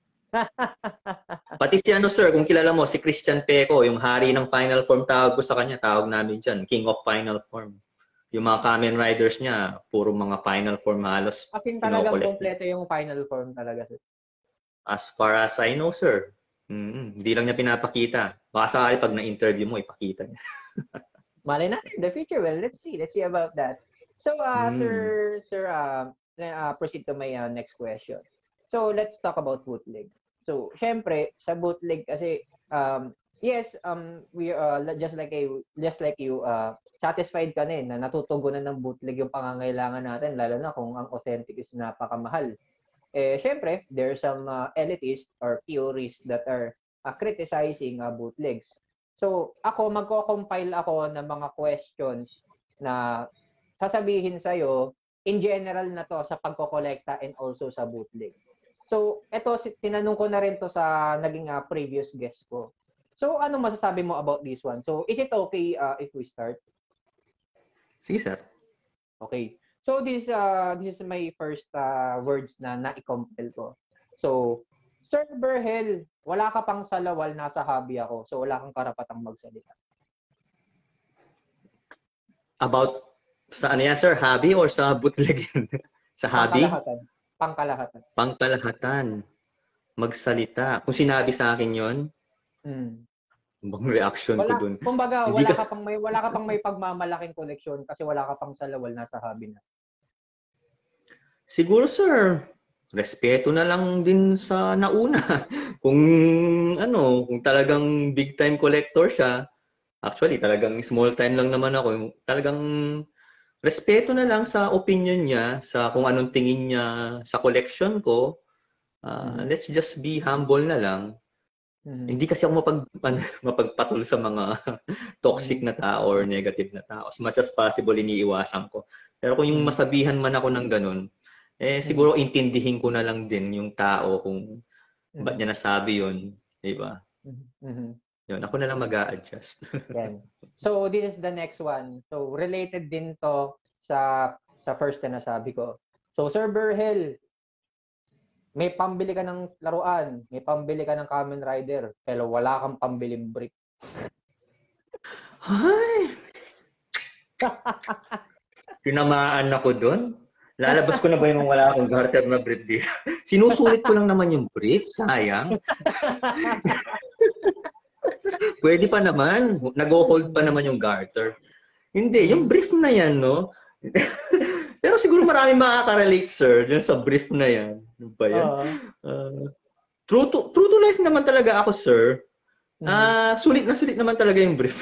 Pati si ano, sir, kung kilala mo, si Christian Peco, yung hari ng Final Form, tawag ko sa kanya, tawag namin dyan, King of Final Form. Yung mga Kamen Riders niya, puro mga Final Form halos. As in talagang kompleto yung Final Form talaga, sir. As far as I know, sir. Mm-hmm. Hindi lang niya pinapakita. Baka sakali pag na-interview mo, ipakita niya. Malay natin, the future. Well, let's see. Let's see about that. So, uh, mm. sir, sir, uh, uh, proceed to my uh, next question. So, let's talk about bootleg. So, syempre, sa bootleg kasi, um, yes, um, we uh, just like you, just like you, uh, satisfied ka na eh, na natutugunan ng bootleg yung pangangailangan natin, lalo na kung ang authentic is napakamahal. Eh, syempre, there are some uh, elitists or purists that are uh, criticizing uh, bootlegs. So, ako, magko-compile ako ng mga questions na sasabihin sa'yo, in general na to, sa pagkokolekta and also sa bootleg. So, eto, tinanong ko na rin to sa naging uh, previous guest ko. So, ano masasabi mo about this one? So, is it okay uh, if we start? Sige, sir. Okay. So this uh this is my first uh, words na na-compile ko. So, Sir Berhel, wala ka pang salawal, nasa hobby ako. So wala kang karapatang magsalita. About sa ano yan, sir? Hobby or sa bootleg? Sa hobby? Pangkalahatan. Pangkalahatan. Pangkalahatan. Magsalita. Kung sinabi sa akin yon, hmm. bang reaction wala, ko dun? Kumbaga, wala ka... ka pang may wala ka pang may pagmamalaking koleksyon kasi wala ka pang salawal, nasa hobby na. Siguro, sir, respeto na lang din sa nauna. Kung ano, kung talagang big time collector siya, actually talagang small time lang naman ako. Talagang respeto na lang sa opinion niya, sa kung anong tingin niya sa collection ko. Ah, Mhm. let's just be humble na lang. Mhm. Hindi kasi ako mapag mapagpatol sa mga toxic Mhm. na tao or negative na tao. As much as possible, iniiwasan ko. Pero kung yung Mhm. masabihan man ako ng ganun, eh Mhm. siguro intindihin ko na lang din yung tao kung ba't Mhm. niya nasabi yun, di ba? Mhm. Mhm. Yun, ako na lang mag-a-adjust. Yan. So, this is the next one. So, related din to sa sa first na nasabi ko. So, Sir Berhel, may pambili ka ng laruan, may pambili ka ng Kamen Rider, pero wala kang pambiling brick. Ay, tinamaan ako doon. Lalabas ko na ba yung wala akong garter na brief dito? Sinusulit ko lang naman yung brief, sayang. Pwede pa naman. Nag-hold pa naman yung garter. Hindi, yung brief na yan, no? Pero siguro marami makaka-relate, sir, dyan sa brief na yan. Ano ba yan? Oo. Uh, true, to, true to life naman talaga ako, sir. Mhm. Ah, uh, sulit na sulit naman talaga yung brief.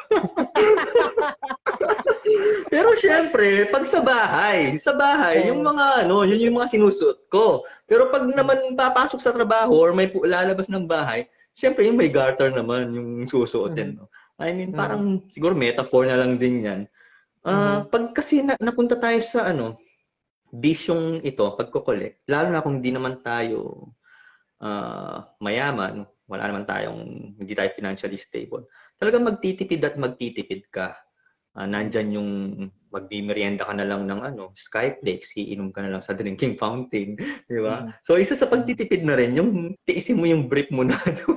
Pero syempre, pag sa bahay, sa bahay, yung Oo. mga ano, yun yung mga sinusuot ko. Pero pag naman papasok sa trabaho or may lalabas ng bahay, syempre yung may garter naman yung susuotin, Mhm. no. I mean, Mhm. parang siguro metaphor na lang din 'yan. Ah, uh, Mhm. pag kasi na, napunta tayo sa ano, bisyong ito, pagko-collect, lalo na kung di naman tayo uh, mayaman, wala naman tayong, hindi tayo financially stable. Talagang magtitipid at magtitipid ka. Uh, nandyan yung magmimerienda ka na lang ng ano, Skyflakes, iinom ka na lang sa drinking fountain, di ba? Mhm. So isa sa Mhm. pagtitipid na rin, yung tiisin mo yung brief mo na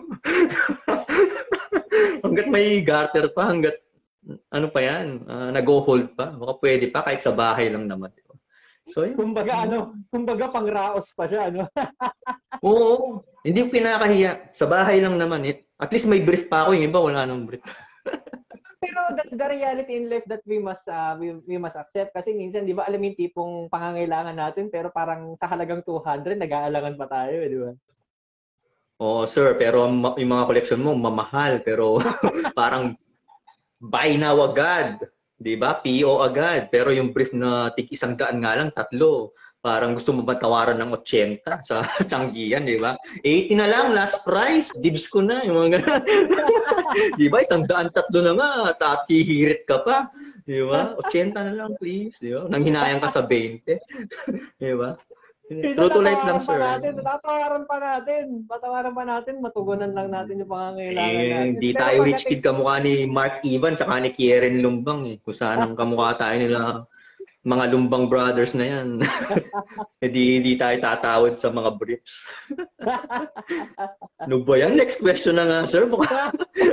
hanggat may garter pa, hanggat ano pa yan, uh, nag-hold pa, baka pwede pa kahit sa bahay lang naman. Di ba? So yun. Kumbaga ano, kumbaga pangraos pa siya, ano? Oo, hindi ko kinakahiya. Sa bahay lang naman eh. At least may brief pa ako, yung iba wala nang brief. Pero that's the reality in life that we must uh, we, we must accept kasi minsan 'di ba alam mo yung tipong pangangailangan natin pero parang sa halagang two hundred nag-aalangan pa tayo, eh, 'di ba? Oo, sir, pero yung mga collection mo mamahal pero parang buy now agad. 'Di ba? P O agad. Pero yung brief na tig isang daan nga lang, tatlo. Parang gusto mo ba tawaran ng eighty sa Tianggian, 'di ba? eighty na lang, last price. Dibs ko na. Yung mga ganun. 'Di ba? Isang daan, tatlo na nga. At hihirit ka pa. 'Di ba? eighty na lang, please. 'Di ba? Nanghinayang ka sa twenty. 'Di ba? Minsan True to life lang, tatawaran pa sir. natin, tatawaran pa natin, tatawaran pa natin, matugunan lang natin yung pangangailangan Eh, natin. di Pero tayo rich pagdating kid kamukha ni Mark Ivan tsaka ni Kieren Lumbang eh. Kung saan ang kamukha tayo nila mga Lumbang brothers na yan. eh di, di tayo tatawad sa mga briefs. Ano ba yan? Next question na nga, sir. Baka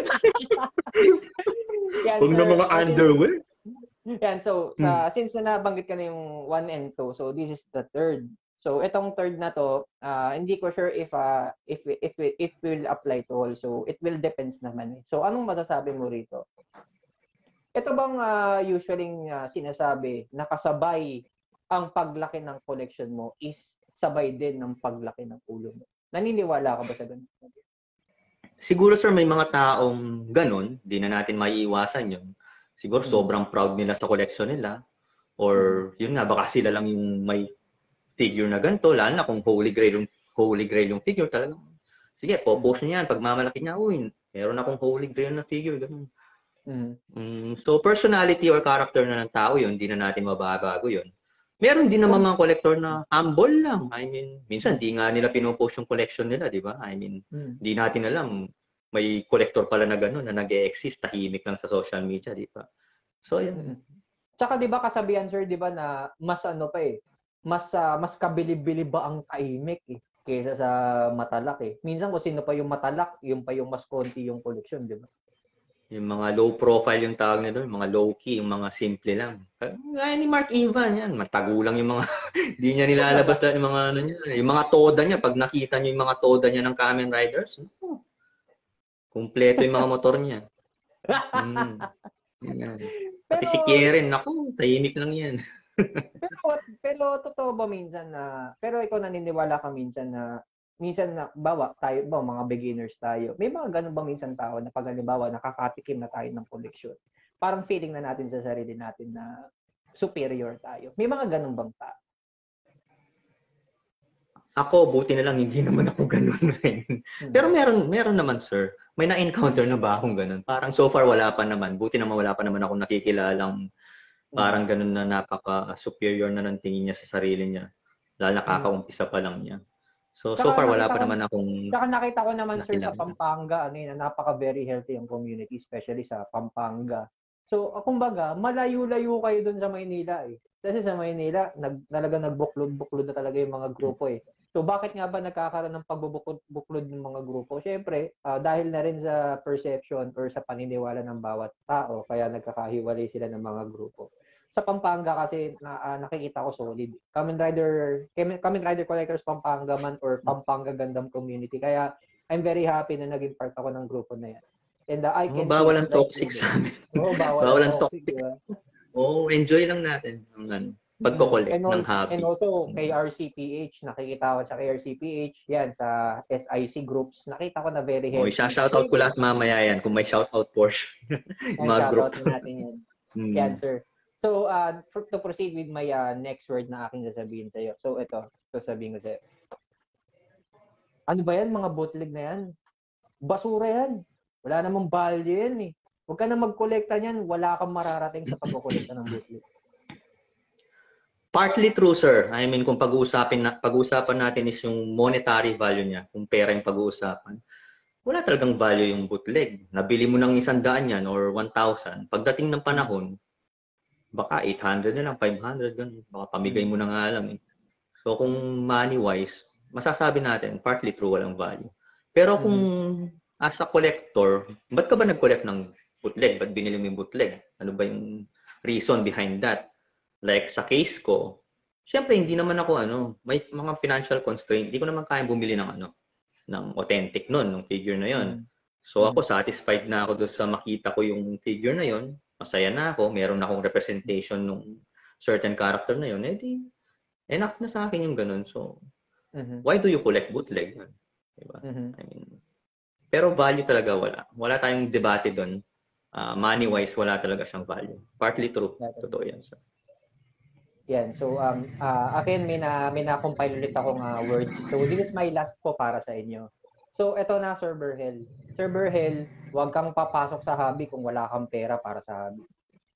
yan, huwag na sir. mga So, since, underwear. yan, so, Hmm. sa, since na nabanggit ka na yung one and two, so this is the third. So, itong third na to, uh, hindi ko sure if uh, if if it, it will apply to all. So, it will depends naman. Eh. So, anong masasabi mo rito? Ito bang uh, usually uh, sinasabi, nakasabay ang paglaki ng collection mo is sabay din ng paglaki ng ulo mo? Naniniwala ka ba sa ganun? Siguro, sir, may mga taong ganun. Di na natin maiiwasan yun. Siguro Mm. sobrang proud nila sa collection nila. Or Mm. yun nga, baka sila lang yung may figure na ganito. Lalo na kung holy grail yung, holy grail yung figure talaga. Sige, po-post niya yan. Pag mamalaki niya, uy, meron akong holy grail na figure. Ganun. Mm. Mm, so personality or character na ng tao yun, hindi na natin mababago yun. Meron din naman Kung, mga collector na humble lang. I mean, minsan mm. di nga nila pinopost yung collection nila, di ba? I mean, Mm. di natin alam may collector pala na gano'n na nag-e-exist, tahimik lang sa social media, di ba? So, yun. Mm. Tsaka 'di ba kasabihan sir 'di ba na mas ano pa eh, mas uh, mas kabilib-bilib ba ang tahimik eh kaysa sa matalak eh. Minsan kung sino pa yung matalak, yung pa yung mas konti yung koleksyon, 'di ba? Yung mga low profile yung tawag nila, yung mga low key, yung mga simple lang. Gaya ni Mark Ivan, yan, matago lang yung mga, hindi niya nilalabas lahat yung mga ano niya. Yung mga toda niya, pag nakita niyo yung mga toda niya ng Kamen Riders, oh, kumpleto yung mga motor niya. Mm. Yan. Pati Pero si Karen, naku, tahimik lang yan. Pero, pero totoo ba minsan na, pero ikaw naniniwala ka minsan na, minsan na, bawa tayo ba, mga beginners tayo, may mga ganun ba minsan tao na pag halimbawa nakakatikim na tayo ng koleksyon, parang feeling na natin sa sarili natin na superior tayo. May mga ganun bang tao? Ako, buti na lang, hindi naman ako ganun rin. Hmm. Pero meron, meron naman, sir. May na-encounter na ba akong ganun? Parang so far, wala pa naman. Buti naman, wala pa naman ako nakikilalang parang ganun na napaka-superior na ng tingin niya sa sarili niya. Lalo nakakaumpisa pa lang niya. So, so Tsaka far, wala nakita pa ko, naman akong tsaka nakita ko naman, sir, sa nakilala. Pampanga, ano yun, na napaka very healthy ang community, especially sa Pampanga. So, ah, kumbaga, malayo-layo kayo dun sa Maynila eh. Kasi sa Maynila, nag, talaga nagbuklod-buklod na talaga yung mga grupo eh. So, bakit nga ba nagkakaroon ng pagbubuklod ng mga grupo? Siyempre, ah, dahil na rin sa perception or sa paniniwala ng bawat tao, kaya nagkakahiwalay sila ng mga grupo. Sa Pampanga kasi na, ah, nakikita ko solid. Kamen Rider, Kamen, Kamen Rider Collectors Pampanga man or Pampanga Gundam Community. Kaya I'm very happy na naging part ako ng grupo na yan. And uh, I Oh, can bawal ang safely like toxic prove it. sa amin. Oo, bawal ang Bawal ang toxic, toxic. di ba? Oo, enjoy lang natin ang ano, Mm. pagko-collect And ng also, and hobby. also K R C P H, nakikita ko sa K R C P H, yan, sa S I C groups, nakita ko na very Oh, healthy. isa-shoutout ko lahat mamaya yan kung may shoutout portion. Yan, Mga group. shoutout na natin yan. Hmm. Yan, sir. So, uh, for, to proceed with my uh, next word na aking sasabihin sa iyo. So, ito, sasabihin ko sa iyo. Ano ba yan, mga bootleg na yan? Basura yan. Wala namang value yan eh. Huwag ka na magkolekta niyan, wala kang mararating sa pagkukolekta ng bootleg. Partly true, sir. I mean, kung pag-uusapin na, pag-uusapan natin is yung monetary value niya, kung pera yung pag-uusapan, wala talagang value yung bootleg. Nabili mo ng isang daan yan or one thousand. Pagdating ng panahon, baka eight hundred na lang, five hundred, ganun. Baka pamigay mo na nga lang eh. So, kung money-wise, masasabi natin, partly true, walang value. Pero kung mm-hmm. as a collector, ba't ka ba nag-collect ng bootleg? Ba't binili mo yung bootleg? Ano ba yung reason behind that? Like sa case ko, syempre hindi naman ako ano, may mga financial constraint. Hindi ko naman kaya bumili ng ano, ng authentic nun, ng figure na yon. Mm-hmm. So ako satisfied na ako doon sa makita ko yung figure na yon. Masaya na ako, meron na akong representation ng certain character na yon. Eh di, enough na sa akin yung ganun. So, mm-hmm. why do you collect bootleg? Diba? Mm-hmm. I mean, pero value talaga wala. Wala tayong debate doon. Uh, money-wise, wala talaga siyang value. Partly true. Totoo yan. So. Yan. So, um, uh, akin, may na, may na-compile ulit akong uh, words. So, this is my last po para sa inyo. So, eto na, Sir Berhel. Sir Berhel, huwag kang papasok sa hobby kung wala kang pera para sa hobby.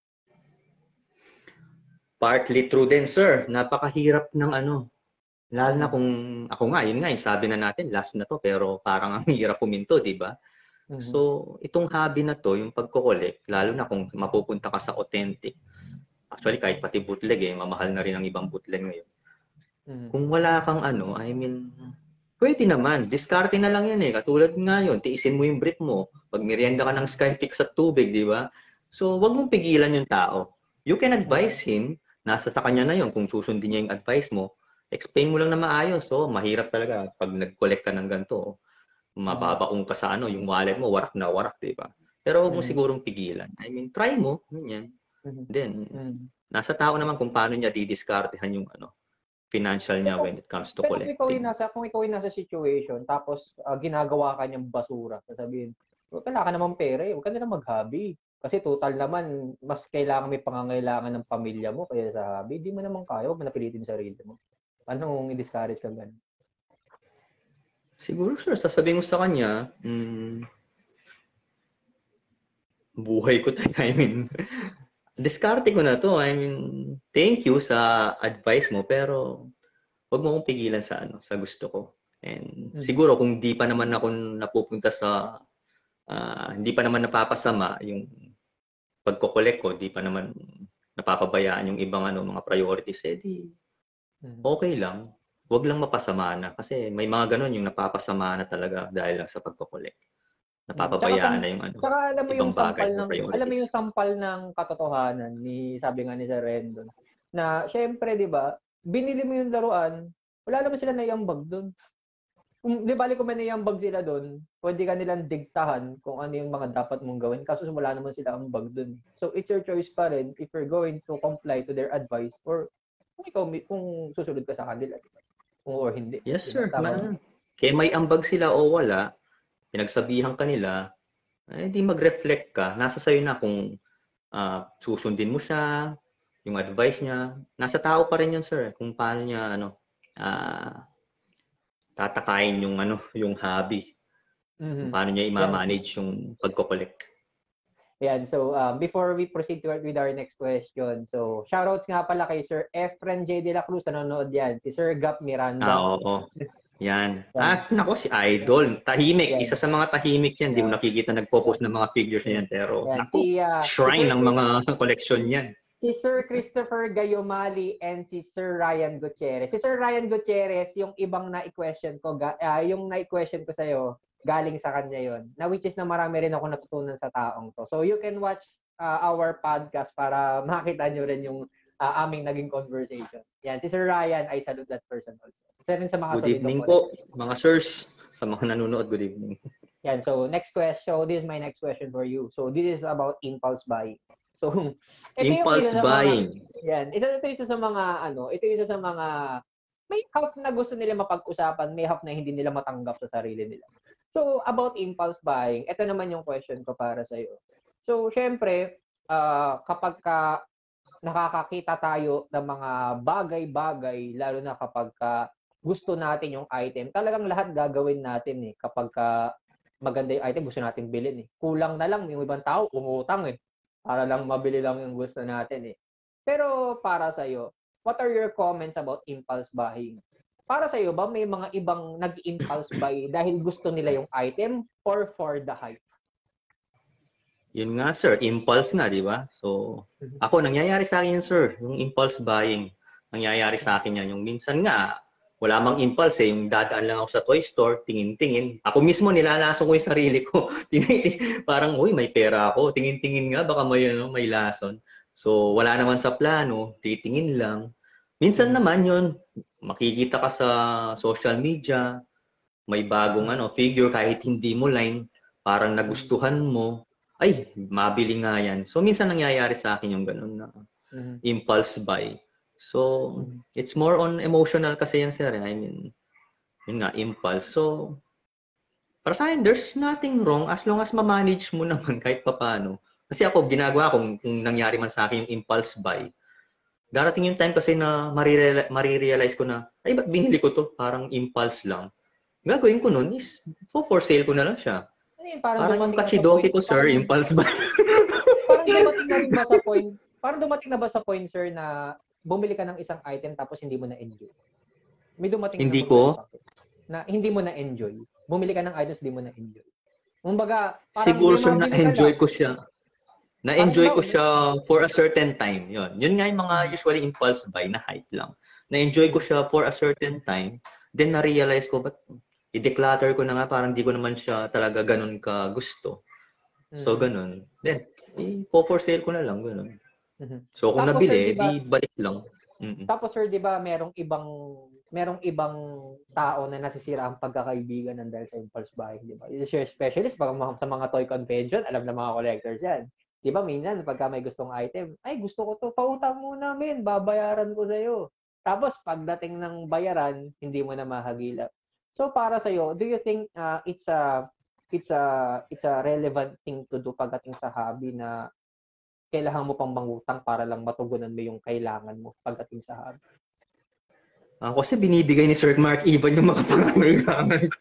Partly true din, sir. Napakahirap ng ano. Lalo na kung ako nga, yun nga, yung sabi na natin, last na to, pero parang ang hirap puminto, di ba? Mm-hmm. So, itong hobby na to, yung pagko-collect, lalo na kung mapupunta ka sa authentic. Actually, kahit pati bootleg eh, mamahal na rin ang ibang bootleg ngayon. Mm-hmm. Kung wala kang ano, I mean, pwede naman. Diskarte na lang yan eh. Katulad nga yun, tiisin mo yung brief mo. Pag merienda ka ng Skyfix sa tubig, di ba? So, wag mong pigilan yung tao. You can advise him, nasa sa kanya na yun, kung susundin niya yung advice mo, explain mo lang na maayos. So, mahirap talaga pag nag-collect ka ng ganito. Mababakong ka sa ano, yung wallet mo, warak na warak, di ba? Pero wag mo mm-hmm. sigurong pigilan. I mean, try mo, ganyan. Mm-hmm. Then, mm-hmm. nasa tao naman kung paano niya didiskartehan yung ano, financial niya pero, when it comes to pero collecting. Kung ikaw, nasa, kung ikaw ay nasa situation, tapos uh, ginagawa ka niyang basura, sasabihin, wala ka naman pera eh, huwag ka na mag-hobby. Kasi total naman, mas kailangan may pangangailangan ng pamilya mo kaya sa hobby. Di mo naman kaya, huwag mo napilitin sarili mo. Anong i-discourage ka ganun? Siguro sir, sasabihin mo sa kanya, mm, buhay ko tayo. I mean, diskarte ko na to. I mean, thank you sa advice mo, pero huwag mo akong pigilan sa ano, sa gusto ko. And mm-hmm. siguro kung di pa naman ako napupunta sa, uh, hindi pa naman napapasama yung pagko-collect ko, di pa naman napapabayaan yung ibang ano, mga priorities, eh di, okay lang. Huwag lang mapasama na. Kasi may mga ganun yung napapasama na talaga dahil lang sa pagko-collect. Napapabayaan na yung ano, saka alam mo ibang yung sampal bagay ng, alam mo yung sampal ng katotohanan ni, sabi nga ni Sir Rendon, na syempre, di ba, binili mo yung laruan, wala naman sila naiambag doon. kung di bali kung may naiambag sila doon, pwede ka nilang digtahan kung ano yung mga dapat mong gawin kaso wala naman sila ambag doon. So it's your choice pa rin if you're going to comply to their advice or kung ikaw kung susunod ka sa kanila, diba? Kung or hindi. Yes, Diba? sir. Tama ba? Man. Kaya may ambag sila o wala, pinagsabihan kanila, eh di mag-reflect ka. Nasa sayo na kung uh, susundin mo siya, yung advice niya. Nasa tao pa rin yun, sir. Kung paano niya, ano, uh, tatakayin yung, ano, yung hobby. Mm-hmm. Kung paano niya i-manage yeah. yung pagko-collect. Yan. So, um, before we proceed to with our next question, so, shoutouts nga pala kay Sir Efren J. De La Cruz, nanonood yan. Si Sir Gap Miranda. Ah, oo. Yan. yan. Ah, nako, si Idol. Tahimik. Yan. Isa sa mga tahimik yan. Hindi yeah. mo nakikita nagpo-post ng mga figures niyan. Pero, yan. Naku, si, uh, shrine si ng mga collection yan. Si Sir Christopher Gayomali and si Sir Ryan Gutierrez. Si Sir Ryan Gutierrez, yung ibang na-question ko, uh, yung na-question ko sa'yo, galing sa kanya yon. Na which is na marami rin ako natutunan sa taong to. So you can watch uh, our podcast para makita nyo rin yung uh, aming naging conversation. Yan, si Sir Ryan, I salute that person also. Isa rin sa mga good evening po, mga sirs, sa mga nanonood, good evening. Yan, so next question, so this is my next question for you. So this is about impulse buying. So, ito impulse yung isa buying. Mga, yan, isa ito isa sa mga ano, ito isa sa mga may half na gusto nila mapag-usapan, may half na hindi nila matanggap sa sarili nila. So, about impulse buying, ito naman yung question ko para sa iyo. So, syempre, uh, kapag ka nakakakita tayo ng mga bagay-bagay, lalo na kapag ka gusto natin yung item, talagang lahat gagawin natin eh. Kapag ka maganda yung item, gusto natin bilhin eh. Kulang na lang, yung ibang tao, umutang eh. Para lang mabili lang yung gusto natin eh. Pero para sa iyo, what are your comments about impulse buying? Para sa iyo ba may mga ibang nag-impulse buy dahil gusto nila yung item or for the hype? Yun nga sir, impulse nga, di ba? So, ako nangyayari sa akin yun sir, yung impulse buying. Nangyayari sa akin yan. Yung minsan nga, wala mang impulse eh. Yung dadaan lang ako sa toy store, tingin-tingin. Ako mismo nilalason ko yung sarili ko. Parang, uy, may pera ako. Tingin-tingin nga, baka may, ano, may lason. So, wala naman sa plano, titingin lang. Minsan naman yun, makikita ka sa social media, may bagong ano figure kahit hindi mo line, parang nagustuhan mo, ay, mabili nga yan. So, minsan nangyayari sa akin yung ganun na mm-hmm. impulse buy. So, it's more on emotional kasi yan, sir. I mean, yun nga, impulse. So, para sa akin, there's nothing wrong as long as ma-manage mo naman kahit papaano. Kasi ako, ginagawa kung, kung nangyari man sa akin yung impulse buy, darating yung time kasi na marirealize ko na, ay, ba't binili ko to? Parang impulse lang. Gagawin ko nun is, for, for sale ko na lang siya. Ay, parang parang yung kachidoki ko, sir, parang, impulse buy. Parang dumating na rin ba sa point, parang dumating na ba sa point, sir, na bumili ka ng isang item tapos hindi mo na-enjoy? May dumating hindi na ko. Na hindi mo na-enjoy. Bumili ka ng items, hindi mo na-enjoy. Kumbaga, parang siguro sir, na-enjoy ko siya. Na-enjoy ko siya for a certain time. Yun. Yun nga yung mga usually impulse buy na hype lang. Na-enjoy ko siya for a certain time. Then na-realize ko, ba't i-declutter ko na nga, parang di ko naman siya talaga ganun ka gusto. So, ganun. Then, i-for sale ko na lang, ganun. So, kung tapos, nabili, sir, diba, di balik lang. Mm-mm. Tapos, sir, di ba, merong ibang merong ibang tao na nasisira ang pagkakaibigan ng dahil sa impulse buying, di ba? Especially sa mga, sa mga toy convention, alam na mga collectors yan. Di ba, minsan, pagka may gustong item, ay, gusto ko to, pautang mo namin, babayaran ko sa'yo. Tapos, pagdating ng bayaran, hindi mo na mahagilap. So, para sa'yo, do you think uh, it's a it's a it's a relevant thing to do pagdating sa hobby na kailangan mo pang mangutang para lang matugunan mo yung kailangan mo pagdating sa hobby? Ah, kasi binibigay ni Sir Mark Ivan yung mga pangangailangan ko.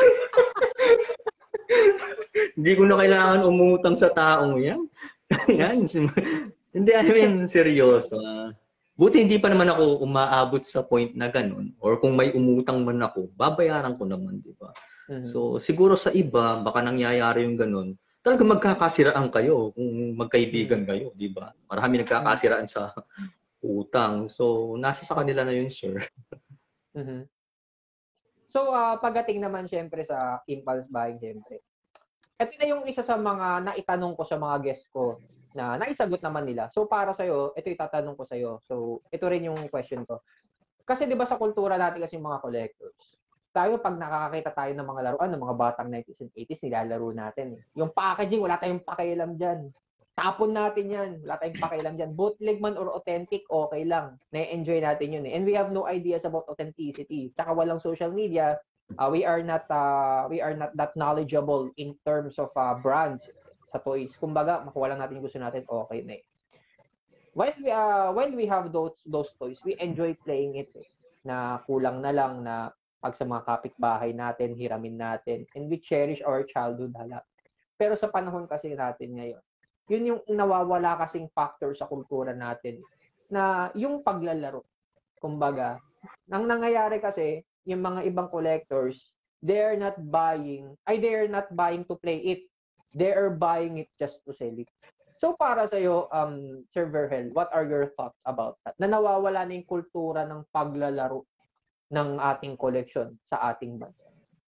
Hindi ko na kailangan umutang sa taong yan. Yan. Hindi, I mean, seryoso. Buti hindi pa naman ako umaabot sa point na ganun. Or kung may umutang man ako, babayaran ko naman, di ba? Mm-hmm. So, siguro sa iba, baka nangyayari yung ganun. Talaga magkakasiraan kayo kung magkaibigan kayo, di ba? Marami nagkakasiraan sa utang. So, nasa sa kanila na yun, sir. Mm-hmm. So, uh, pagdating naman syempre sa impulse buying, syempre. Ito na yung isa sa mga naitanong ko sa mga guests ko na naisagot naman nila. So, para sa'yo, ito itatanong ko sa'yo. So, ito rin yung question ko. Kasi di ba sa kultura natin kasi mga collectors, tayo pag nakakakita tayo ng mga laruan ng mga batang nineties and eighties, nilalaro natin. Eh. Yung packaging, wala tayong pakialam dyan. Tapon natin yan. Wala tayong pakialam dyan. Bootleg man or authentic, okay lang. Na-enjoy natin yun eh. And we have no ideas about authenticity. Tsaka walang social media. Uh, we are not uh, we are not that knowledgeable in terms of uh, brands sa toys. Kumbaga, makuha lang natin yung gusto natin, okay na eh. While we, uh, while we have those those toys, we enjoy playing it eh. Na kulang na lang na pag sa mga kapitbahay natin, hiramin natin, and we cherish our childhood hala. Pero sa panahon kasi natin ngayon, yun yung nawawala kasing factor sa kultura natin na yung paglalaro. Kumbaga, ang nangyayari kasi, yung mga ibang collectors, they are not buying, ay they are not buying to play it. They are buying it just to sell it. So para sa iyo, um, Sir Verhel, what are your thoughts about that? Na nawawala na yung kultura ng paglalaro ng ating collection sa ating bansa?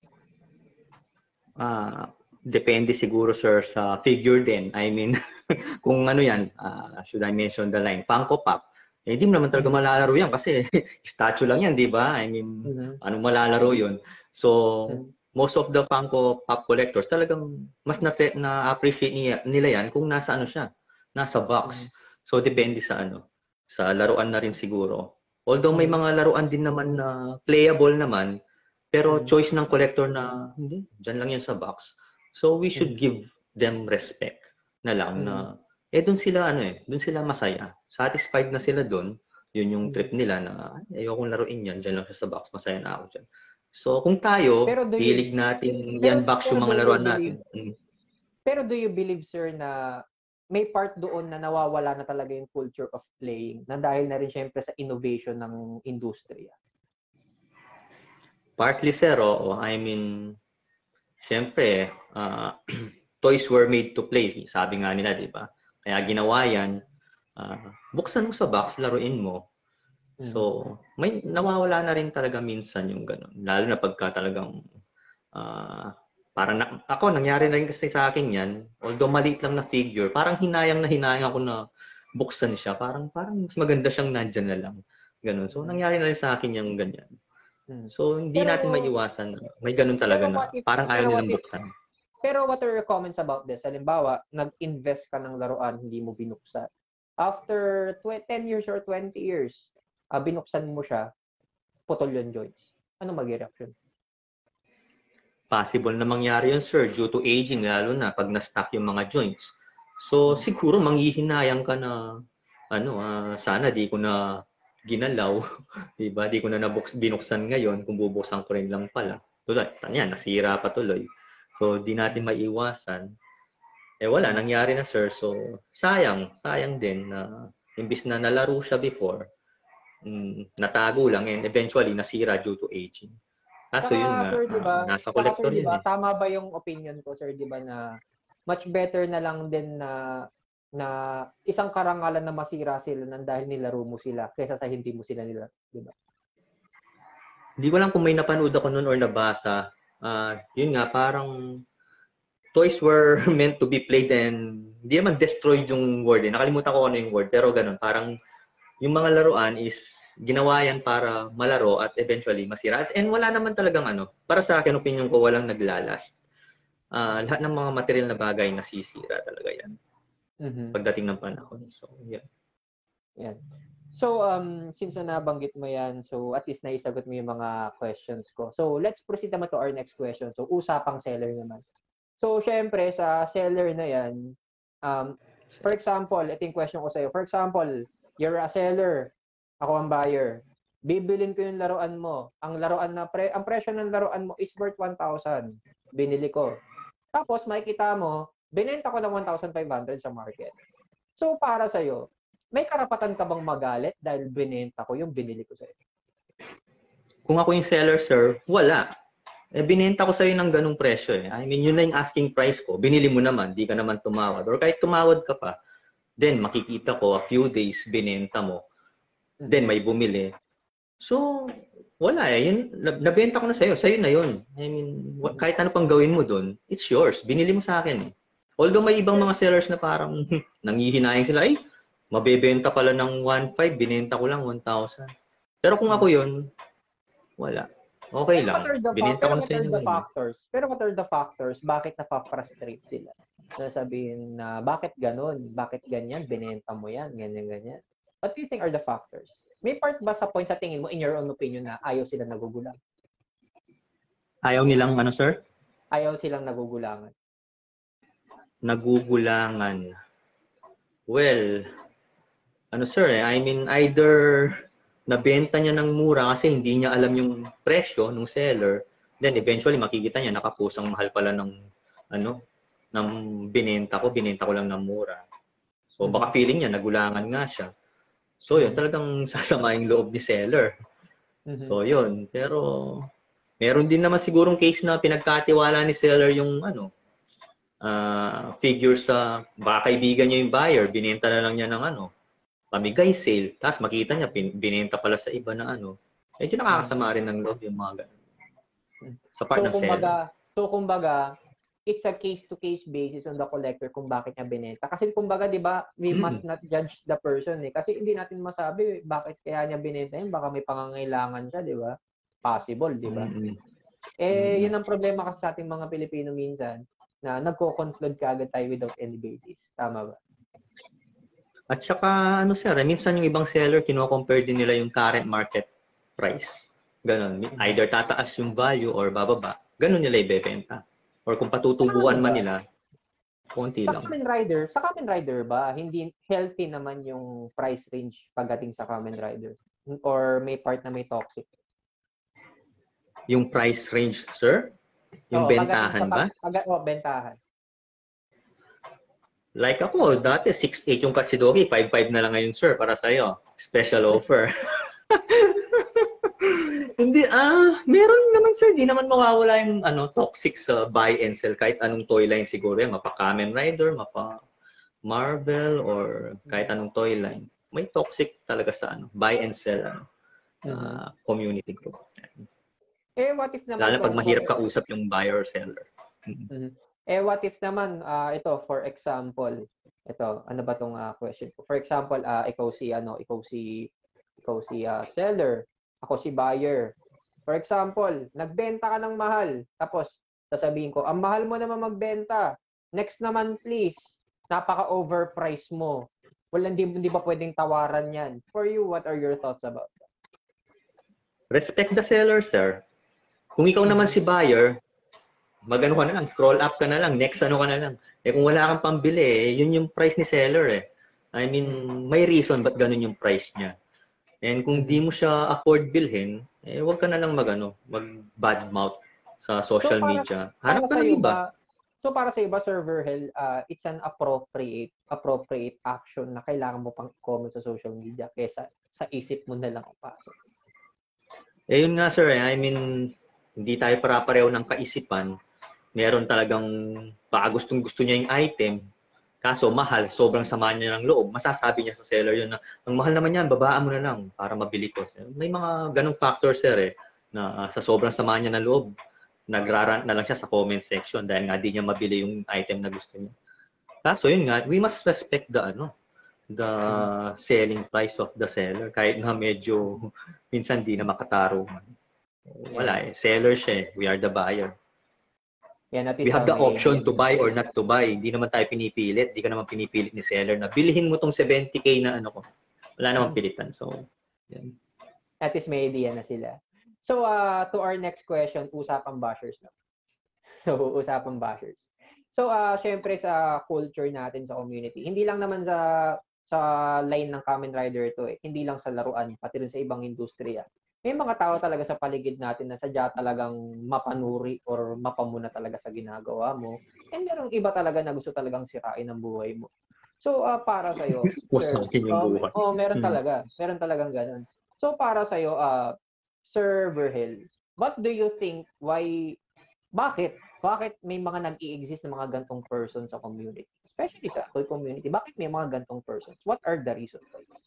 Ah, depende siguro sir sa figure din. I mean, kung ano yan, uh, should I mention the line, Funko Pop, eh di mo naman talaga malalaro yan kasi statue lang yan, di ba? I mean, mm-hmm. Ano malalaro yun? So, mm-hmm. most of the Funko Pop collectors talagang mas na-appreciate na nila yan kung nasa ano siya, nasa box. Mm-hmm. So, depende sa ano, sa laruan na rin siguro. Although may mga laruan din naman na playable naman, pero mm-hmm. choice ng collector na hindi, dyan lang yan sa box. So, we should mm-hmm. give them respect na lang mm-hmm. na eh doon sila ano eh, doon sila masaya. Satisfied na sila doon. Yun yung trip nila na ayokong laruin yan, dyan lang siya sa box, masaya na ako dyan. So, kung tayo, hilig natin i-unbox yung mga laruan natin. Mm. Pero do you believe, sir, na may part doon na nawawala na talaga yung culture of playing na dahil na rin syempre sa innovation ng industriya? Partly, sir, oh, I mean, syempre, uh, toys were made to play. Sabi nga nila, di ba? Kaya ginawa yan, uh, buksan mo sa box, laruin mo. So, may nawawala na rin talaga minsan yung gano'n. Lalo na pagka talagang, uh, parang na, ako, nangyari na rin kasi sa akin yan. Although maliit lang na figure, parang hinayang na hinayang ako na buksan siya. Parang parang mas maganda siyang nandyan na lang. Gano'n. So, nangyari na rin sa akin yung ganyan. So, hindi pero, natin maiwasan. May gano'n talaga na if, parang ayaw nilang buksan. Pero what are your comments about this? Halimbawa, nag-invest ka ng laruan, hindi mo binuksan. After ten years or twenty years, Uh, binuksan mo siya, putol yung joints. Ano mag-reaction? Possible na mangyari yun, sir, due to aging, lalo na pag na-stuck yung mga joints. So, siguro manghihinayang ka na, ano, uh, sana di ko na ginalaw, di ba? Di ko na nabuks, binuksan ngayon, kung bubuksan ko rin lang pala. Tulad, yan, nasira pa tuloy. So, di natin maiiwasan. Eh, wala, nangyari na, sir. So, sayang, sayang din na, imbis na nalaro siya before, Mm, natago lang and eventually nasira due to aging. Kaso saka, yun nga, sir, diba, uh, nasa collector saka, sir, diba, yun eh. Tama ba yung opinion ko, sir, di ba, na much better na lang din na na isang karangalan na masira sila nang dahil nilaro mo sila kaysa sa hindi mo sila nilaro, di ba? Hindi ko lang kung may napanood ako noon or nabasa. Uh, yun nga, parang toys were meant to be played and hindi naman destroyed yung word eh. Nakalimutan ko ano yung word, pero ganun, parang yung mga laruan is ginawa yan para malaro at eventually masira. And wala naman talagang ano, para sa akin, opinion ko, walang naglalast. Uh, lahat ng mga material na bagay nasisira talaga yan. Mm-hmm. Pagdating ng panahon. So, yeah. Yan. So, um, since na nabanggit mo yan, so at least naisagot mo yung mga questions ko. So, let's proceed naman to our next question. So, usapang seller naman. So, syempre, sa seller na yan, um, for example, ito yung question ko sa'yo. For example, you're a seller, ako ang buyer. Bibilin ko yung laruan mo. Ang laruan na pre ang presyo ng laruan mo is worth one thousand. Binili ko. Tapos makikita mo, binenta ko ng one thousand five hundred sa market. So para sa iyo, may karapatan ka bang magalit dahil binenta ko yung binili ko sa iyo? Kung ako yung seller, sir, wala. Eh, binenta ko sa iyo ng ganung presyo eh. I mean, yun na yung asking price ko. Binili mo naman, di ka naman tumawad. Or kahit tumawad ka pa, then makikita ko a few days binenta mo. Then may bumili. So, wala eh. Yun, nabenta ko na sa'yo. Sa'yo na yun. I mean, kahit ano pang gawin mo doon, it's yours. Binili mo sa akin eh. Although may ibang mga sellers na parang nangihinayang sila, ay, mabebenta pala ng one five, binenta ko lang one thousand. Pero kung ako yun, wala. Okay Pero lang. what are the, fa- Binenta pero ko na what sa are inyo the ngayon. factors? Pero what are the factors? Bakit napaprustrate sila? Nasabihin na, bakit ganun? Bakit ganyan? Binenta mo yan, ganyan, ganyan. What do you think are the factors? May part ba sa point sa tingin mo, in your own opinion, na ayaw sila nagugulang? Ayaw nilang ano, sir? Ayaw silang nagugulangan. Nagugulangan. Well, ano sir eh, I mean either nabenta niya ng mura kasi hindi niya alam yung presyo ng seller, then eventually makikita niya nakapusang mahal pala ng ano, ng binenta ko, binenta ko lang ng mura. So baka feeling niya nagulangan nga siya. So yun, talagang sasama yung loob ni seller. Mhm. So yun, pero meron din naman sigurong case na pinagkatiwala ni seller yung ano, ah figure sa baka kaibigan niya yung buyer, binenta na lang niya ng ano, pamigay sale, tapos makita niya pin, binenta pala sa iba na ano. Medyo nakakasama rin ng loob yung mga ganun. Sa part So ng seller. kumbaga, so kumbaga, it's a case-to-case basis on the collector kung bakit niya binenta. Kasi kumbaga, di ba, we Mm-mm. must not judge the person eh. Kasi hindi natin masabi bakit kaya niya binenta yun. Baka may pangangailangan siya, di ba? Possible, di ba? Mm-mm. Eh, Mm-mm. yun ang problema kasi sa ating mga Pilipino minsan, na nagko-conclude kagad tayo without any basis. Tama ba? At saka, ano sir, eh, minsan yung ibang seller, kino-compare din nila yung current market price. Ganon. Either tataas yung value or bababa. Ganon nila ibebenta. Or kung patutubuan man nila, konti Sa lang. Kamen Rider, sa Kamen Rider ba, hindi healthy naman yung price range pagdating sa Kamen Rider? Or may part na may toxic? Yung price range, sir? Yung Oo, pagdating sa bentahan ba? pag, pag, oh, bentahan. Like ako, dati six eight yung Katsidori, five five na lang ngayon, sir, para sa'yo. Special offer. Hindi, ah, meron naman, sir. Di naman mawawala yung ano, toxic sa buy and sell. Kahit anong toy line siguro yan. Mapa Kamen Rider, mapa Marvel, or kahit anong toy line. May toxic talaga sa ano, buy and sell ano, Mhm. uh, community group. Eh, what if Lalo naman, pag for, for, mahirap kausap yung buyer or seller. Mhm. Eh, what if naman, ah, ito, for example, ito, ano ba tong ah, question ko? For example, ah, ikaw si, ano, ikaw si, ikaw si ah, seller, ako si buyer. For example, nagbenta ka ng mahal, tapos sasabihin ko, ang mahal mo naman magbenta. Next naman, please. Napaka-overprice mo. Wala, hindi, hindi ba pwedeng tawaran yan? For you, what are your thoughts about that? Respect the seller, sir. Kung ikaw naman si buyer, magano ka na lang, scroll up ka na lang, next ano ka na lang. Eh kung wala kang pambili, eh, yun yung price ni seller eh. I mean, may reason ba't ganun yung price niya. And kung di mo siya afford bilhin, eh wag ka na lang magano, mag bad mouth sa So social para media. para Hanap sa ka ng iyo iba. ba So para sa iyo ba, Sir Verhel, uh, it's an appropriate appropriate action na kailangan mo pang i-comment sa social media kaysa sa isip mo na lang ipasok? Eh yun nga sir, eh, I mean, hindi tayo para-pareho ng kaisipan. Meron talagang baka gustong-gusto niya yung item, kaso mahal, sobrang sama niya ng loob, masasabi niya sa seller yun na, ang mahal naman yan, babaan mo na lang para mabili ko. May mga ganong factors sir eh, na uh, sa sobrang sama niya ng loob, nagrarant na lang siya sa comment section dahil nga di niya mabili yung item na gusto niya. Kaso yun nga, we must respect the ano, the selling price of the seller kahit na medyo minsan di na makatarungan. Wala eh, seller siya eh, we are the buyer. Yan, at We least have uh, the may, option to buy or not to buy. Hindi naman tayo pinipilit. Hindi ka naman pinipilit ni seller na bilhin mo tong seventy K na ano ko. Wala namang pilitan. So, yan. At least may idea na sila. So, uh, to our next question, usapang bashers na. So, usapang bashers. So, uh, syempre sa culture natin sa community, hindi lang naman sa sa line ng Kamen Rider ito eh. Hindi lang sa laruan, pati rin sa ibang industriya. May mga tao talaga sa paligid natin na sadya talagang mapanuri or mapamuna talaga sa ginagawa mo. And merong iba talaga na gusto talagang sirain ang buhay mo. So, uh, para sa'yo, sir, Wasakin yung oh, buhay. oh, meron Hmm. talaga. Meron talagang ganun. So, para sa'yo, uh, Sir Verhel, what do you think, why, bakit? Bakit may mga nag-i-exist na mga gantong person sa community? Especially sa toy community, bakit may mga gantong persons? What are the reasons for that?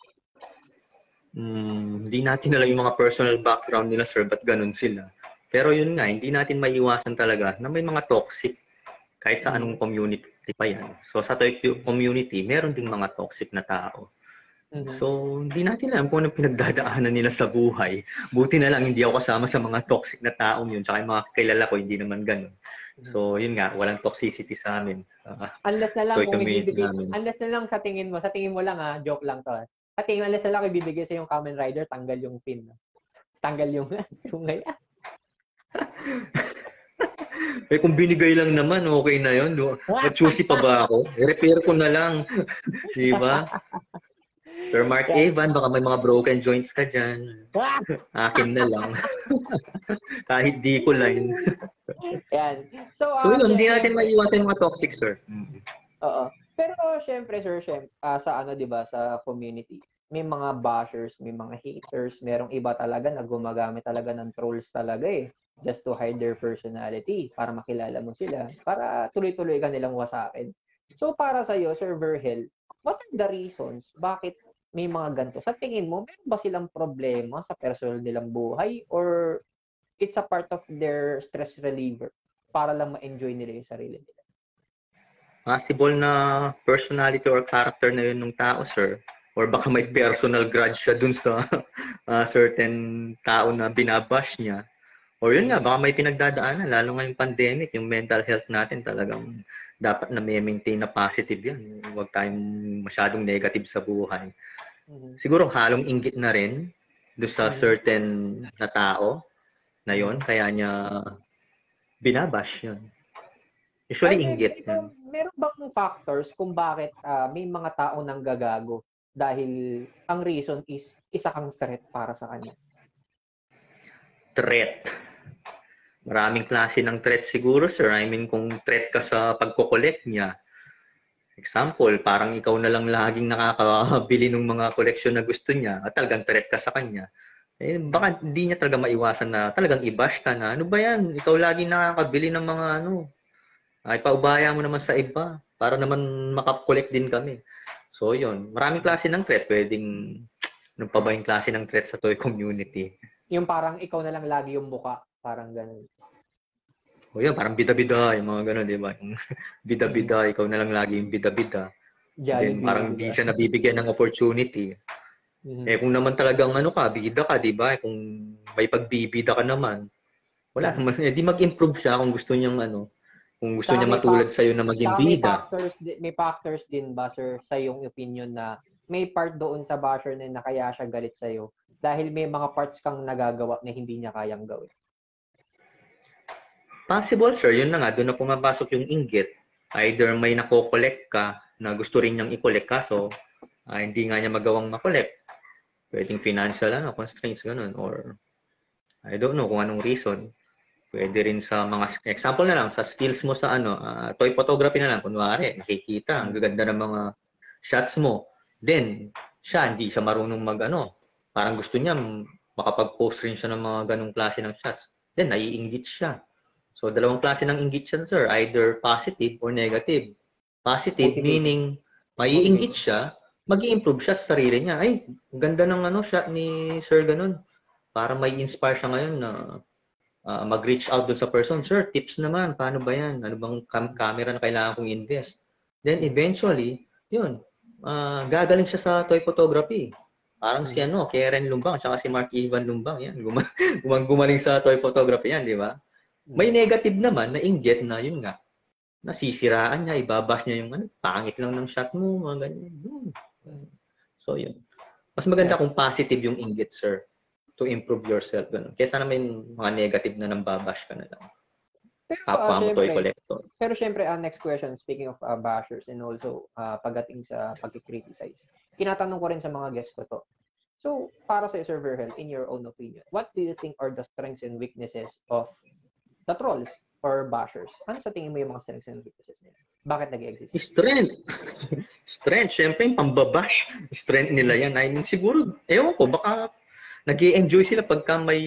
Hmm, hindi natin alam yung mga personal background nila, sir, ba't ganun sila. Pero yun nga, hindi natin maiiwasan talaga na may mga toxic kahit sa anong community pa yan. So sa toy community, meron ding mga toxic na tao. Mhm. So, hindi natin alam kung anong pinagdadaanan nila sa buhay. Buti na lang hindi ako kasama sa mga toxic na taong yun. Tsaka yung mga kilala ko, hindi naman ganun. Mhm. So, yun nga, walang toxicity sa amin. Uh, Unless na lang toy kung community ibibigay, namin. unless na lang sa tingin mo, sa tingin mo lang ah, joke lang to. ah. Sa tingin, unless na lang kung ibibigay sa yung Kamen Rider, tanggal yung pin. no? Tanggal yung, yung ngayon. Eh kung binigay lang naman, okay na yun. Mag-choosy pa ba ako? I-repair ko na lang. Di ba? Sir Mark Yan. Evan, baka may mga broken joints ka dyan. Akin na lang. Kahit di ko line. Yan. So, So ah, yun, hindi syempre- natin maiwasan yung mga toxic, sir. Mm. Oo. Pero syempre sir, syempre, ah, sa ano 'di ba, sa community, may mga bashers, may mga haters, merong iba talaga na gumagamit talaga ng trolls talaga eh, just to hide their personality para makilala mo sila, para tuloy-tuloy ka nilang wasakin. So para sa iyo, Sir Verhel, what are the reasons bakit may mga ganito? Sa tingin mo, meron ba silang problema sa personal nilang buhay or it's a part of their stress reliever para lang ma-enjoy nila yung sarili nila? Possible na personality or character na yun ng tao, sir. Or baka may personal grudge siya dun sa uh, certain tao na binabash niya. Or yun nga, baka may pinagdadaanan, lalo ngayong pandemic, yung mental health natin talagang dapat na may maintain na positive yan. Huwag tayong masyadong negative sa buhay. Mhm. Siguro halong inggit na rin doon sa Mhm. certain na tao na yun, kaya niya binabash yun. Usually Ay, inggit ikaw, yan. meron bang factors kung bakit ah, may mga tao nang gagago dahil ang reason is isa kang threat para sa kanya? Threat. Maraming klase ng threat siguro, sir. I mean, kung threat ka sa pagko-collect niya, example, parang ikaw na lang laging nakakabili ng mga koleksyon na gusto niya at talagang threat ka sa kanya, eh, baka hindi niya talaga maiwasan na talagang i-bash ka na, ano ba yan? Ikaw lagi nakakabili ng mga ano, ay paubaya mo naman sa iba para naman makakollect din kami. So, yun. Maraming klase ng threat. Pwedeng, ano pa ba yung klase ng threat sa toy community? Yung parang ikaw na lang lagi yung muka, parang ganun. O yun, parang bida-bida, yung mga gano'n, di ba? Yung bida-bida, ikaw na lang lagi yung bida-bida. Then Jollibee, parang di di ba? siya nabibigyan ng opportunity. Mhm. Eh kung naman talagang ano ka, bida ka, di ba? Kung may pagbibida ka naman, wala Mhm. naman. Eh di mag-improve siya kung gusto niyang ano, kung gusto Saka niya may, matulad fac- sa na maging saka may bida. factors, di- may factors din ba, sir, sa yung opinion na may part doon sa basher na na kaya siya galit sa'yo dahil may mga parts kang nagagawa na hindi niya kayang gawin? Possible, sir. Yun na nga, doon na pumapasok yung inggit. Either may nako-collect ka na gusto rin niyang i-collect kaso ah, hindi nga niya magawang makollect. Pwedeng financial ano, constraints ganun or I don't know kung anong reason. Pwede rin sa mga example na lang sa skills mo sa ano, ah, toy photography na lang kunwari, nakikita ang gaganda ng mga shots mo. Then siya hindi siya marunong mag ano, parang gusto niya makapag-post rin siya ng mga ganong klase ng shots. Then naiinggit siya. So dalawang klase ng inggit siya, sir, either positive or negative. Positive Motivation. meaning maiinggit siya, mag-i-improve siya sa sarili niya. Ay, ang ganda ng ano shot ni Sir ganun. Para may inspire siya ngayon na uh, mag-reach out dun sa person. Sir, tips naman, paano ba yan? Ano bang cam- camera na kailangan kong invest? Then eventually, yun, uh, gagaling siya sa toy photography. Parang si ano, Karen Lumbang, tsaka si Mark Ivan Lumbang, yan, guma- gumang gumaling sa toy photography yan, di ba? May negative naman na inggit na yun nga, nasisiraan niya, ibabash niya yung ano, pangit lang ng shot mo, mga ganyan. So yun. Mas maganda kung positive yung inggit, sir, to improve yourself. Ganun. Kesa naman mga negative na nang babash ka na lang. Pero ah, Kapwa mo toy syempre, collector. pero syempre, ang next question, speaking of uh, bashers and also uh, pagdating sa pag-criticize, tinatanong ko rin sa mga guests ko to. So, para sa Sir Verhel, in your own opinion, what do you think are the strengths and weaknesses of the trolls or bashers? Ano sa tingin mo yung mga strengths and weaknesses nila? Bakit nag-exist? Strength. Strength. Siyempre, yung pambabash. Strength nila yan. I mean, siguro, ewan ko, baka nag-i-enjoy sila pagka may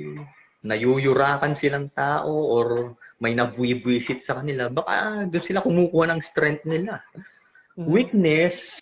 nayuyurakan silang tao or may nabwibuisit sa kanila. Baka doon sila kumukuha ng strength nila. Mhm. Weakness,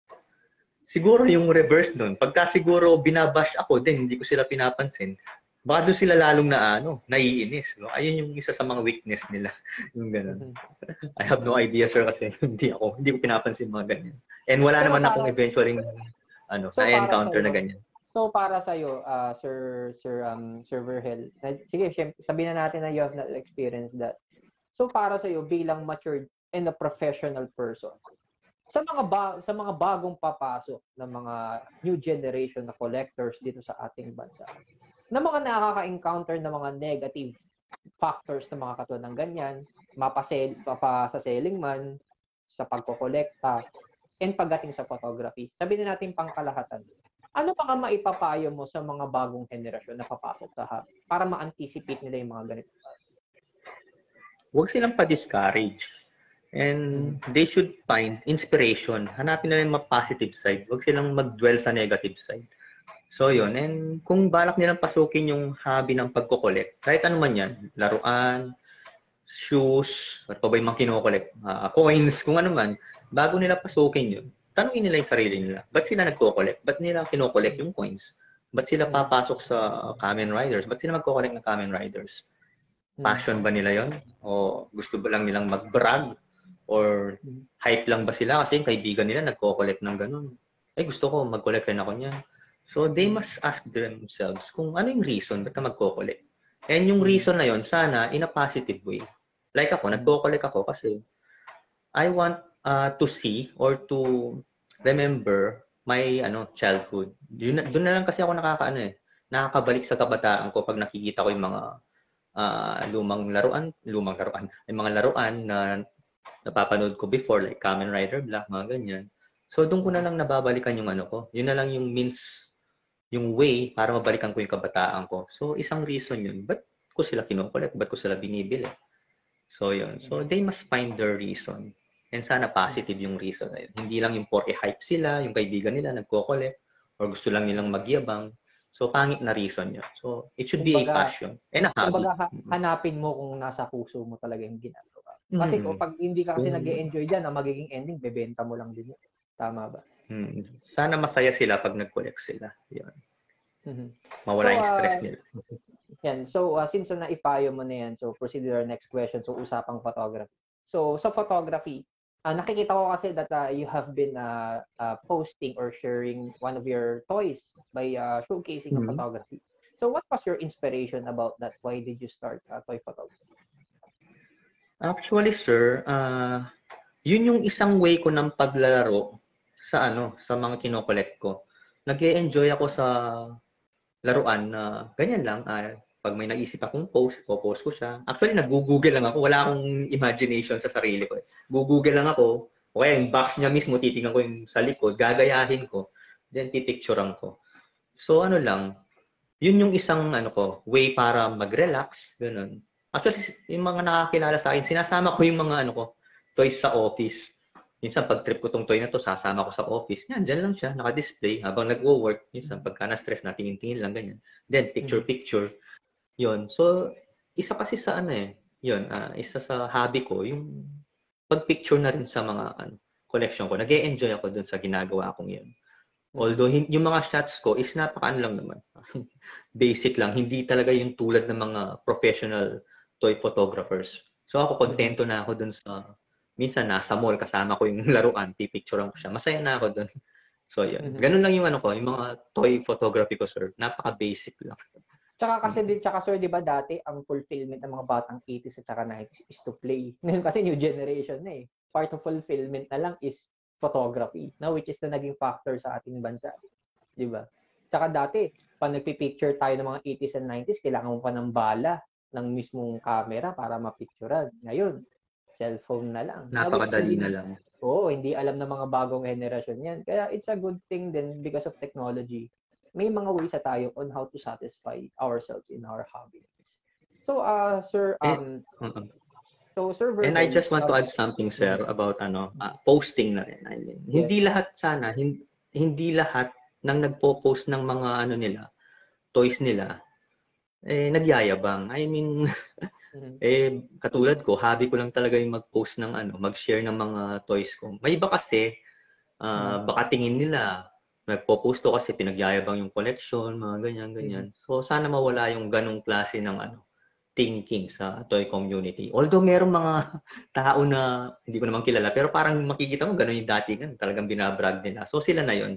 siguro yung reverse nun. Pagka siguro binabash ako, din hindi ko sila pinapansin, baka doon sila lalong na ano, naiinis. No? Ayun yung isa sa mga weakness nila. Yung ganun. Mhm. I have no idea, sir, kasi hindi ako, hindi ko pinapansin mga ganyan. And wala Pero naman akong para, eventually ano, So para na-encounter na sa'yo, ganyan. so para sa iyo, Sir Sir um Sir Verhel, na, sige, syempre, sabihin na natin na you have not experienced that. So para sa iyo bilang matured and a professional person, sa mga ba, sa mga bagong papasok na mga new generation na collectors dito sa ating bansa, na mga nakaka-encounter ng mga negative factors na mga katulad ng ganyan, mapasel, mapasaselling man, sa pagkokolekta, and pagdating sa photography. Sabihin na natin pangkalahatan. Ano pa nga maipapayo mo sa mga bagong henerasyon na papasok sa hobby para ma-anticipate nila yung mga ganito? Huwag silang pa-discourage. And Mhm. they should find inspiration. Hanapin na yung positive side. Huwag silang mag-dwell sa negative side. So yun, and kung balak nilang pasukin yung hobby ng pagko-collect, kahit ano man yan, laruan, shoes, at pa ba yung mga kinokollect, uh, coins, kung ano man, bago nila pasukin yun, tanungin nila yung sarili nila. Ba't sila nagko-collect? Ba't nila kinokollect yung coins? Ba't sila papasok sa Kamen Riders? Ba't sila magko-collect ng Kamen Riders? Passion ba nila yon? O gusto ba lang nilang mag-brag? Or hype lang ba sila kasi yung kaibigan nila nagko-collect ng ganun? Eh gusto ko, mag-collect rin ako niyan. So they must ask themselves kung ano yung reason ba't ka magko-collect. And yung reason na yon sana in a positive way. Like ako, nagko-collect ako kasi I want uh, to see or to remember my ano childhood. Yun, doon na lang kasi ako nakakaano eh, nakakabalik sa kabataan ko pag nakikita ko yung mga uh, lumang laruan, lumang laruan, yung mga laruan na napapanood ko before like Kamen Rider Black, mga ganyan. So doon ko na lang nababalikan yung ano ko. Yun na lang yung means, yung way para mabalikan ko yung kabataan ko. So isang reason yun. Ba't ko sila kinukulit? Ba't ko sila binibili? So yun. So they must find their reason. And sana positive yung reason na yun. Hindi lang yung porke hype sila, yung kaibigan nila nagko-collect, or gusto lang nilang magyabang. So pangit na reason yun. So it should be a Kumbaga, passion and a hobby. kumbaga hanapin mo kung nasa puso mo talaga yung ginagawa. Kasi Mm-hmm. kung pag hindi ka kasi nag-e-enjoy diyan, ang magiging ending bebenta mo lang din yun. Tama ba? Hmm. Sana masaya sila pag nag-collect sila. Yun. Mm-hmm. Mawala so, yung stress uh, nila. Yan. So, uh, since na ipayo mo na yan, so proceed to our next question. So, usapang photography. So, sa photography, uh, nakikita ko kasi that uh, you have been uh, uh, posting or sharing one of your toys by uh, showcasing mm-hmm. of photography. So, what was your inspiration about that? Why did you start uh, toy photography? Actually, sir, uh, yun yung isang way ko ng paglalaro sa ano, sa mga kinokollect ko. Nag-e-enjoy ako sa laruan na ganyan lang. Uh, pag may naisip akong post, po-post ko siya. Actually, nag-google lang ako. Wala akong imagination sa sarili ko. Google lang ako. O kaya yung box niya mismo, titingnan ko yung sa likod, gagayahin ko, then pipicturean ko. So ano lang, yun yung isang ano ko, way para mag-relax, ganun. Actually, yung mga nakakilala sa akin, sinasama ko yung mga ano ko, toys sa office. Minsan pag trip ko tong toy na to, sasama ko sa office. Yan, dyan lang siya, naka-display habang nagwo-work. Minsan pagka na-stress na, tingin-tingin lang, ganyan. Then, picture-picture. Yun. So, isa kasi sa ano eh, yun, uh, isa sa hobby ko, yung pag-picture na rin sa mga ano, collection ko. Nag-e-enjoy ako dun sa ginagawa kong yun. Although, yung mga shots ko is napaka-ano lang naman. Basic lang. Hindi talaga yung tulad ng mga professional toy photographers. So, ako kontento na ako dun sa, minsan nasa mall, kasama ko yung laruan, pipicturean ko siya. Masaya na ako dun. So, yun. Ganun lang yung ano ko, yung mga toy photography ko, sir. Napaka-basic lang. Tsaka kasi, hmm. tsaka sir, di ba dati, ang fulfillment ng mga batang eighties at tsaka nineties is to play. Ngayon kasi new generation na eh. Part of fulfillment na lang is photography, no? Which is na naging factor sa ating bansa. Di ba? Tsaka dati, pag nagpipicture tayo ng mga eighties and nineties, kailangan mo pa ng bala ng mismong camera para mapicturean. Ngayon, cellphone na lang. Napakadali na lang. Oo, hindi alam ng mga bagong generation yan. Kaya it's a good thing then because of technology. May mga ways na tayo on how to satisfy ourselves in our hobbies. So, uh, sir, um, and, uh-uh. so, sir, and I just want to add something, sir, about ano, uh, posting na rin. I mean, yes. Hindi lahat sana, hindi, hindi lahat ng nagpo-post ng mga ano nila, toys nila, eh, nagyayabang. I mean, mm-hmm. eh, katulad ko, hobby ko lang talaga yung mag-post ng ano, mag-share ng mga toys ko. May iba kasi, uh, mm-hmm. baka tingin nila, nagpo-post ko kasi pinagyayabang yung collection, mga ganyan, ganyan. Mm-hmm. So, sana mawala yung ganong klase ng ano, thinking sa toy community. Although merong mga tao na hindi ko naman kilala, pero parang makikita mo gano'n yung datingan, talagang binabrag nila. So sila na yon.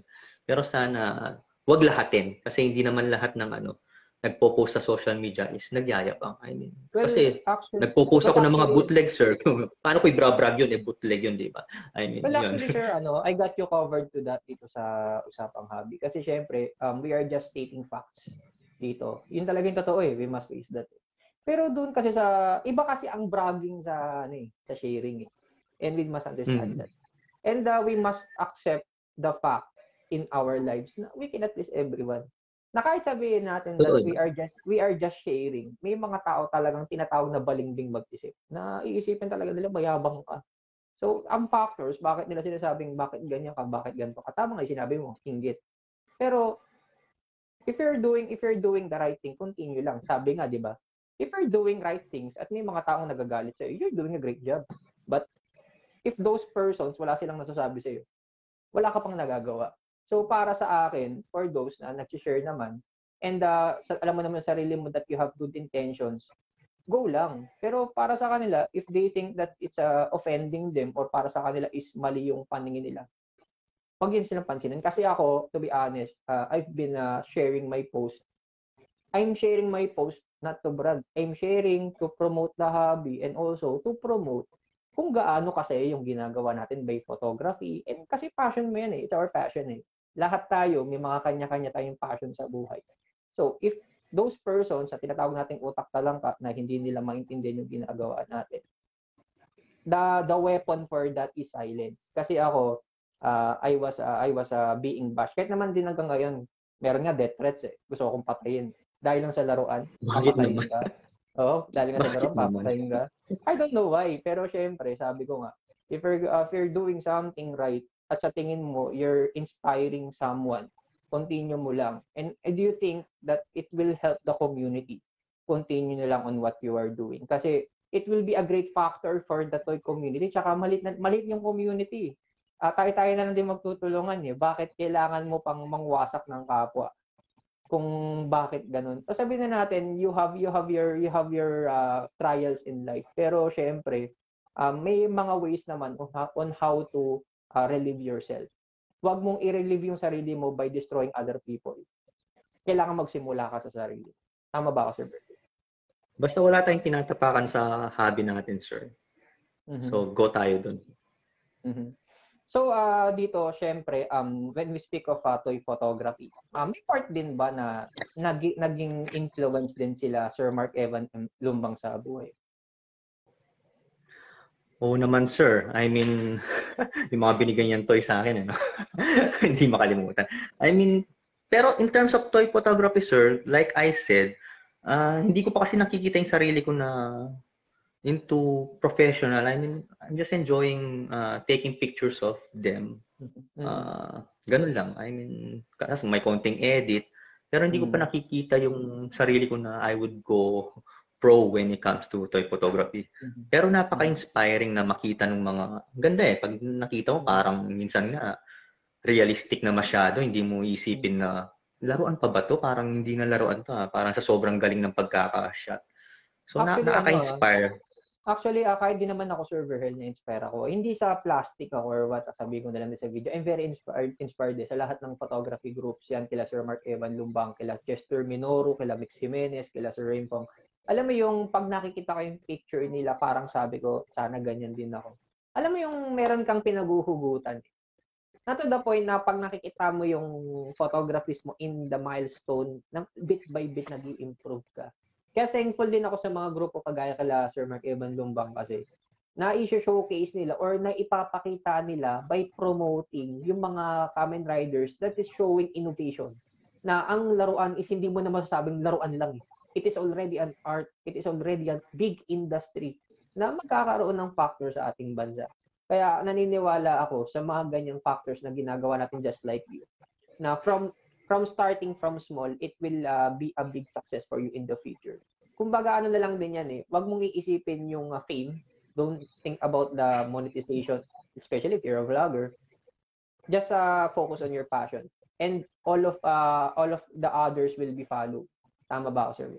Pero sana wag lahatin kasi hindi naman lahat ng ano nagpo-post sa social media is nagyayabang. I mean, Well, kasi actually, nagpo-post well, ako ng mga actually, bootleg, sir. Paano ko i-brag yun? Eh, bootleg yun, di ba? I mean, well, yun. actually, sir, ano, I got you covered to that dito sa usapang hobby. Kasi syempre, um, we are just stating facts dito. Yun talaga yung totoo eh. We must face that. Pero doon kasi sa, iba kasi ang bragging sa, ano eh, sa sharing eh. And we must understand Mm. that. And uh, we must accept the fact in our lives na we cannot please everyone. Na kahit sabihin natin that Totoo we yun. are just we are just sharing, may mga tao talagang tinatawag na balimbing mag-isip. Na iisipin talaga nila mayabang ka. So, ang factors, bakit nila sinasabing bakit ganyan ka, bakit ganito ka, tama nga yung sinabi mo, inggit. Pero, if you're doing if you're doing the right thing, continue lang. Sabi nga, di ba? If you're doing right things at may mga taong nagagalit sa'yo, you're doing a great job. But, if those persons, wala silang nasasabi sa'yo, wala ka pang nagagawa. So, para sa akin, for those na nag-share naman, and uh, sa, alam mo naman sa sarili mo that you have good intentions, go lang. Pero para sa kanila, if they think that it's uh, offending them or para sa kanila is mali yung paningin nila, wag yun silang pansinin. Kasi ako, to be honest, uh, I've been uh, sharing my post. I'm sharing my post not to brag. I'm sharing to promote the hobby and also to promote kung gaano kasi yung ginagawa natin by photography. And kasi passion mo yan eh. It's our passion eh. Lahat tayo, may mga kanya-kanya tayong passion sa buhay. So, if those persons sa tinatawag nating utak talangka na hindi nila maintindihan yung ginagawa natin, the the weapon for that is silence. Kasi ako, uh, I was uh, I was uh, being bashed. Kahit naman din hanggang ngayon, meron nga death threats eh. Gusto ko kong patayin. Dahil lang sa laruan, Bakit papatayin naman? ka. Oo, dahil nga sa Bakit laruan, naman? papatayin ka. I don't know why, pero syempre, sabi ko nga, if you're, uh, if you're doing something right, at sa tingin mo, you're inspiring someone, continue mo lang. And, and do you think that it will help the community? Continue na lang on what you are doing. Kasi it will be a great factor for the toy community. Tsaka malit, na, malit yung community. Uh, tayo-tayo na lang din magtutulungan eh. Bakit kailangan mo pang mangwasak ng kapwa? Kung bakit ganun. O sabihin na natin, you have you have your you have your uh, trials in life. Pero syempre, um, may mga ways naman on how, on how to uh, relieve yourself. Huwag mong i-relieve yung sarili mo by destroying other people. Kailangan magsimula ka sa sarili. Tama ba ako, Sir Bert? Basta wala tayong tinatapakan sa hobby natin, sir. Mm-hmm. So, go tayo dun. Mm-hmm. So, uh, dito, syempre, um, when we speak of uh, toy photography, um, may part din ba na nag naging influence din sila Sir Mark Evan Lumbang sa buhay? Oo naman, sir. I mean, yung mga binigay niyang toy sa akin, ano? Hindi makalimutan. I mean, pero in terms of toy photography, sir, like I said, uh, hindi ko pa kasi nakikita yung sarili ko na into professional. I mean, I'm just enjoying uh, taking pictures of them. Uh, ganun lang. I mean, kasi may konting edit. Pero hindi ko pa nakikita yung sarili ko na I would go pro when it comes to toy photography. Pero napaka-inspiring na makita ng mga ganda eh. Pag nakita ko parang minsan nga realistic na masyado. Hindi mo isipin na laruan pa ba to? Parang hindi na laruan to ha. Parang sa sobrang galing ng pagkaka-shot. So Actually, na nakaka-inspire. Ano, actually, uh, kahit di naman ako Sir Verhel na-inspire ako. Hindi sa plastic ako or what, sabi ko na lang sa video. I'm very inspired, inspired eh, sa lahat ng photography groups yan. Kila Sir Mark Evan Lumbang, kila Chester Minoru, kila Mix Jimenez, kila Sir Rimpong. Alam mo yung pag nakikita ko yung picture nila, parang sabi ko, sana ganyan din ako. Alam mo yung meron kang pinaguhugutan. Na to the point na pag nakikita mo yung photographies mo in the milestone, na bit by bit nag-i-improve ka. Kaya thankful din ako sa mga grupo kagaya kala Sir Mark Evan Lumbang kasi na-showcase nila or naipapakita nila by promoting yung mga Kamen Riders that is showing innovation. Na ang laruan is hindi mo na masasabing laruan lang eh. It is already an art, it is already a big industry na magkakaroon ng factor sa ating bansa. Kaya naniniwala ako sa mga ganyang factors na ginagawa natin just like you. Na from from starting from small, it will uh, be a big success for you in the future. Kumbaga ano na lang din yan eh. Wag mong iisipin yung uh, fame. Don't think about the monetization, especially if you're a vlogger. Just uh, focus on your passion. And all of uh, all of the others will be followed. Tama ba ako, Sir?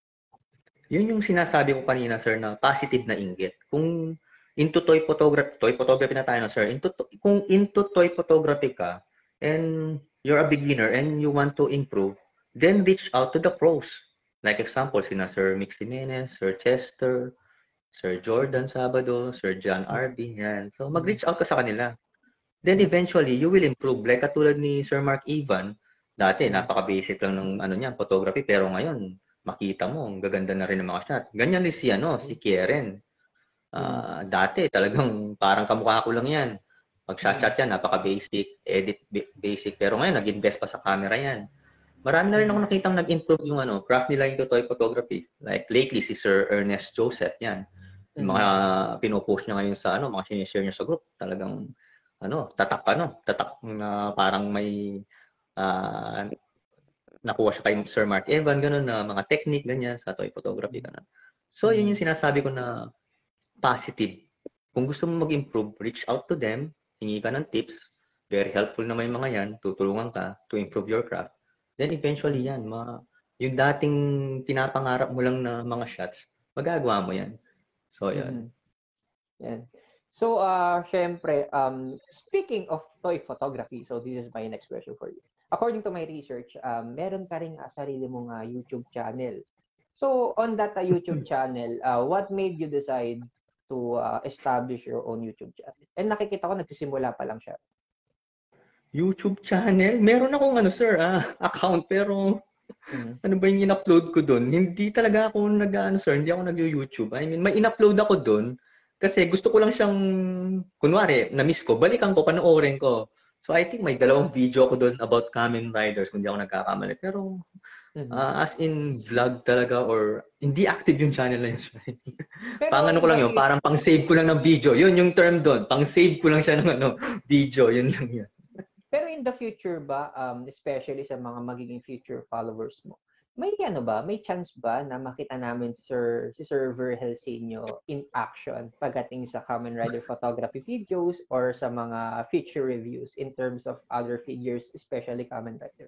Yun yung sinasabi ko kanina, sir, na positive na inggit. Kung into toy photography, toy photography na tayo na, sir. Into, kung into toy photography ka, and you're a beginner and you want to improve, then reach out to the pros. Like example, sina Sir Mick Jimenez, Sir Chester, Sir Jordan Sabado, Sir John Arby, yan. So, mag-reach out ka sa kanila. Then eventually, you will improve. Like katulad ni Sir Mark Ivan, dati napaka-basic lang ng ano niya, photography, pero ngayon, makita mo, ang gaganda na rin ng mga shot. Ganyan din si, ano, si Kieren. Uh, dati, talagang parang kamukha ko lang yan. Pag shot-shot yan, napaka-basic, edit basic, pero ngayon, nag-invest pa sa camera yan. Marami na rin ako nakitang nag-improve yung ano, craft nila into toy photography. Like lately, si Sir Ernest Joseph, yan. Yung mga pinopost niya ngayon sa ano, mga sinishare niya sa group, talagang ano, tatak ano, tatak na parang may uh, nakuha siya kay Sir Mark Evan, ganun na mga technique, ganyan, sa toy photography, ganun. So, yun yung sinasabi ko na positive. Kung gusto mo mag-improve, reach out to them, hingi ka ng tips, very helpful naman yung mga yan, tutulungan ka to improve your craft. Then eventually yan, ma yung dating pinapangarap mo lang na mga shots, magagawa mo yan. So, yun. Mm-hmm. Yan. So, uh, syempre, um, speaking of toy photography, so this is my next question for you. According to my research, um, meron ka rin uh, sarili mong uh, YouTube channel. So, on that uh, YouTube channel, uh, what made you decide to uh, establish your own YouTube channel? And nakikita ko, nagsisimula pa lang siya. YouTube channel? Meron akong ano, sir, ah, account, pero mm-hmm. ano ba yung in-upload ko doon? Hindi talaga ako nag-ano, sir, hindi ako nag-YouTube. I mean, may in-upload ako doon kasi gusto ko lang siyang, kunwari, na-miss ko, balikan ko, panoorin ko. So, I think may dalawang video ko doon about Kamen Riders, kung di ako nagkakamali. Pero, mm-hmm. uh, as in vlog talaga or hindi active yung channel na yun. Pang ano ko lang yun, parang pang-save ko lang ng video. Yun yung term doon. Pang-save ko lang siya ng ano, video. Yun lang yun. Pero in the future ba, um, especially sa mga magiging future followers mo, may ano ba, may chance ba na makita namin si Sir, si Sir Virgel Senio in action pagdating sa Kamen Rider photography videos or sa mga feature reviews in terms of other figures, especially Kamen Rider?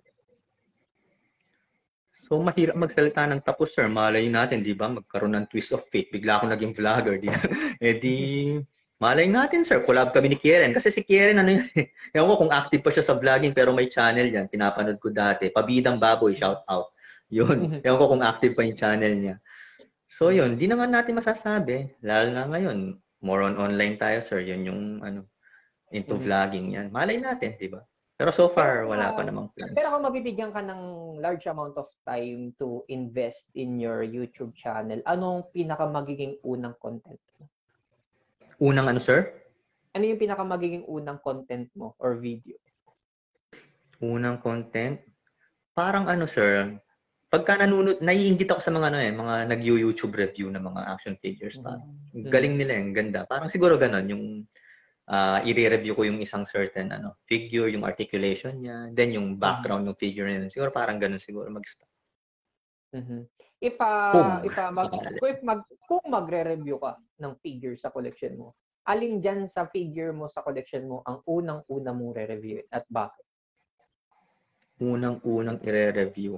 So, mahirap magsalita ng tapos, sir. Malay natin, di ba? Magkaroon ng twist of fate. Bigla ako naging vlogger. Di eh di, malay natin, sir. Collab kami ni Kieren. Kasi si Kieren, ano yun? Ewan ko kung active pa siya sa vlogging, pero may channel yan. Pinapanood ko dati. Pabidang Baboy, shout out. Yun. Ewan ko kung active pa yung channel niya. So, yun. Di naman natin masasabi. Lalo na ngayon. More on online tayo, sir. Yun yung, ano, into mm-hmm. vlogging yan. Malay natin, di ba? Pero so far, pero, wala pa namang plans. Pero kung mabibigyan ka ng large amount of time to invest in your YouTube channel, anong pinaka magiging unang content mo? Unang ano, sir? Ano yung pinaka magiging unang content mo or video? Unang content? Parang ano, sir? Pagka nanunod, naiinggit ako sa mga ano eh, mga nag-YouTube review ng mga action figures. Mm-hmm. Galing nila yung ganda. Parang siguro ganon, yung uh, i-review ko yung isang certain ano figure, yung articulation niya, then yung background mm-hmm. ng figure niya. Siguro parang ganon siguro mag-start. Mm-hmm. If uh, Boom. if uh, mag, if mag kung magre-review ka ng figure sa collection mo, alin diyan sa figure mo sa collection mo ang unang-una mong re-review at bakit? Unang-unang i-review.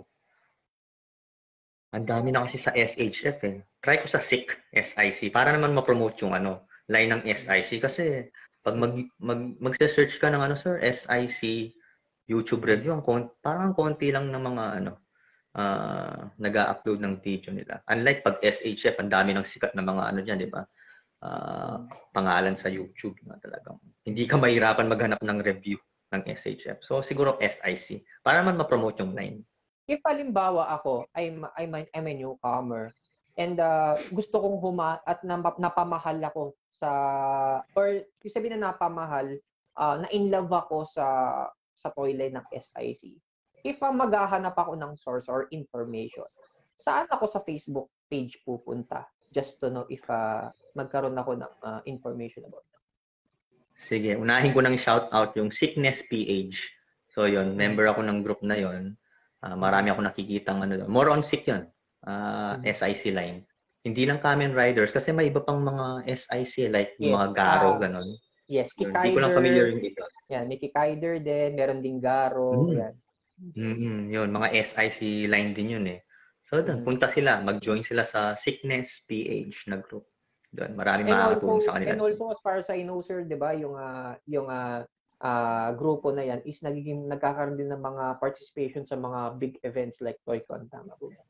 Ang dami na kasi sa S H F eh. Try ko sa S I C, S I C, para naman ma-promote yung ano, line ng S I C kasi pag mag, mag magse-search ka ng ano sir, S I C YouTube review, ang kon, parang konti lang ng mga ano uh, nag-a-upload ng video nila. Unlike pag S H F, ang dami ng sikat na mga ano diyan, di ba? Uh, pangalan sa YouTube na talagang. Hindi ka mahirapan maghanap ng review ng S H F. So siguro S I C para naman ma-promote yung line. If halimbawa ako, I'm, I'm, I'm a newcomer, and uh, gusto kong huma at napamahal ako sa, or yung sabihin na napamahal, uh, na in love ako sa sa toy line ng S I C. If uh, maghahanap ako ng source or information, saan ako sa Facebook page pupunta? Just to know if uh, magkaroon ako ng uh, information about that. Sige, unahin ko ng shout out yung Sickness P H. So yon, member ako ng group na yon. Uh, marami ako nakikitang ano, more on sick yun. Uh, mm-hmm. S I C line. Hindi lang Kamen Riders kasi may iba pang mga S I C like yes, mga Garo, uh, ganon. Yes, Kikider. Hindi ko lang familiar yung iba. Yan, may Kikider din, meron ding Garo, mm-hmm. yan. Mm-hmm. Yun, mga S I C line din yun eh. So, doon, mm-hmm. punta sila, mag-join sila sa Sickness P H na group. Doon, maraming makakatulong sa kanila. And also, as far as I know, sir, di ba, yung, uh, yung uh, ah, grupo na yan is nagiging nagkakaroon din ng mga participation sa mga big events like ToyCon, tama po ba?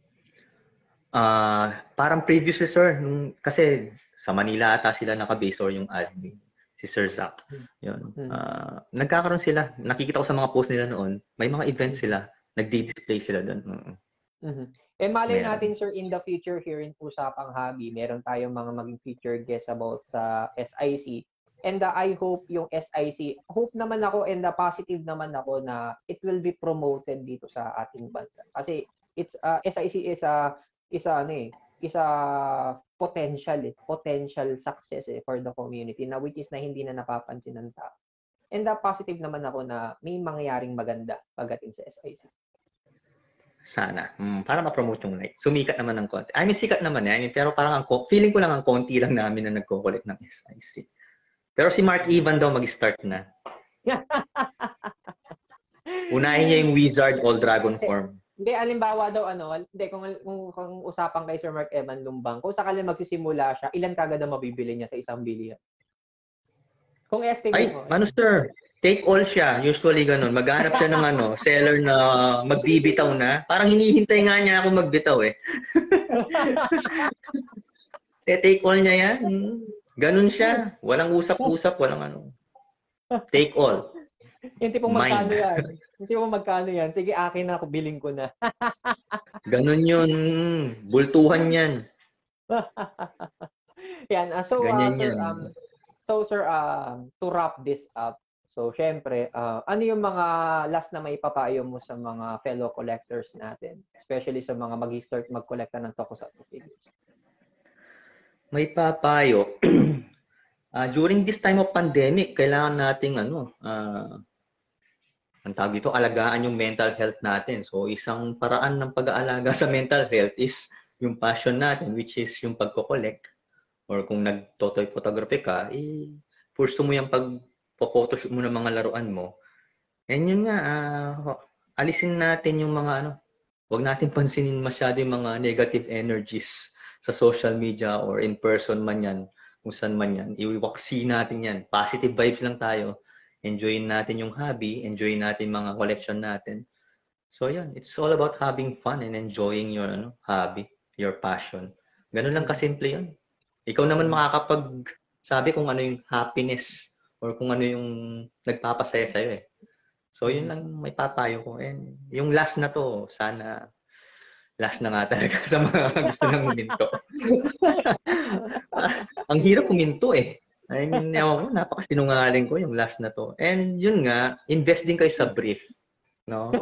Ah, parang previously sir, nung, kasi sa Manila ata sila nakabase or yung admin, si Sir Zach. Yun. Mm. Ah, nagkakaroon sila. Nakikita ko sa mga post nila noon, may mga events sila, nagdi-display sila doon. Mm. Mhm. Eh malay Meron. natin sir in the future here in Usapang Hobby, meron tayong mga maging featured guests about sa S I C. And uh, I hope yung S I C, hope naman ako and uh, positive naman ako na it will be promoted dito sa ating bansa. Kasi it's uh, S I C is a is a ano eh, is a potential eh, potential success eh for the community na which is na hindi na napapansin ng tao. And uh, positive naman ako na may mangyayaring maganda pagdating sa S I C. Sana. Mm, para ma-promote yung like. Sumikat naman ng konti. I mean, sikat naman eh. I mean, pero parang ang, feeling ko lang ang konti lang namin na nagko-collect ng S I C. Pero si Mark Ivan daw mag-start na. Unahin niya yung Wizard All Dragon form. Hindi, alimbawa daw ano, hindi, kung, kung, kung usapan kay Sir Mark Evan Lumbang, kung sakali magsisimula siya, ilan kagad ang mabibili niya sa isang bilihan? Kung estimate Ay, mo. ano sir? Take all siya. Usually ganun. Maghanap siya ng ano, seller na magbibitaw na. Parang hinihintay nga niya ako magbitaw eh. eh take all niya yan. Hmm. Ganun siya. Walang usap-usap, walang ano. Take all. Yung tipong Mine. magkano yan? Yung tipong magkano yan? Sige, akin na ako, biling ko na. Ganun yun. Bultuhan yan. Yan. Uh, so, uh, Ganyan sir, yan. um, so, sir, um, to wrap this up, so, syempre, uh, ano yung mga last na may papayo mo sa mga fellow collectors natin? Especially sa mga mag-start mag-collecta ng tokusatsu figures. May papayo. uh, during this time of pandemic, kailangan nating ano, uh, ang tawag dito, alagaan yung mental health natin. So, isang paraan ng pag-aalaga sa mental health is yung passion natin, which is yung pagko-collect. Or kung nag-totoy photography ka, eh, pursue mo yung pag-photoshoot mo ng mga laruan mo. And yun nga, uh, alisin natin yung mga ano, huwag natin pansinin masyado yung mga negative energies sa social media or in person man yan, kung saan man yan. Iwaksi natin yan. Positive vibes lang tayo. Enjoyin natin yung hobby, enjoyin natin mga collection natin. So yan, it's all about having fun and enjoying your ano, hobby, your passion. Ganun lang kasimple yun. Ikaw naman makakapag-sabi kung ano yung happiness or kung ano yung nagpapasaya sa'yo eh. So yun lang may papayo ko. And yung last na to, sana last na nga talaga sa mga gusto nang huminto. Ang hirap huminto eh. I mean, ewan ko, napakasinungaling ko yung last na to. And yun nga, invest din kayo sa brief. No?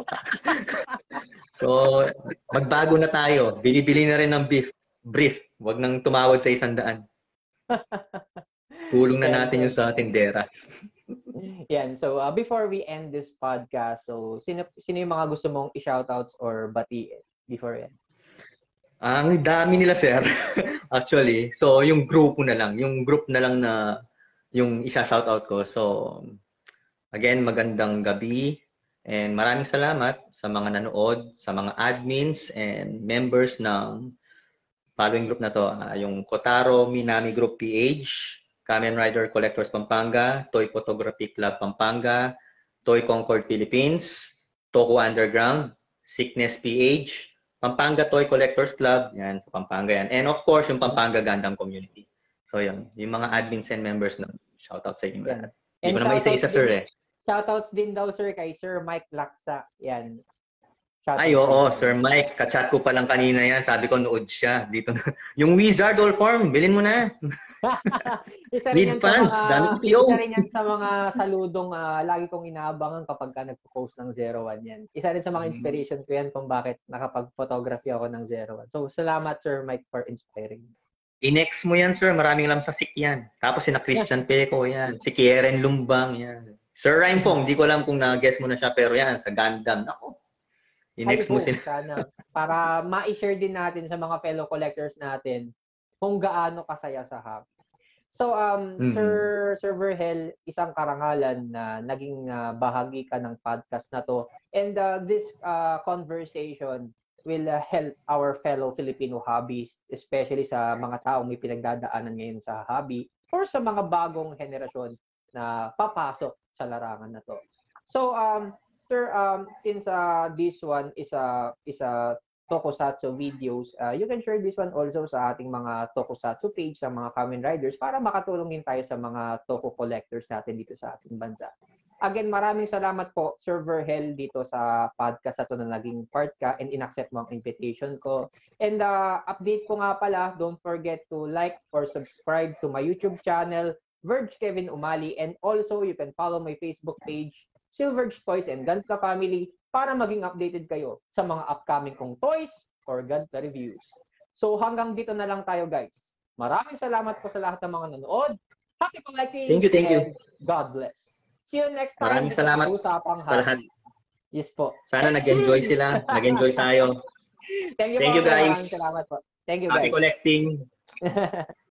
So, magbago na tayo. Bili-bili na rin ng brief. Brief. Huwag nang tumawad sa isang daan. Tulong na natin yung sa tindera. Yan. So, uh, before we end this podcast, so, sino, sino yung mga gusto mong i-shoutouts or batiin before end? Ang dami nila, sir. Actually. So, yung grupo na lang. Yung group na lang na yung isa-shoutout ko. So, again, magandang gabi. And maraming salamat sa mga nanood, sa mga admins and members ng following group na to. Uh, yung Kotaro Minami Group P H, Kamen Rider Collectors Pampanga, Toy Photography Club Pampanga, Toy Concord Philippines, Toku Underground, Sickness P H, Pampanga Toy Collectors Club, yan, sa Pampanga yan. And of course, yung Pampanga Gundam Community. So yun, yung mga admins and members na shoutout sa inyo lahat. Hindi ko naman isa-isa, sir eh. Shoutouts din daw, sir, kay Sir Mike Laksa. Yan. Shoutouts Ay, oo, Sir Mike. Kachat ko pa lang kanina yan. Sabi ko, nood siya. Dito na. Yung Wizard All Form, bilhin mo na. isa rin Lead fans, mga, dami P O. Isa rin yan sa mga saludong uh, lagi kong inaabangan kapag ka nagpo-post ng zero one yan. Isa rin sa mga inspiration ko yan kung bakit nakapag-photography ako ng zero one. So, salamat, Sir Mike, for inspiring. I-next mo yan, sir. Maraming alam sa Sik yan. Tapos si na Christian Peco yan. Si Kieren Lumbang yan. Sir Rhymefong, di ko alam kung na-guess mo na siya, pero yan, sa Gundam. Ako. I-next mo sila. Sana. Para ma-share din natin sa mga fellow collectors natin kung gaano kasaya sa hobby. So, um, mm-hmm. Sir, Sir Verhel, isang karangalan na naging uh, bahagi ka ng podcast na to. And uh, this uh, conversation will uh, help our fellow Filipino hobbies, especially sa mga taong may pinagdadaanan ngayon sa hobby or sa mga bagong henerasyon na papasok sa larangan na to. So, um, sir, um, since uh, this one is a is a tokusatsu videos, uh, you can share this one also sa ating mga tokusatsu page, sa mga Kamen Riders, para makatulong din tayo sa mga toku collectors natin dito sa ating bansa. Again, maraming salamat po, Sir Vergel, dito sa podcast na to na naging part ka and inaccept mo ang invitation ko. And uh, update ko nga pala, don't forget to like or subscribe to my YouTube channel, Verge Kevin Umali, and also you can follow my Facebook page, Silverge Toys and Gunpla Family, para maging updated kayo sa mga upcoming kong toys or Gunpla reviews. So hanggang dito na lang tayo, guys. Maraming salamat po sa lahat ng mga nanood. Happy collecting! Thank you, thank you. And God bless. See you next time. Maraming salamat Usapang sa lahat. Yes po. Sana nag-enjoy sila. Nag-enjoy tayo. Thank you, Thank po. you, guys. Maraming salamat po. Thank you, Happy guys. collecting.